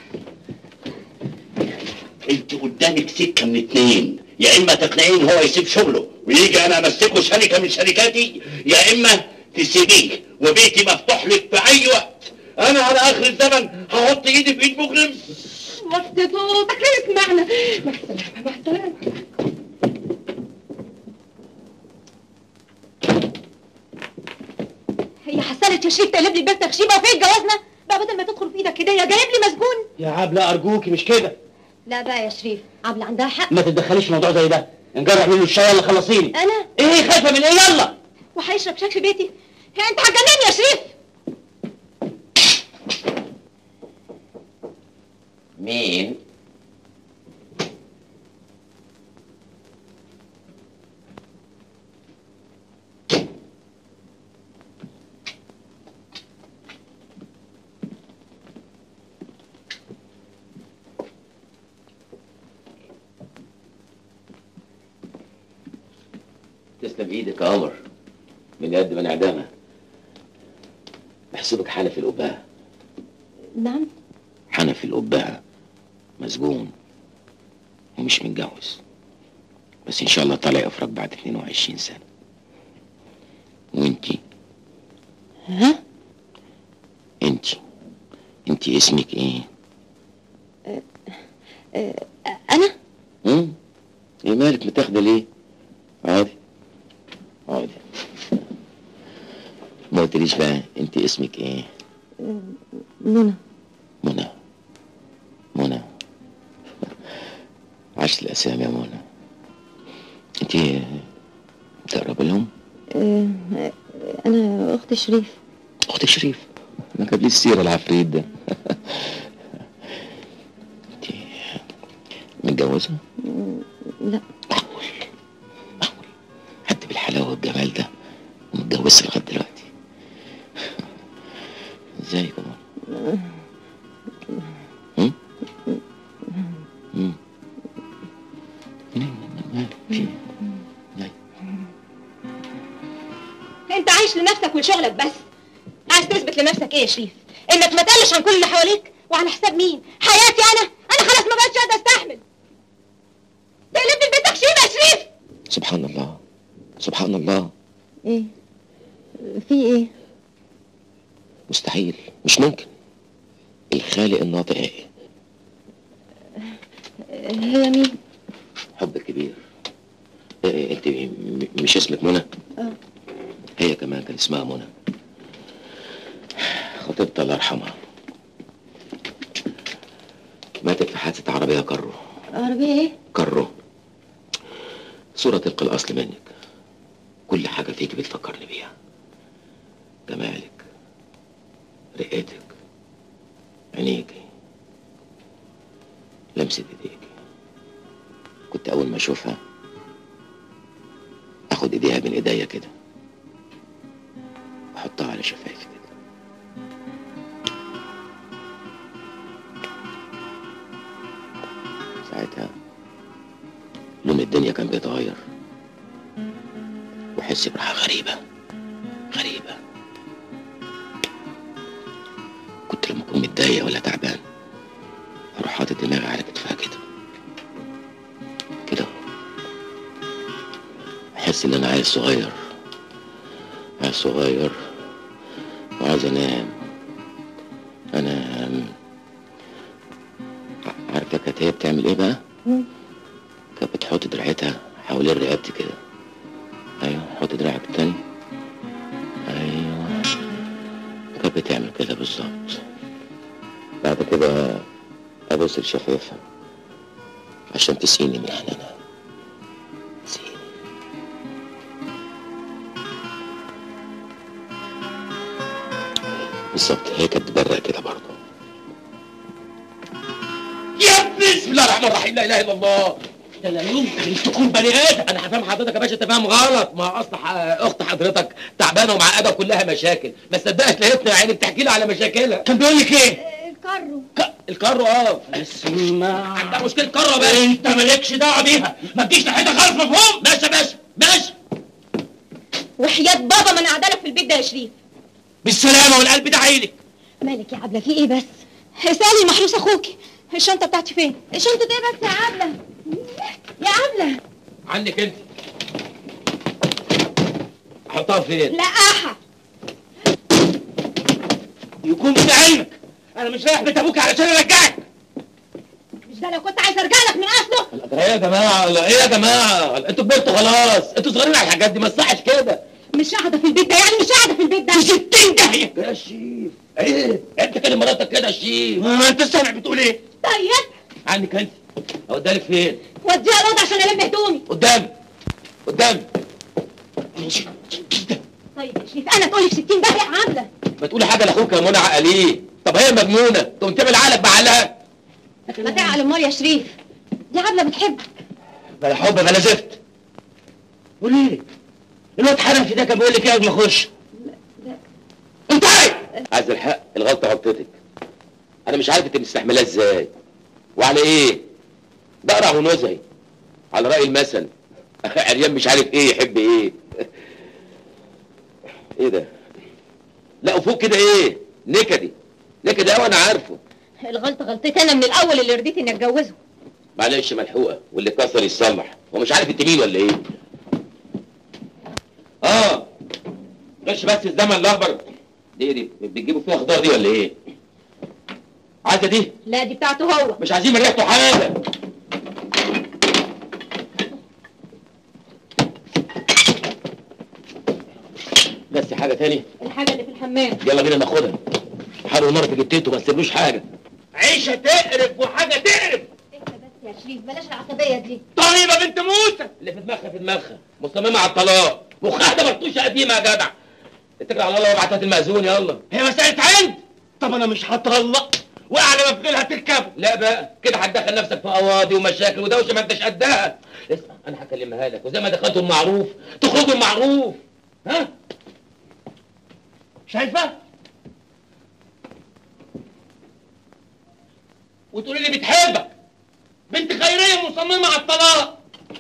انت قدامك سكه من 2، يا اما تقنعين هو يسيب شغله ويجي انا امسكه شركه من شركاتي، يا اما تسيبيه وبيتي مفتوح لك في اي وقت. انا على اخر الزمن هحط ايدي في ايد مجرم. وطي صوتك لا يسمعنا. مع السلامه مع السلامه. هي حصلت يا شريف تقلب لي البيت تخشيبه وفين جوازنا بقى؟ بدل ما تدخل في ايدك هديه جايب لي مسجون. يا عبلة ارجوكي مش كده. لا بقى يا شريف، عبلة عندها حق. ما تتدخليش في موضوع زي ده. نجرح منه الشاي يلا خلصيني. انا؟ ايه خايفه من ايه؟ يلا. وهيشرب شاي في بيتي؟ انت هتجنني يا شريف. مين؟ تسلم ايدك يا قمر، من قد ما انعدامها. بحسبك حنفي القبعه. نعم. حنفي القبعه مسجون ومش متجوز، بس ان شاء الله طالع افرج بعد 22 سنه. وانتي؟ ها؟ انتي اسمك ايه؟ انا؟ ايه مالك متاخده ليه؟ عادي عادي. ما قلتليش بقى انت اسمك ايه؟ منى. منى عشت الاسامي يا منى. انت تقرب لهم؟ انا اخت شريف. اخت شريف؟ ما جابليش السيره العفريت ده. انت متجوزه؟ لا. معقول حد بالحلاوه والجمال ده ومتجوزش لغايه دلوقتي؟ ازاي كمان؟ انت عايش لنفسك ولشغلك بس. عايز تثبت لنفسك ايه يا شريف؟ انك ما تقلش عن كل اللي حواليك؟ وعلى حساب مين؟ حياتي انا خلاص ما بقتش قادره استحمل. تقلبني لبيتك شيبه يا شريف. سبحان الله سبحان الله. ايه في ايه؟ مستحيل، مش ممكن. الخالق الناطق ايه؟ هي مين؟ حب كبير. انت مش اسمك منى؟ هي كمان كان اسمها منى. خطيبتها الله يرحمها ماتت في حادثة عربية كارو. عربية ايه؟ كارو. صورة تلقى الأصل منك. كل حاجة فيك بتفكرني بيها. جمالك، رقتك، عينيكي، لمسة ايديكي. كنت أول ما أشوفها أخد إيديها بين إيديا كده وأحطها على شفايفي كده. ساعتها لون الدنيا كان بيتغير وأحس براحة غريبة. كنت لما أكون متضايق ولا تعبان أروح حاطط دماغي على كتفها كده أحس إن أنا عيل صغير وعايز أنام. عارفة كانت هي بتعمل إيه بقى؟ كانت بتحط دراعتها حوالين رقبتي كده. أيوه، حط دراعك التاني. أيوه، كانت بتعمل كده بالظبط. بعد كده أبص لشفايفها عشان تسقيني من حنانها. بالظبط، هي كانت بتبرق كده برضه. يا ابني بسم الله الرحمن الرحيم، لا اله الا الله. ده لا يمكن تكون بني ادم. انا هفهم حضرتك يا باشا، انت فاهم غلط. ما اصل اخت حضرتك تعبانه ومعقده وكلها مشاكل، بس صدقت لقيتنا يعني بتحكي لي على مشاكلها. كان بيقول لك ايه؟ الكارو. الكارو اسمع، عندها مشكله كارو يا باشا. انت مالكش دعوه بيها، ما تجيش ناحيتها خالص، مفهوم؟ ماشي يا باشا ماشي. وحياة بابا ما انا قاعده لك في البيت ده يا شريف. بالسلامه والقلب ده عينك. مالك يا عبله، في ايه بس؟ اسالي محروس اخوكي. الشنطه بتاعتي فين؟ الشنطه ايه بس يا عبله؟ يا عبله عنك انت. احطها فين؟ لقاحه. يكون في علمك انا مش رايح بيت ابوك علشان ارجعك. مش ده لو كنت عايز ارجع لك من اصله. ايه يا جماعه؟ ايه يا جماعه؟ انتوا كبرتوا خلاص، انتوا صغيرين على الحاجات دي، ما تصحش كده. مش قاعده في البيت ده، يعني مش قاعده في البيت ده. في 60 داهيه يا شيف. ايه انت كده مراتك كده يا شيف؟ ما انت سامع بتقول ايه؟ طيب عنك انت. اوديها لك فين؟ وديها الاوضه عشان الم هدومي. قدامي. طيب يا شريف، انا تقولي في 60 داهيه يا عبله. ما تقولي حاجه لاخوك يا منى عقليه. طب هي مجنونه تقوم تعمل عقلك بعقلها. ما تعقل امال يا شريف، دي عبله بتحبك. بلا حب بلا زفت. قول ايه؟ الواد حنفي ده كان بيقول لك ايه قبل ما اخش؟ انت عايز الحق، الغلطه غلطتك. انا مش عارف انت مستحملها ازاي وعلى ايه. بقرع ونزهي على راي المثل، عريان مش عارف ايه يحب ايه. ايه ده؟ لا وفوق كده ايه؟ نكدي نكدي قوي، انا عارفه. الغلطه غلطتي انا من الاول اللي رضيت اني اتجوزه. معلش ملحوقه، واللي اتكسر يتصلح. هو مش عارف انت مين ولا ايه؟ غش بس الزمن الاخضر. دي بتجيبوا فيها خضار دي ولا ايه؟ عايزه دي؟ لا دي بتاعته هو. مش عايزين من ريحته حاجه. بس حاجه تاني؟ الحاجه اللي في الحمام. يلا بينا ناخدها. حرقوا نار في جتته، ما تسيبلوش حاجه. عيشه تقرف وحاجه تقرف. بس يا شريف بلاش العصبيه دي. طيبه بنت موسى اللي في دماغها مصممه على الطلاق، مخها ده مرطوشه قديمه يا جدع. اتكل على الله وابعت هات المأذون يلا. هي مساله عند. طب انا مش هطلق واعلى ما في غيرها تركبه. لا بقى كده هتدخل نفسك في قواضي ومشاكل ودوشه ما انتش قدها. اسمع انا هكلمها لك، وزي ما دخلتوا المعروف تخرجوا المعروف. ها؟ شايفه؟ وتقولي لي بتحبك. بنت خيريه مصممه على الطلاق.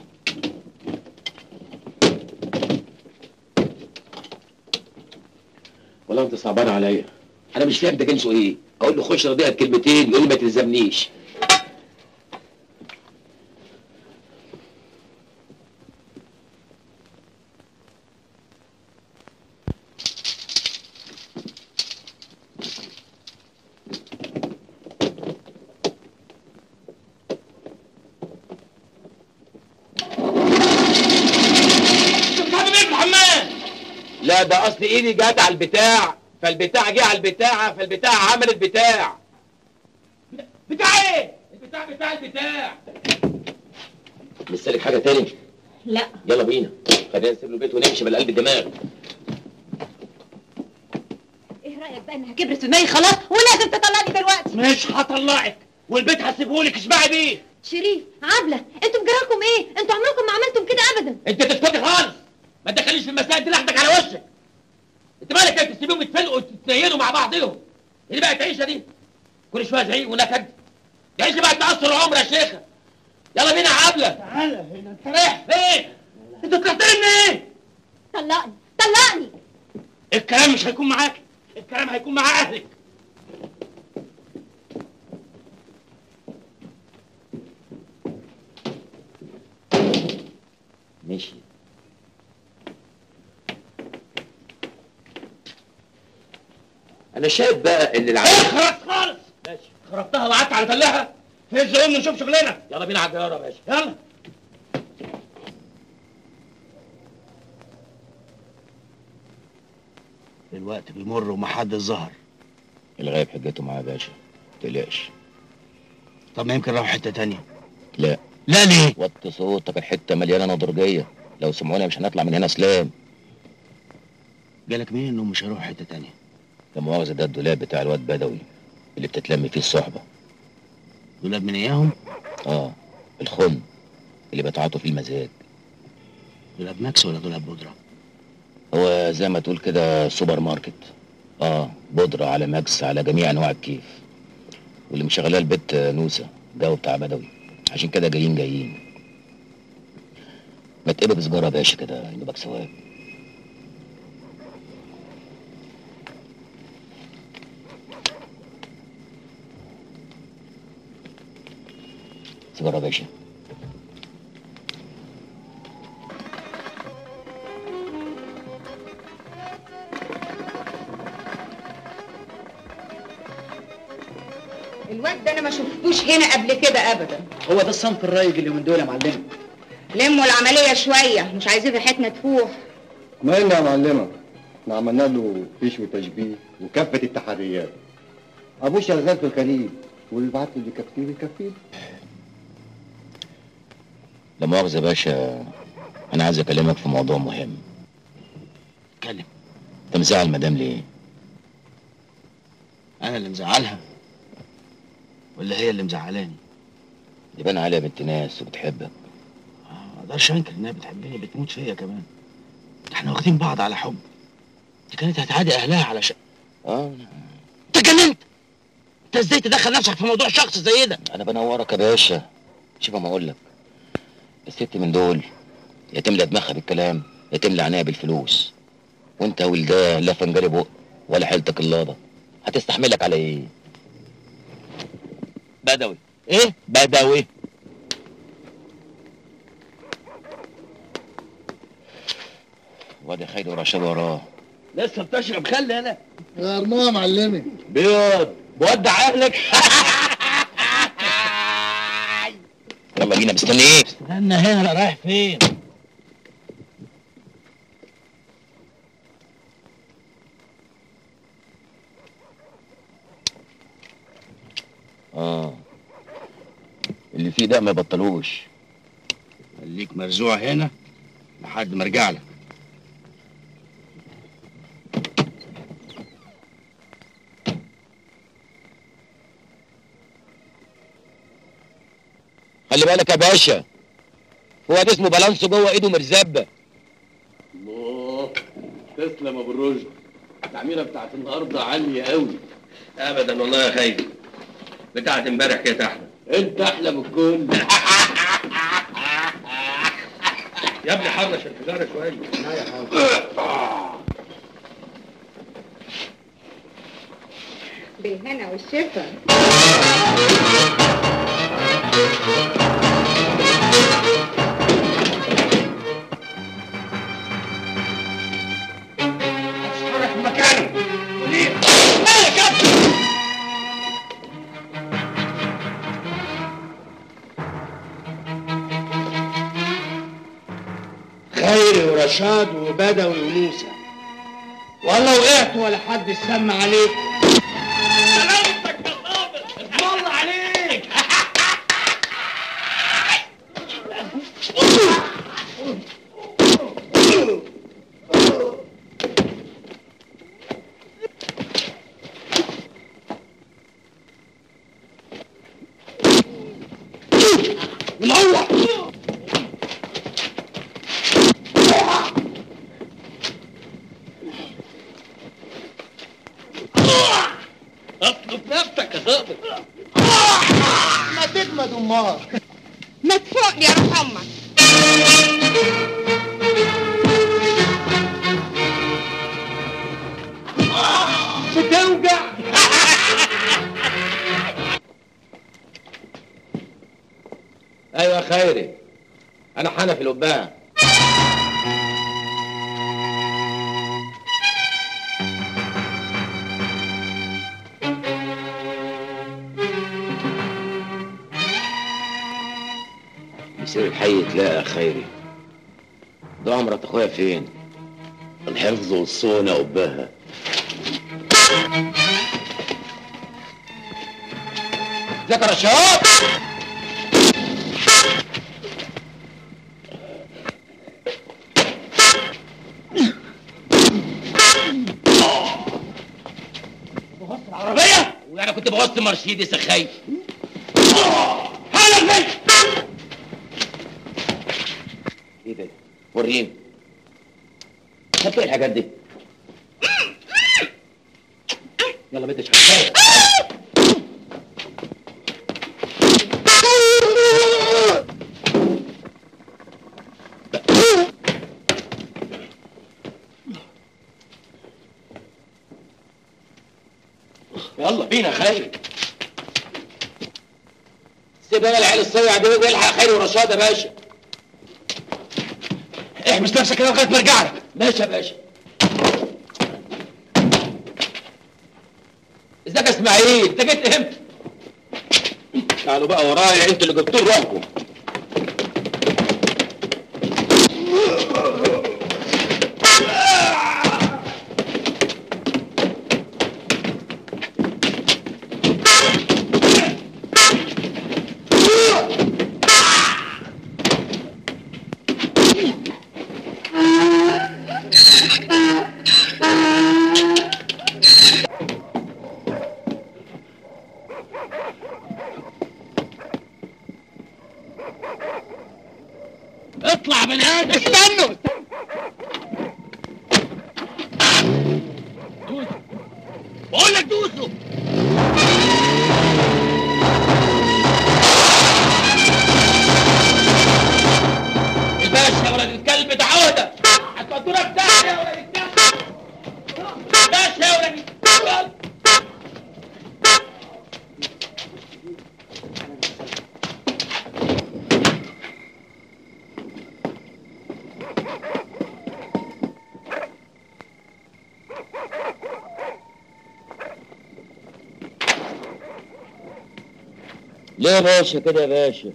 والله انت صعبان عليا. انا مش فاهم ده جنسه ايه. اقول له خش رضيها بكلمتين يقول لي ما تلزمنيش. لا ده اصل ايدي جت على البتاع، فالبتاع جه على البتاعه، فالبتاع عملت بتاع. بتاع ايه؟ البتاع. لسه لك حاجه تاني؟ لا. يلا بينا خلينا نسيب له البيت ونمشي من قلب الدماغ. ايه رايك بقى انها كبرت في دماغي خلاص ولازم تطلقني دلوقتي؟ مش هطلقك والبيت هسيبهولك اشبعي بيه. شريف عبله انتوا بجرالكم ايه؟ انتوا عمركم ما عملتم كده ابدا. انت تسكتي خالص، ما تدخليش في المسائل دي لحدك على وشك. انت مالك انت تسيبيهم يتفلقوا وتتنيلوا مع بعضهم؟ اللي بقت عيشه دي كل شويه زعيق ونكد. دي عيشه بقت تقصر العمر يا شيخه. يلا بينا يا عبله. تعالى هنا. انت رايح فين؟ انت طلعتني من ايه؟ طلقني. الكلام مش هيكون معاك، الكلام هيكون مع اهلك. ماشي. انا شايف بقى ان خلاص خالص. ماشي خربتها وقعدت على تلها. هز امي نشوف شغلنا. يلا بينا على الجياره يا باشا. يلا. الوقت بيمر ومحدش ظهر. الغايب حجته معاه يا باشا، ما تقلقش. طب ما يمكن راحوا حته تانيه. لا ليه؟ وطي صوتك، الحته مليانه نضرجيه، لو سمعونا مش هنطلع من هنا سلام. جالك مين انهم مش هيروحوا حته تانيه؟ لا مؤاخذه ده الدولاب بتاع الواد بدوي اللي بتتلم فيه الصحبه. دولاب من اياهم؟ الخن اللي بيتعاطوا فيه المزاج. دولاب ماكس ولا دولاب بودره؟ هو زي ما تقول كده سوبر ماركت. بودره على ماكس على جميع انواع الكيف. واللي مشغلاه البت نوسه جو بتاع بدوي، عشان كده جايين. ما تقبل سجاره يا باشا كده ينوبك ثواب. سجاره يا باشا. الواد ده انا ما شفتوش هنا قبل كده ابدا. هو ده الصنف الرايج اللي من دول يا معلمه. لموا العمليه شويه، مش عايزين ريحتنا تفوح. مالنا يا معلمه؟ احنا عملنا له فيش وتشبيه وكافه التحريات. ابوه شغال في الخليج واللي بعت له يكفيه. لا مؤاخذه يا باشا، انا عايز اكلمك في موضوع مهم. اتكلم. انت مزعل المدام ليه؟ انا اللي مزعلها ولا هي اللي مزعلاني؟ يبان عليها بنت ناس وبتحبك. ما اقدرش انكر انها بتحبني، بتموت فيا كمان. احنا واخدين بعض على حب. دي كانت هتعادي اهلها على انت اتجننت؟ انت ازاي تدخل نفسك في موضوع شخص زي ده؟ انا بنورك يا باشا. شوف ما اقول لك، الست من دول يا تملى دماغها بالكلام تملى عينيها بالفلوس، وانت ولدان لا فنجري بق ولا حيلتك اللابه، هتستحملك على ايه؟ بدوي. ايه؟ بدوي. وادي خير ورشاد وراه. لسه بتشرب خل انا؟ غرمها يا معلمي. بيض بودع اهلك. يلا بينا، مستني ايه؟ استنى هنا، رايح فين؟ اللي فيه ده ما يبطلوش. خليك مرزوع هنا لحد ما ارجع لك. خلي بالك يا باشا، هو ده اسمه بالانسو جوه ايده مرزبه. الله، تسلم يا ابو الرشد، التعميره بتاعت النهارده عاليه قوي. ابدا والله يا خيري، بتاعت امبارح كانت احلى. انت احلى من الكل. يا ابني حرش الحجاره شويه. لا يا حاج. بالهنا والشفا. اتحرك من مكانه. وليه؟ مالك يا ابني؟ خيري ورشاد وبدوي وموسى، والله وقعت ولا حد سمع عليك. سلامتك يا صابر، اسم الله عليك. منور. اطلب نفسك يا صابر. ما تجمد امال. ما تفوق يا روح امك. بتوجع. ايوه يا خيري، انا حنفي القبان. يصير الحي يتلاقى يا خيري. ده عمرك اخويا فين؟ الحفظ والصونة قبها. ازيك يا رشاد؟ بغص العربية؟ وانا كنت بغص مرسيدس يا خي. حنفي. ايه ده؟ وريني. خدت ايه الحاجات دي؟ يلا بنت شغال. يلا بينا يا خيري. سيب انا العيال الصيع دي والحق خيري ورشاد يا باشا. احبس نفسك كده لغايه ما ارجع لك. ماشي يا باشا. ازيك يا اسماعيل؟ انت جيت امتى؟ تعالوا بقى ورايا، انتوا اللي جبتوا روحكم. اطلع من هنا. استنوا. دوسوا. بقول لك دوسوا. الباشا يا ولد الكلب ده عودة. الشاورة دي. ليه يا باشا كده يا باشا؟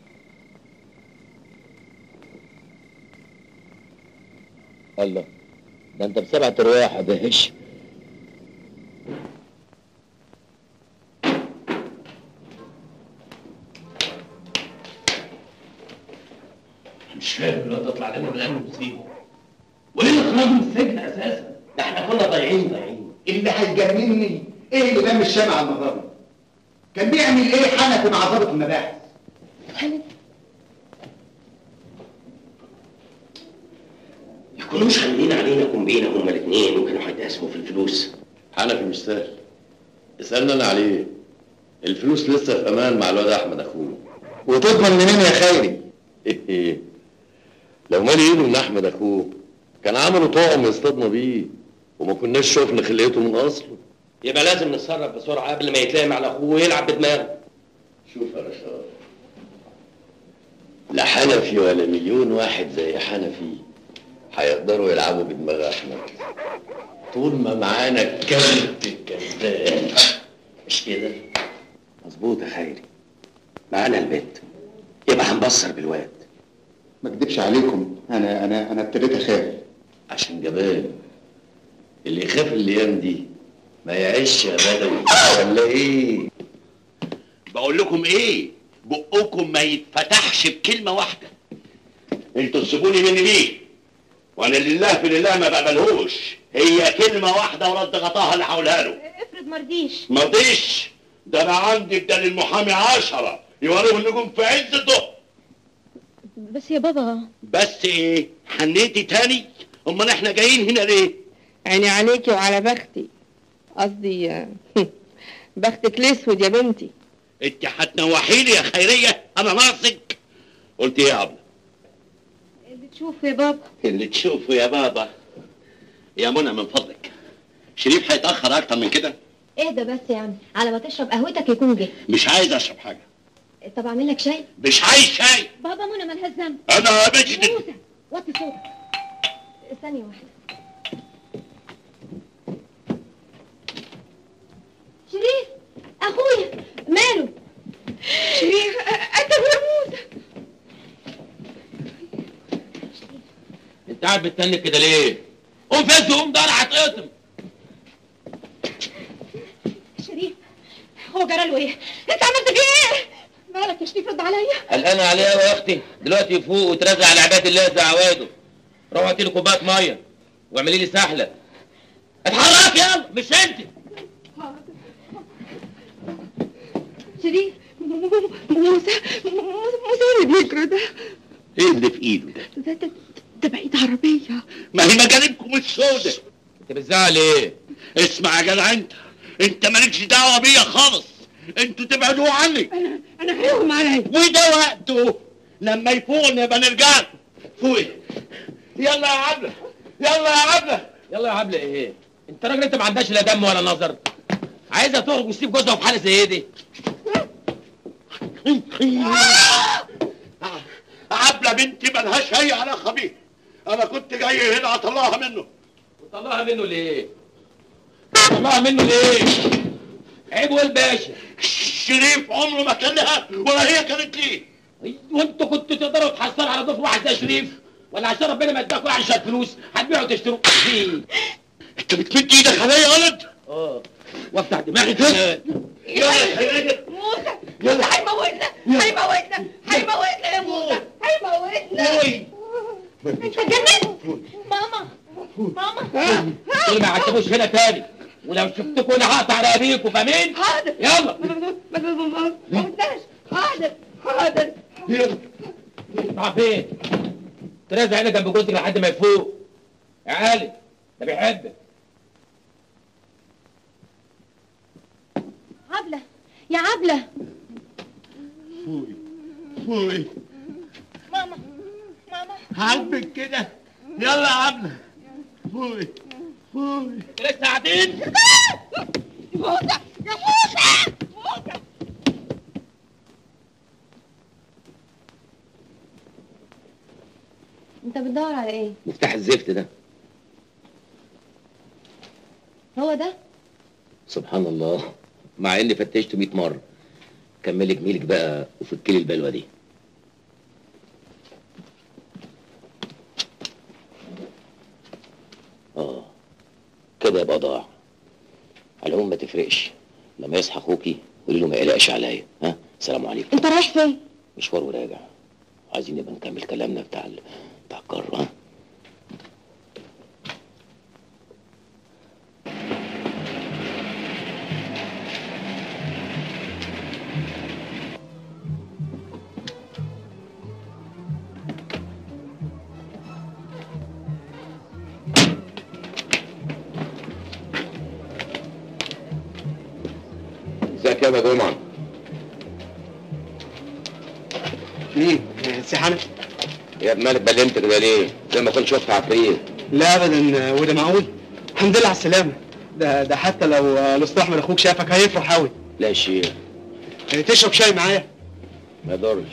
الله، ده انت بسبعة ارواح يا باشا. مش فاهم الواد تطلع لنا من الامن مصيبه. وايه اللي خرجه من السجن اساسا؟ ده احنا كنا ضايعين. اللي هيجنني ايه اللي لم الشمع النهارده؟ كان بيعمل ايه حنفي مع ضابط المباحث؟ يكونوش خانقين علينا كومبينه هما الاثنين وكانوا هيتقاسموا في الفلوس. حنفي مش سهل. اسألنا انا عليه. الفلوس لسه في امان مع الواد احمد اخوه. وتضمن منين يا خيري؟ ايه لو مالي ايده من احمد اخوه كان عملوا طعم يصطادنا بيه وما كناش شفنا خلقته من اصله. يبقى لازم نتصرف بسرعه قبل ما يتلام على اخوه ويلعب بدماغه. شوف يا رشاد، لا حنفي ولا مليون واحد زي حنفي هيقدروا يلعبوا بدماغ احمد طول ما معانا الكلب الكذاب. مش كده؟ مظبوط يا خيري، معانا البيت يبقى هنبصر بالواد. ما اكدبش عليكم، انا ابتديت اخاف. عشان جبان. اللي يخاف الايام دي ما يعيش يا بدوي ولا ايه؟ بقول لكم ايه؟ بقكم ما يتفتحش بكلمه واحده. انتوا تسيبوني مني ليه؟ وانا لله في لله ما بقبلهوش. هي كلمه واحده ورد غطاها اللي هقولها له. افرض مرضيش. مرضيش؟ ده انا عندي بدل المحامي 10 يوروا النجوم في عز الضوء. بس يا بابا. بس ايه؟ حنيتي تاني؟ امال احنا جايين هنا ليه؟ عيني عليكي وعلى بختي، قصدي بختك الاسود يا بنتي. انت هتنوحيني يا خيريه؟ انا ناقصك؟ قلت ايه يا عبله؟ اللي تشوفه يا بابا. اللي تشوفه يا بابا. يا منى من فضلك، شريف هيتاخر اكتر من كده؟ اهدى بس يا عم، على ما تشرب قهوتك يكون جه. مش عايز اشرب حاجه. طب اعمل لك شاي؟ مش عايز شاي. بابا منى مالهاش ذنب. انا بجد. موسى وطي صوتك. ثانيه واحده. شريف اخويا ماله؟ شريف قتلوا يا موسى. انت قاعد بتتنك كده ليه؟ قوم فز قوم ده انا هتقطم. شريف هو جرى له ايه؟ انت عملت فيه ايه؟ مالك يا شريف رد عليا. قلقانه عليه يا اختي، دلوقتي يفوق وترزع على عباد الله زي عواده. روح هاتي لي كوبايه ميه واعملي لي سحله. اتحرك يلا مش انت. شريف موسى اللي بيجري ده. ايه اللي في ايده ده؟ ده بعيد عربيه. ما هي مجانبكم السودة. انت بتزعل ايه؟ اسمع يا جدع انت مالكش دعوه بيا خالص. انتوا تبعدوا عني. انا هيغمى عليا. وده وقته لما يفوق نبقى نرجع له. فوقي يلا يا عبله، يلا يا عبله. يلا يا عبله ايه؟ انت راجل انت ما عندكش لا دم ولا نظر. عايزها تخرج وتسيب جوزها في حاله زي دي. عبله بنتي ملهاش اي علاقه بيه. انا كنت جاي هنا اطلعها منه. وطلعها منه ليه؟ طلعها منه ليه؟ عيب والباشا. شريف عمره ما كان لها ولا هي كانت ليه. وانتوا كنتوا تقدروا تحصلوا على ضيف واحد زي شريف؟ ولا عشان ربنا ما اداكوا يعني شويه فلوس هتبيعوا وتشتروا فيه؟ انت بتمد ايدك عليا يا ولد؟ وافتح دماغي كده. يلا يا خيريه. موسى هيموتنا يا موسى، هيموتنا. انت اتجننت. ماما دول ما يعتبوش هنا تاني، ولو شفتكوا انا هقطع رقابيكوا فاهمين؟ حاضر. يلا ما قلناش. حاضر. يلا راح فين؟ ترازع هنا جنب جوزك لحد ما يفوق. يا علي ده بيحبك. عبله يا عبله. فوقي ماما عاجبك كده؟ يلا يا عبله. فوقي لسه قاعدين؟ موسى يا موسى موسى انت بتدور على ايه؟ مفتاح الزفت ده. هو ده؟ سبحان الله، مع اني فتشته 100 مره. كملي جميلك بقى وفكلي البلوه دي. كده يبقى ضاع. على العموم ما تفرقش، لما يصحى اخوكي قولي له ما يقلقش عليا. ها، السلام عليكم. انت رايح فين؟ مشوار وراجع. عايزين نبقى نكمل كلامنا بتاع القاره. ها، ازيك يا جمعه؟ مين؟ سي حنفي؟ يا ابن مالك بلمت كده ليه؟ زي ما كنت شفت عفريت. لا ابدا، وده معقول؟ الحمد لله على السلامه. ده حتى لو الاستاذ احمد اخوك شافك هيفرح قوي. لا شيء. تشرب شاي معايا؟ ما يضرش.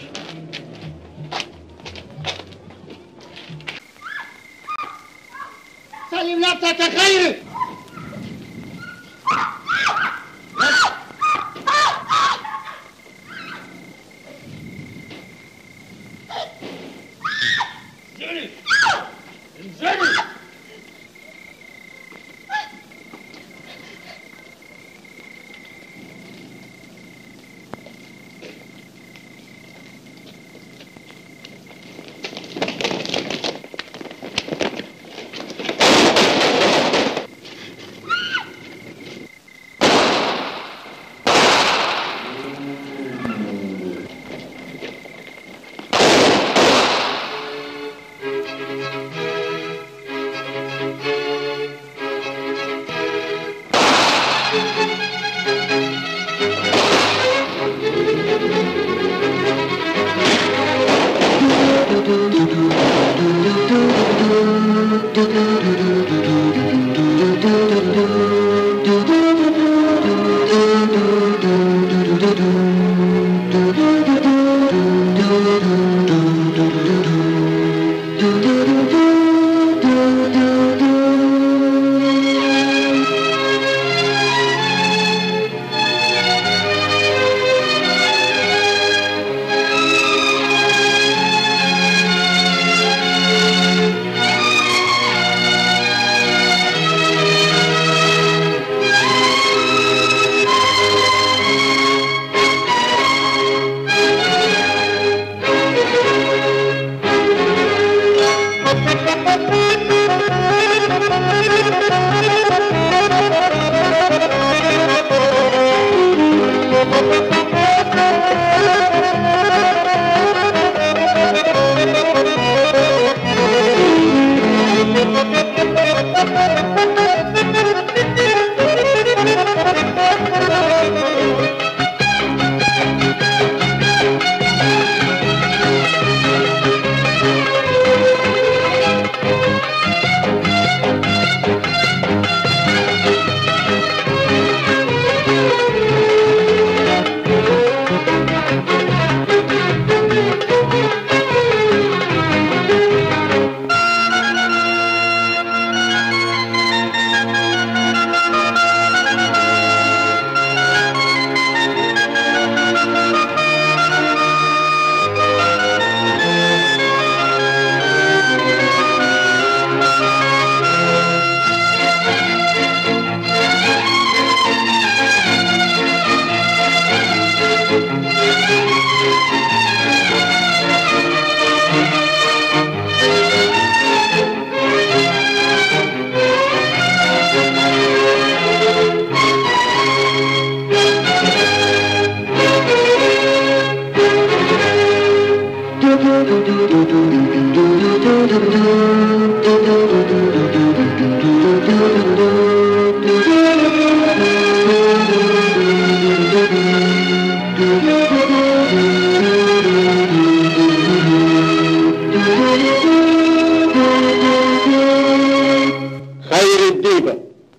سلم نفسك يا خيري. انزلي.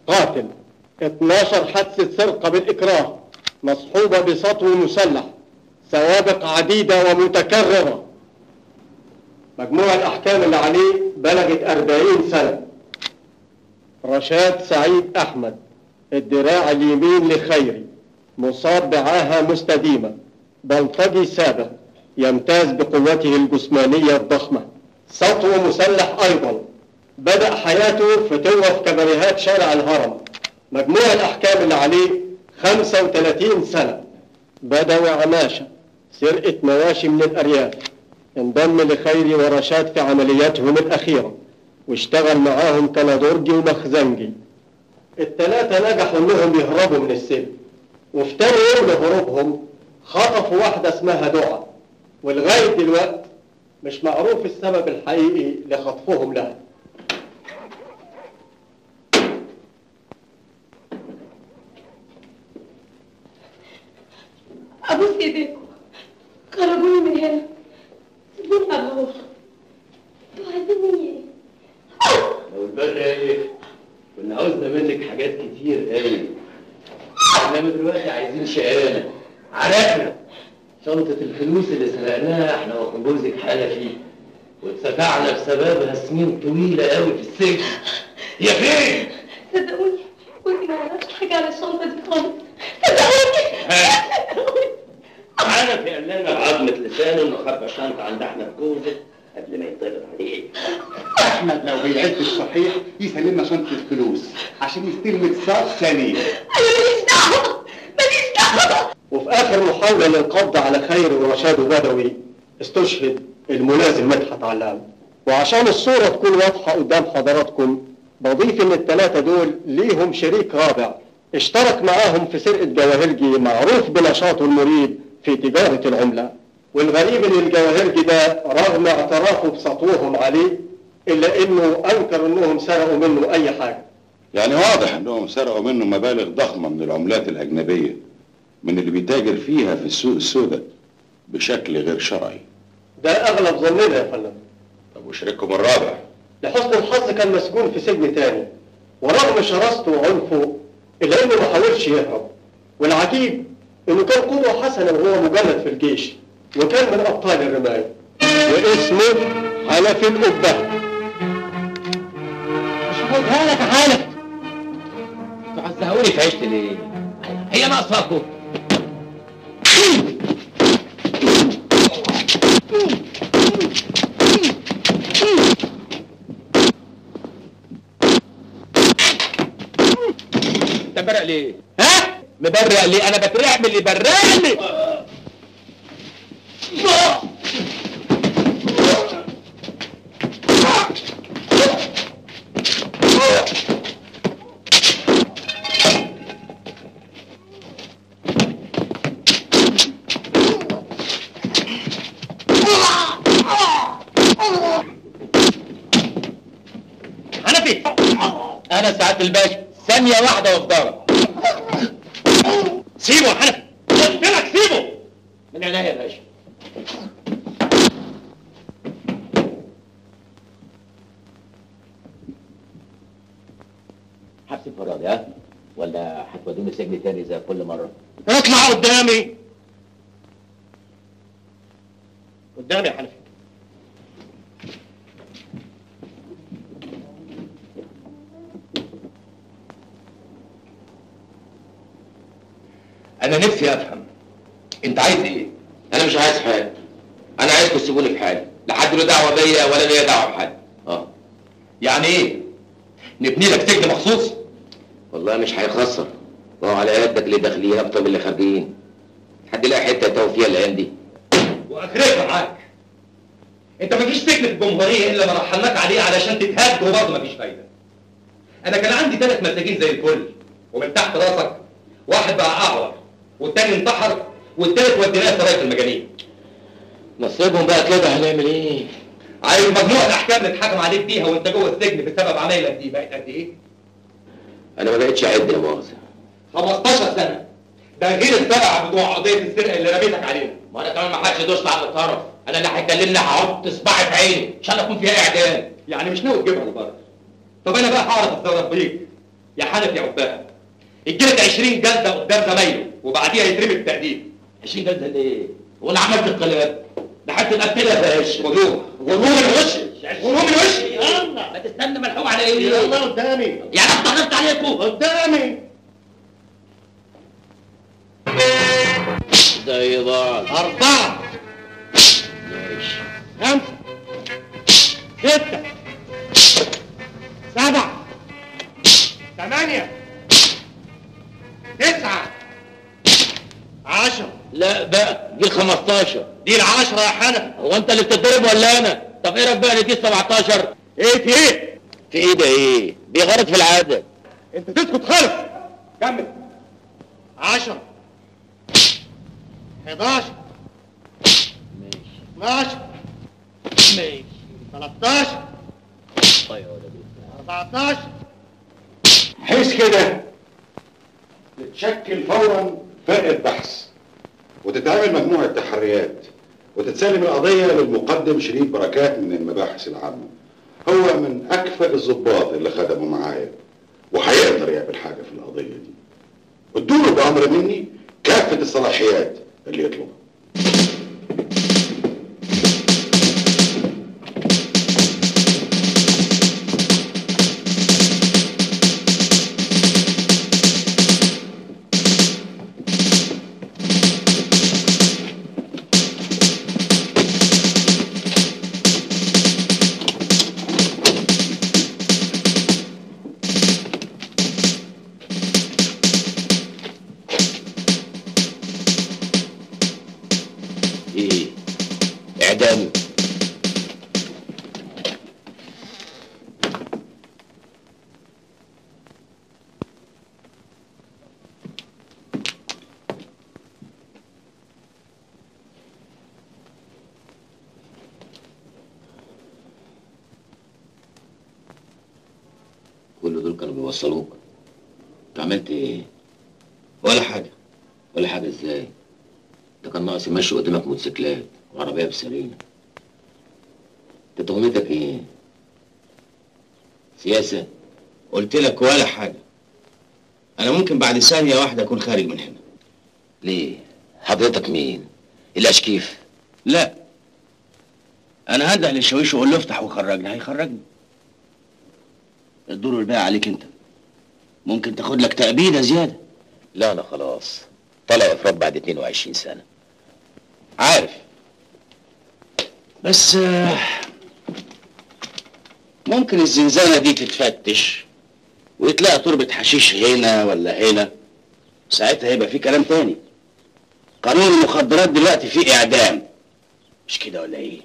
قاتل. 12 حادثة سرقة بالإكراه مصحوبة بسطو مسلح، سوابق عديدة ومتكررة. مجموع الأحكام اللي عليه بلغت 40 سنة. رشاد سعيد أحمد، الدراع اليمين لخيري، مصاب بعاهة مستديمة، بلطجي سابق، يمتاز بقوته الجسمانية الضخمة، سطو مسلح أيضا، بدأ حياته فتوة في كباريهات شارع الهرم. مجموع الأحكام اللي عليه 35 سنة. بدوي عماشة، سرقة مواشي من الأرياف، انضم لخيري ورشاد في عملياتهم الأخيرة واشتغل معاهم كندرجي ومخزنجي. الثلاثة نجحوا انهم يهربوا من السجن، وفي تاني يوم لهروبهم خطفوا واحدة اسمها دعاء، ولغاية دلوقتي مش معروف السبب الحقيقي لخطفهم لها. ابوس ايديكم، خرجوني من هنا، سيبوني اروح. انتوا عايزين ايه؟ لو البر ايه؟ كنا عاوزنا منك حاجات كتير قوي. انما دلوقتي عايزين شقانا، عرقنا، شنطة الفلوس اللي سرقناها احنا وجوزك حنفي، واتسفعنا بسببها سنين طويلة قوي في السجن. هي فين؟ صدقوني كنت ما اعرفش حاجة على الشنطة دي خالص، صدقوني. حنفي قال لنا بعظمة لسانه انه خبى شنطة عند احمد جوزك قبل ما ينطبق عليه. احمد لو بيعد الصحيح يسلمنا شنطة الفلوس عشان يستلم اتصال ثانية. وفي آخر محاولة للقبض على خير ورشاد وبدوي استشهد الملازم مدحت علام. وعشان الصورة تكون واضحة قدام حضراتكم بضيف إن الثلاثة دول ليهم شريك رابع اشترك معاهم في سرقة جواهرجي معروف بنشاطه المريب في تجارة العملة. والغريب إن الجواهرجي ده رغم اعترافه بسطوهم عليه إلا إنه أنكر إنهم سرقوا منه أي حاجة. يعني واضح إنهم سرقوا منه مبالغ ضخمة من العملات الأجنبية من اللي بيتاجر فيها في السوق السوداء بشكل غير شرعي. ده أغلب ظننا يا فندم. طب وشريككم الرابع؟ لحسن الحظ كان مسجون في سجن تاني، ورغم شراسته وعنفه إلا إنه ما حاولش يهرب. والعجيب إنه كان قدوة حسنة وهو مجند في الجيش، وكان من أبطال الرماية، واسمه حنفي القبة. مش هاخدها لك يا حنفي. تعزهوني في عيشتي ليه؟ هي ناقصاكم. انت مبرق ليه؟ ها؟ مبرق ليه؟ انا بترعب من اللي برقني. حنفي انا سعادة الباشا ثانية واحدة وافضلك. سيبه يا حنفي، قلت لك سيبه. من عينيا يا باشا. حبس انفرادي ها؟ ولا هتودوني سجن تاني زي كل مرة؟ اطلع قدامي. قدامي يا حنفي. انا نفسي افهم انت عايز ايه؟ انا مش عايز حاجه، انا عايزكم تسيبوني في حالي، لا حد له دعوه بيا ولا ليا دعوه بحد. يعني ايه؟ نبني لك سجن مخصوص؟ والله مش هيخسر، ما هو على قدك اللي داخلين اكتر من اللي خارجين. حد يلاقي حته يتوه فيها الايام دي. واخرتها معاك. انت مفيش سجن في الجمهوريه الا ما رحلناك عليه علشان تتهد وبرضه مفيش فايده. انا كان عندي 3 مساجين زي الفل، ومن تحت راسك واحد بقى اعور، والتاني انتحر، والتالت وديناه سراية المجانين. نصيبهم بقى كده، هنعمل ايه؟ عايز مجموع الاحكام اللي اتحكم عليك بيها وانت جوه السجن بسبب عمايلك دي بقت قد ايه؟ انا ما بقتش اعد يا مؤاخذه. 15 سنه، ده غير السبعه بتوع قضيه السرقه اللي رميتك علينا. ما انا كمان ما حدش يدوس على الطرف، انا اللي هيكلمني هحط صباعي في عيني عشان اكون فيها اعدام. يعني مش ناوي تجيبها لبره. طب انا بقى هعرف اتصرف بيك يا حنفي يا عباها الجلد 20 جلده قدام زمايله وبعديها يترمي التأديب. 20 جلده ليه؟ هو انا عملت انقلاب؟ ده حتى مقتله يا باشا. غرور من وشي، غرور من وشي. يلا ما تستنى ملحوق على ايه؟ يلا قدامي. يعني اتضغطت عليكم قدامي. ده ضاع. 4 ماشي 5 6 7 8 9 10. لا بقى دي ال 15. دي ال10 يا حنفي. هو انت اللي بتتضرب ولا انا؟ طب ايه رايك بقى ان دي 17؟ ايه في ايه؟ في ايه ده ايه؟ دي غلط في العدد. انت تسكت خالص. كمل. 10 11 ماشي 12 ماشي 13 طيب يا ولد 14. حيث كده تتشكل فورا فرقة بحث وتتعمل مجموعة تحريات وتتسلم القضية للمقدم شريف بركات من المباحث العامة. هو من أكفأ الضباط اللي خدموا معايا وهيقدر يعمل حاجة في القضية دي. ادوله بأمر مني كافة الصلاحيات اللي يطلبها. ايه؟ اعدام. كل دول كانوا بيوصلوك. انت عملت ايه؟ ولا حاجه. ولا حاجه ازاي؟ ده كان ناقص يمشي قدامك موتوسيكلات وعربيه بسرينه. انت تهمتك ايه؟ سياسه؟ قلت لك ولا حاجه. انا ممكن بعد ثانيه واحده اكون خارج من هنا. ليه؟ حضرتك مين؟ الاشكيف؟ لا انا هنده للشاويش واقول له افتح وخرجني، هيخرجني. الدور الباقي عليك انت. ممكن تاخد لك تأبيدة زياده. لا انا خلاص طالع افراد بعد 22 سنه. عارف بس ممكن الزنزانه دي تتفتش ويتلاقى تربة حشيش هنا ولا هنا، ساعتها هيبقى في كلام تاني. قانون المخدرات دلوقتي فيه اعدام، مش كده ولا ايه؟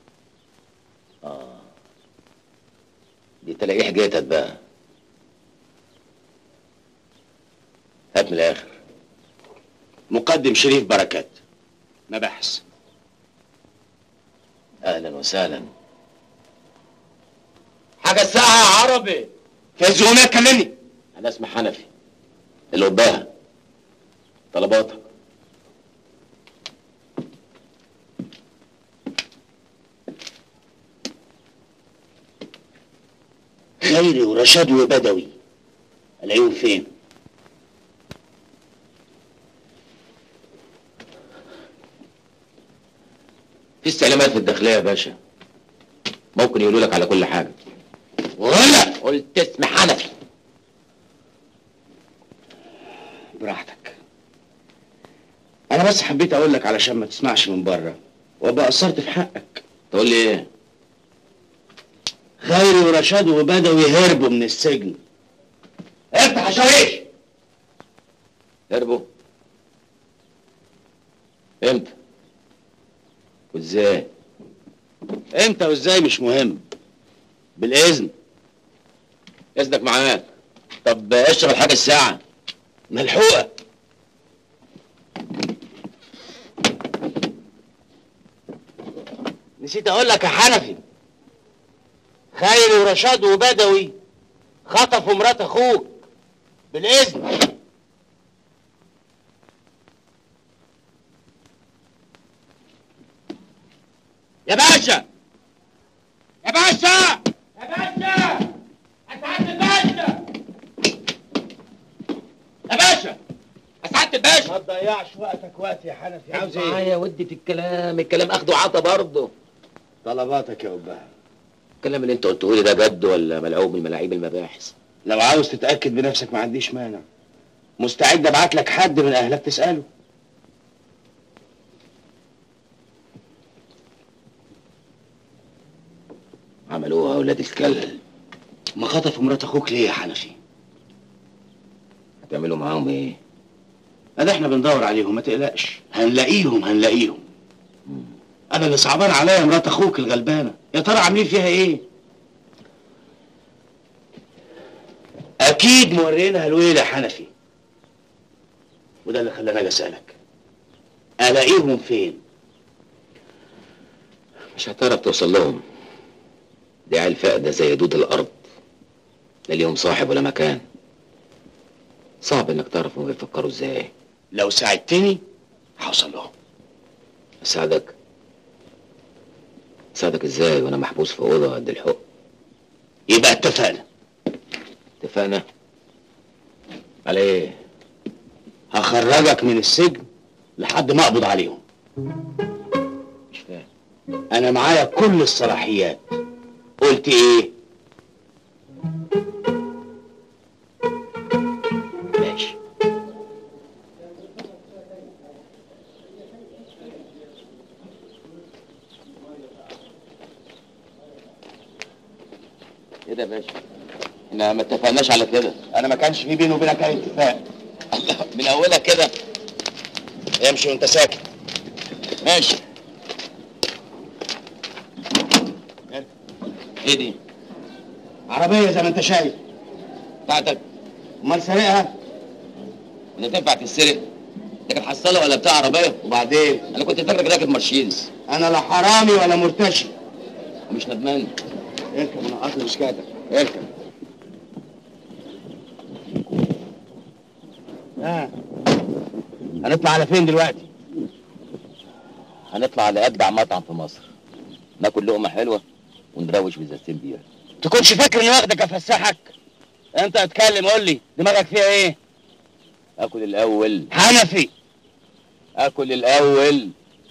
دي تلاقي حاجاتك بقى. هات من الاخر. مقدم شريف بركات، مباحث. اهلا وسهلا. حاجه الساعه يا عربي. فايزونيه كلمني. انا اسمي حنفي اللي قباها. طلباتك. خيري ورشاد وبدوي الاقيهم فين؟ في استعلامات في الداخليه يا باشا، ممكن يقولوا لك على كل حاجه. ولا قلت اسم حنفي. براحتك. انا بس حبيت اقول لك علشان ما تسمعش من بره وابقى قصرت في حقك. تقول لي ايه؟ خيري ورشاد وبدوي هربوا من السجن. افتح يا شاويش. هربوا؟ امتى؟ وازاي؟ امتى وازاي مش مهم. بالاذن. اذنك معاك. طب اشتغل حاجه الساعه. ملحوقه. نسيت اقول لك يا حنفي، خيري ورشاد وبدوي خطفوا مرات اخوك. بالاذن. يا باشا يا باشا يا باشا هتعدي الباشا. سعاده الباشا. ما تضيعش وقت يا حنفي. عاوز ايه؟ معايا ودي في الكلام اخده وعطا برضه. طلباتك يا أبها. الكلام اللي انت قلته لي ده جد ولا ملعوب من ملاعيب المباحث؟ لو عاوز تتأكد بنفسك ما عنديش مانع. مستعد ابعت لك حد من اهلك تسأله. عملوها اولاد الكلب. ما خطفوا مرات اخوك ليه يا حنفي؟ هتعملوا معاهم ايه؟ ادي احنا بندور عليهم، ما تقلقش. هنلاقيهم. انا اللي صعبان عليا مرات اخوك الغلبانه، يا ترى عاملين فيها ايه؟ اكيد مورينا الويل يا حنفي. وده اللي خلاني اجي اسالك، الاقيهم فين؟ مش هتعرف توصل لهم. دي عيال فاقده زي دود الارض، لا ليهم صاحب ولا مكان. صعب انك تعرف هم بيفكروا ازاي. لو ساعدتني هوصل لهم. اساعدك ازاي وانا محبوس في اوضه قد الحق؟ يبقى اتفقنا. على ايه؟ هخرجك من السجن لحد ما اقبض عليهم. مش فاهم. انا معايا كل الصلاحيات. قلت ايه؟ ماشي. ايه ده يا باشا؟ احنا ما اتفقناش على كده. انا ما كانش في بيني وبينك اي اتفاق. من اولها كده. امشي وانت ساكت. ماشي. ايه دي؟ عربيه زي ما انت شايف. بتاعتك؟ امال سارقها؟ ولا تنفع تتسرق؟ انت كانت حصاله ولا بتاع عربيه؟ وبعدين؟ انا كنت فاكرك راكب مرشيدس. انا لا حرامي ولا مرتشي. ومش ندمان. اركب انا اصل مش كاتب. اركب. هنطلع على فين دلوقتي؟ هنطلع على ابدع مطعم في مصر. ناكل لقمه حلوه ونروش بزازتين بيها. تكونش فاكر اني واخدك افسحك؟ انت اتكلم، قول لي دماغك فيها ايه؟ اكل الاول. حنفي. اكل الاول.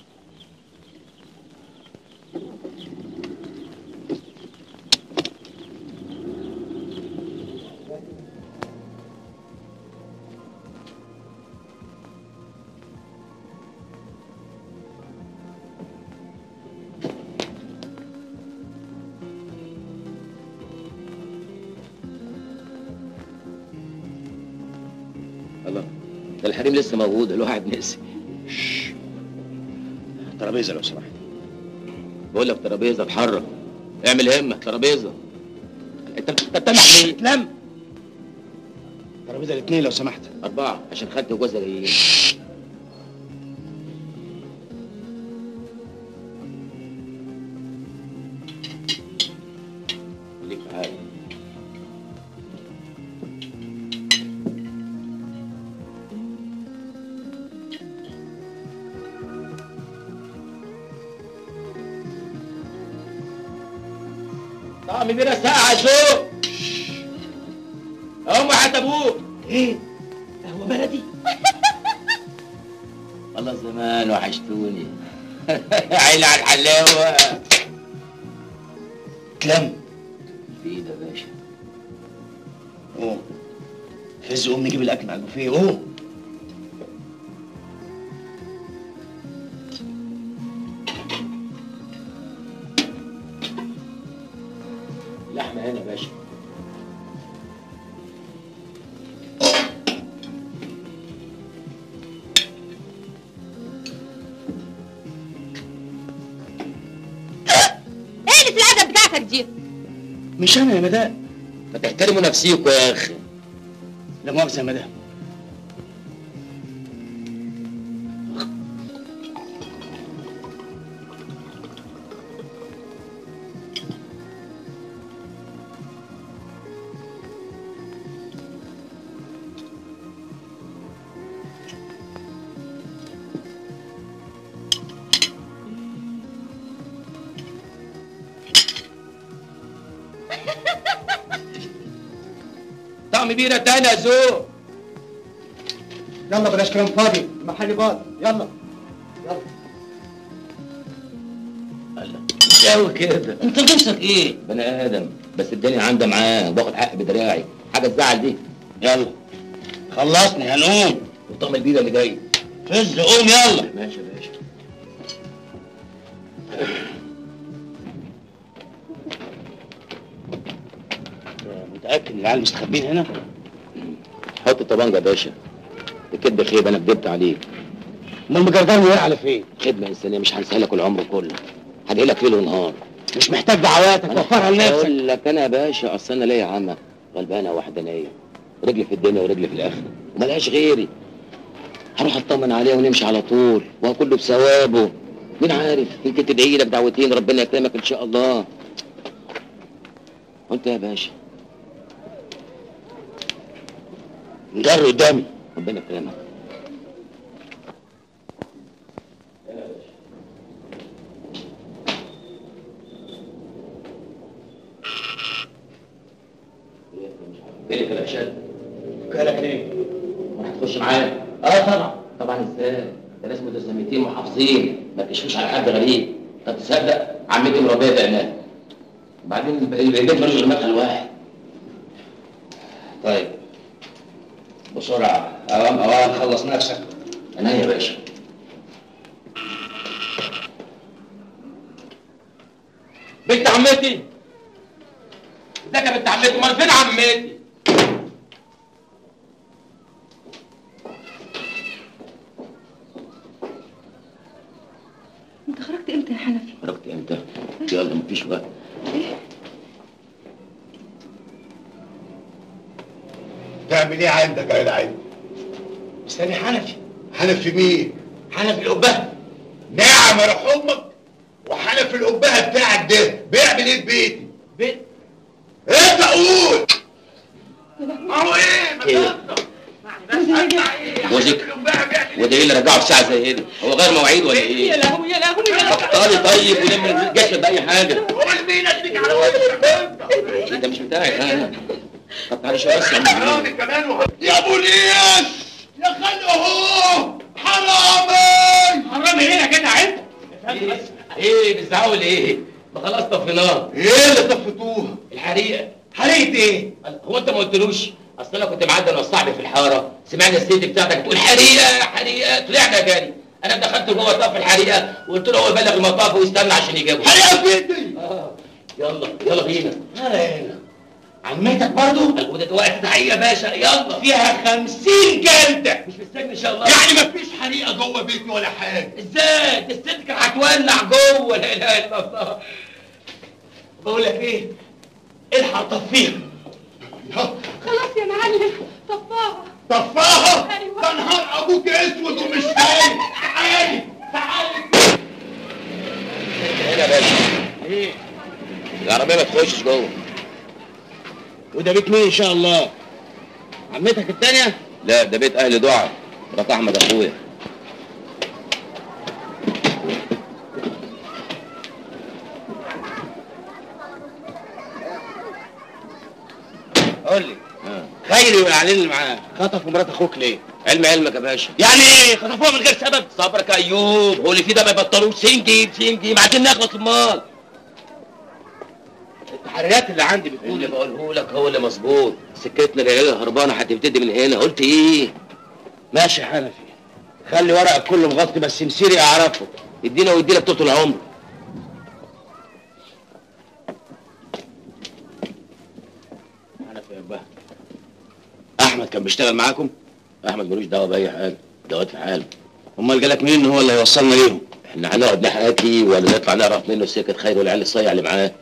الله، ده الحريم لسه موجود، الواحد نسي. ترابيزه لو سمحت. بقول لك ترابيزه، اتحرك، اعمل همه. ترابيزه. انت بتتنح ليه؟ اتلم. ترابيزه الاثنين لو سمحت. 4 عشان خدت وجوزها جايين. خليك معايا. طعم بينا ساعة ذوق. حتى ابوك. ايه؟ قهوه بلدي؟ والله زمان وحشتوني. عيل على الحلاوة. تلم. في ايه ده يا باشا؟ قوم. فز قوم نجيب الاكل على البوفيه، قوم. اللحمة هنا يا باشا. ايه اللي في العدد بتاعتك دي؟ مش انا يا مدام. ما تحترموا نفسيكوا يا اخي. لا مؤاخذة يا مدام. طعم بيرة تاني يا زو. يلا بلاش كلام فاضي، المحل باظ، يلا قوي كده. انت نفسك ايه؟ بني ادم، بس الدنيا عندها معاه وباخد حق بدراعي، حاجه تزعل دي. يلا خلصني هنقوم. والطقم البيضه اللي جاي. فز قوم يلا. ماشي يا باشا. متاكد ان العيال مستخبين هنا؟ حط الطبنجه يا باشا. الكدب خيب، انا كدبت عليك. امال مجردان وقع على فين؟ خدمه انسانيه مش هنساها لك العمر كله، هدعي لك ليل ونهار. مش محتاج دعواتك، وفرها لنفسك. اقول لك انا يا باشا، اصل انا ليا عمى غلبانه وحدانيه، رجلي في الدنيا ورجلي في الاخره وملهاش غيري. هروح اطمن عليها ونمشي على طول، وهو كله بثوابه. مين عارف، يمكن تدعي لك دعوتين ربنا يكرمك ان شاء الله. وانت يا باشا نجر قدامي. ربنا يكرمك. فين الكلاشات؟ كلك ليه؟ هتخش معايا؟ طبعا ازاي؟ ده ناس متسميتين محافظين، ما تكشفوش على حد غريب. طب تصدق عمتي مربيه بعناه. وبعدين البيت ملوش غير مدخل واحد. طيب بسرعه، اوام خلص نفسك. انا يا باشا. بنت عمتي، ازيك يا بنت عمتي؟ امال فين عمتي؟ انت خرجت امتى يا حنفي؟ خرجت امتى؟ يلا مفيش وقت. تعمل ايه عندك يا جدعان؟ مستني حنفي. حنفي مين؟ حنفي القبه. نعم يا روح امك. وحنفي القبه بتاعك ده بيعمل ايه في بيتي؟ بيت؟ انت قول. هو ايه؟ جوزك وده ايه اللي رجعه في ساعه زي كده؟ هو غير مواعيد ولا ايه؟ يا لهوي يا لهوي يا لهوي. بطلي طيب ولم الجشة باي حاجه. قول مين اديك على وشك انت مش بتاعي انا. طب تعالى شويه بس يا حرامي كمان يا ابو الياس يا خلق اهو حرامي. حرامي هنا كده عيب. ايه بتزعقوا ليه؟ ما خلاص طفيناه. ايه اللي طفيتوها؟ الحريقه. حريقه ايه؟ هو انت ما قلتلوش؟ اصل انا كنت معدي انا وصاحبي في الحاره، سمعنا الست بتاعتك بتقول حريقه حريقه، طلعنا جري. انا دخلت جوه طف الحريقه وقلت له هو يبلغ المطاف ويستنى عشان يجيبه. حريقه في ايدي. يلا بينا. هنا عمتك برضو؟ وده وقت تحقيق يا باشا، يلا. فيها 50 جلده. مش في السجن ان شاء الله. يعني مفيش حريقه جوه بيتي ولا حاجه. ازاي؟ دي الست كانت هتولع جوه. لا اله الا الله. بقول لك ايه؟ الحق طفيها. خلاص يا معلم، طفاها. طفاها؟ ايوه. ده نهار ابوك اسود ومش فاهم. تعالي هنا يا باشا. ايه؟ العربيه ما تخشش جوه. وده بيت مين ان شاء الله؟ عمتك التانية؟ لا ده بيت اهل دعاء، مرات احمد اخويا. قول لي خيري والعيالين اللي معاه خطفوا مرات اخوك ليه؟ علمك يا باشا. يعني ايه؟ خطفوها من غير سبب؟ صبرك يا ايوب، هو اللي فيه ده ما يبطلوش. سنجيب عايزين نخلص المال. التحريات اللي عندي بتقول اللي بقوله لك هو اللي مظبوط. سكتنا العيال الهربانه هتبتدي من هنا. قلت ايه؟ ماشي يا حنفي، خلي ورقك كله مغطي بس مسيري اعرفه. ادينا ويدي لك طول العمر. حنفي يا ابا، احمد كان بيشتغل معاكم؟ احمد ملوش دعوه باي حاجه، ده واد في حاله. امال جالك منين ان هو اللي هيوصلنا ليهم؟ احنا هنقعد نحكي ولا نطلع نعرف منه سكه خير والعيال الصيع اللي معاه؟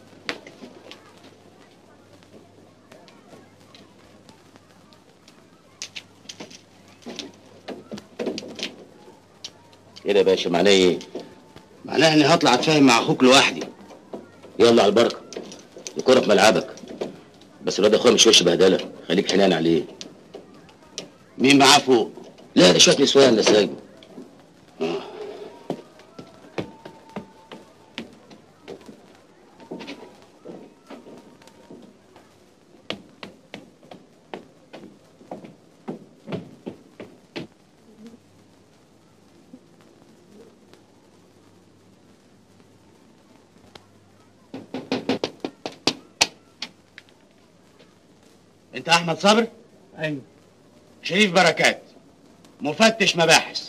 كده يا باشا معناه ايه؟ معناها اني هطلع اتفاهم مع اخوك لوحدي. يلا على البركه، الكوره في ملعبك. بس الواد اخويا مش وش بهدله، خليك حنان عليه. مين معاه فوق؟ لا ده شويه نسوان لسايبه. انت احمد صبر؟ ايوه. شريف بركات، مفتش مباحث.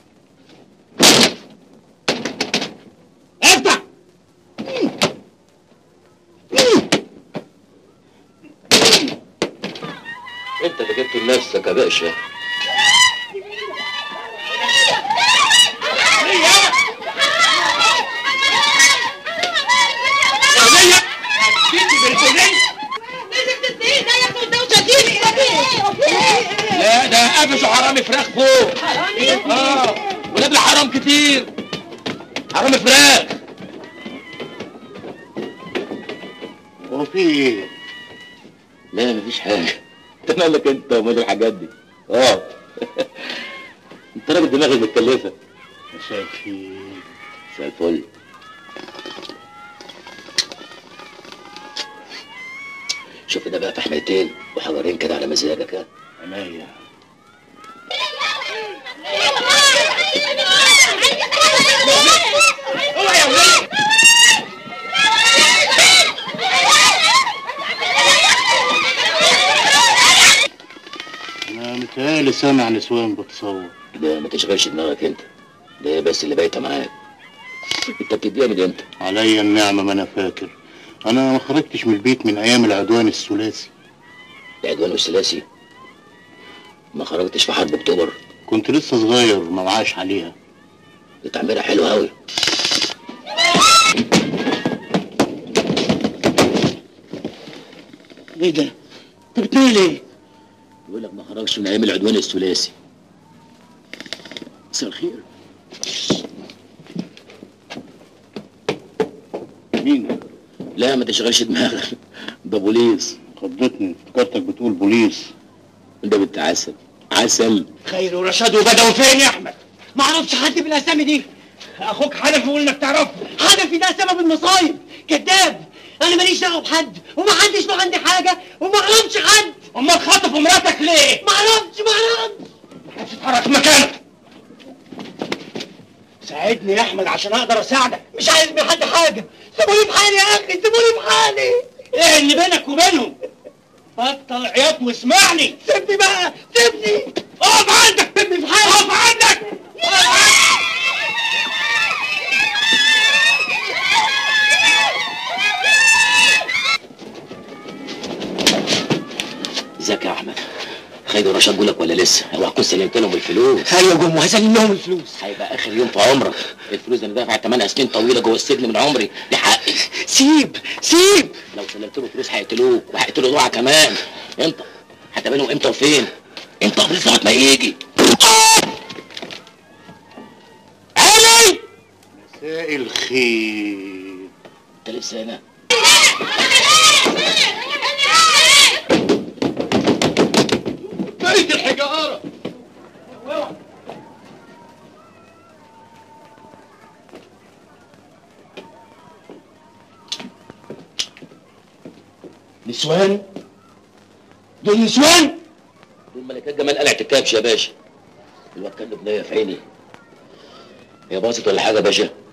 افتح. انت اللي جبته لنفسك يا باشا. لا ده قفشوا حرامي فراخ فوق. حرامي؟ ولاد الحرام كتير. حرامي فراخ. هو في ايه؟ لا مفيش حاجة. انت مالك انت ومال الحاجات دي؟ انت راجل دماغك متكلفة. مساء الخير. مساء الفل. شوف ده بقى فحميتين وحجرين كده على مزاجك. ها عينيا. اوعى يا ولاد. انا متهيألي سامع نسوان بتصور. لا ما تشغلش دماغك انت، ده بس اللي بايته معاك. انت بتديها من امتى؟ عليا النعمة ما انا فاكر. انا ما خرجتش من البيت من ايام العدوان الثلاثي. العدوان الثلاثي؟ ما خرجتش في حرب اكتوبر؟ كنت لسه صغير ما وعاش عليها. دي تعميرها حلو قوي. ايه ده؟ انت بتنام ليه؟ بيقول لك ما خرجش من ايام العدوان الثلاثي. مساء الخير. مين؟ لا ما تشغلش دماغك، ده بوليس. خضتني، افتكرتك بتقول بوليس. ده بنت عسل. عسل. خير ورشاد وبدوي فين يا احمد؟ ما اعرفش حد بالاسامي دي. اخوك حنفي يقول انك تعرفه. حنفي ده سبب المصايب، كذاب. انا ماليش دعوه بحد وما حدش له عندي حاجه وما اعرفش حد. امال خطفوا مراتك ليه؟ ما اعرفش. محدش يتحرك مكانك. ساعدني يا احمد عشان اقدر اساعدك. مش عايز من حد حاجه، سيبوني في حالي يا اخي، سيبوني في حالي. ايه اللي بينك وبينهم؟ بطل عياط واسمعني. سيبني بقى، سيبني. اقف عندك. سيبني في حالي. اقف عندك. ازيك يا احمد؟ خالد ورشاد بيقول لك ولا لسه؟ اوعى تكون سلمت لهم الفلوس. ايوه يا جم وهسلم لهم الفلوس. هيبقى اخر يوم في عمرك. الفلوس دي انا دافع 8 سنين طويله جوه السجن من عمري، دي حقي. سيب. لو سلمت له فلوس هيقتلوك وهيقتلوا ضوعه كمان. انت هتقابلهم امتى وفين؟ انت قبل لغايه ما يجي. علي مساء الخير. انت لسه هنا؟ بيت الحجاره. نسوان؟ دول نسوان؟ دول ملكات جمال قلعة الكبش يا باشا. الواد كان له بنيه في عيني. هي باظت ولا حاجه يا باشا؟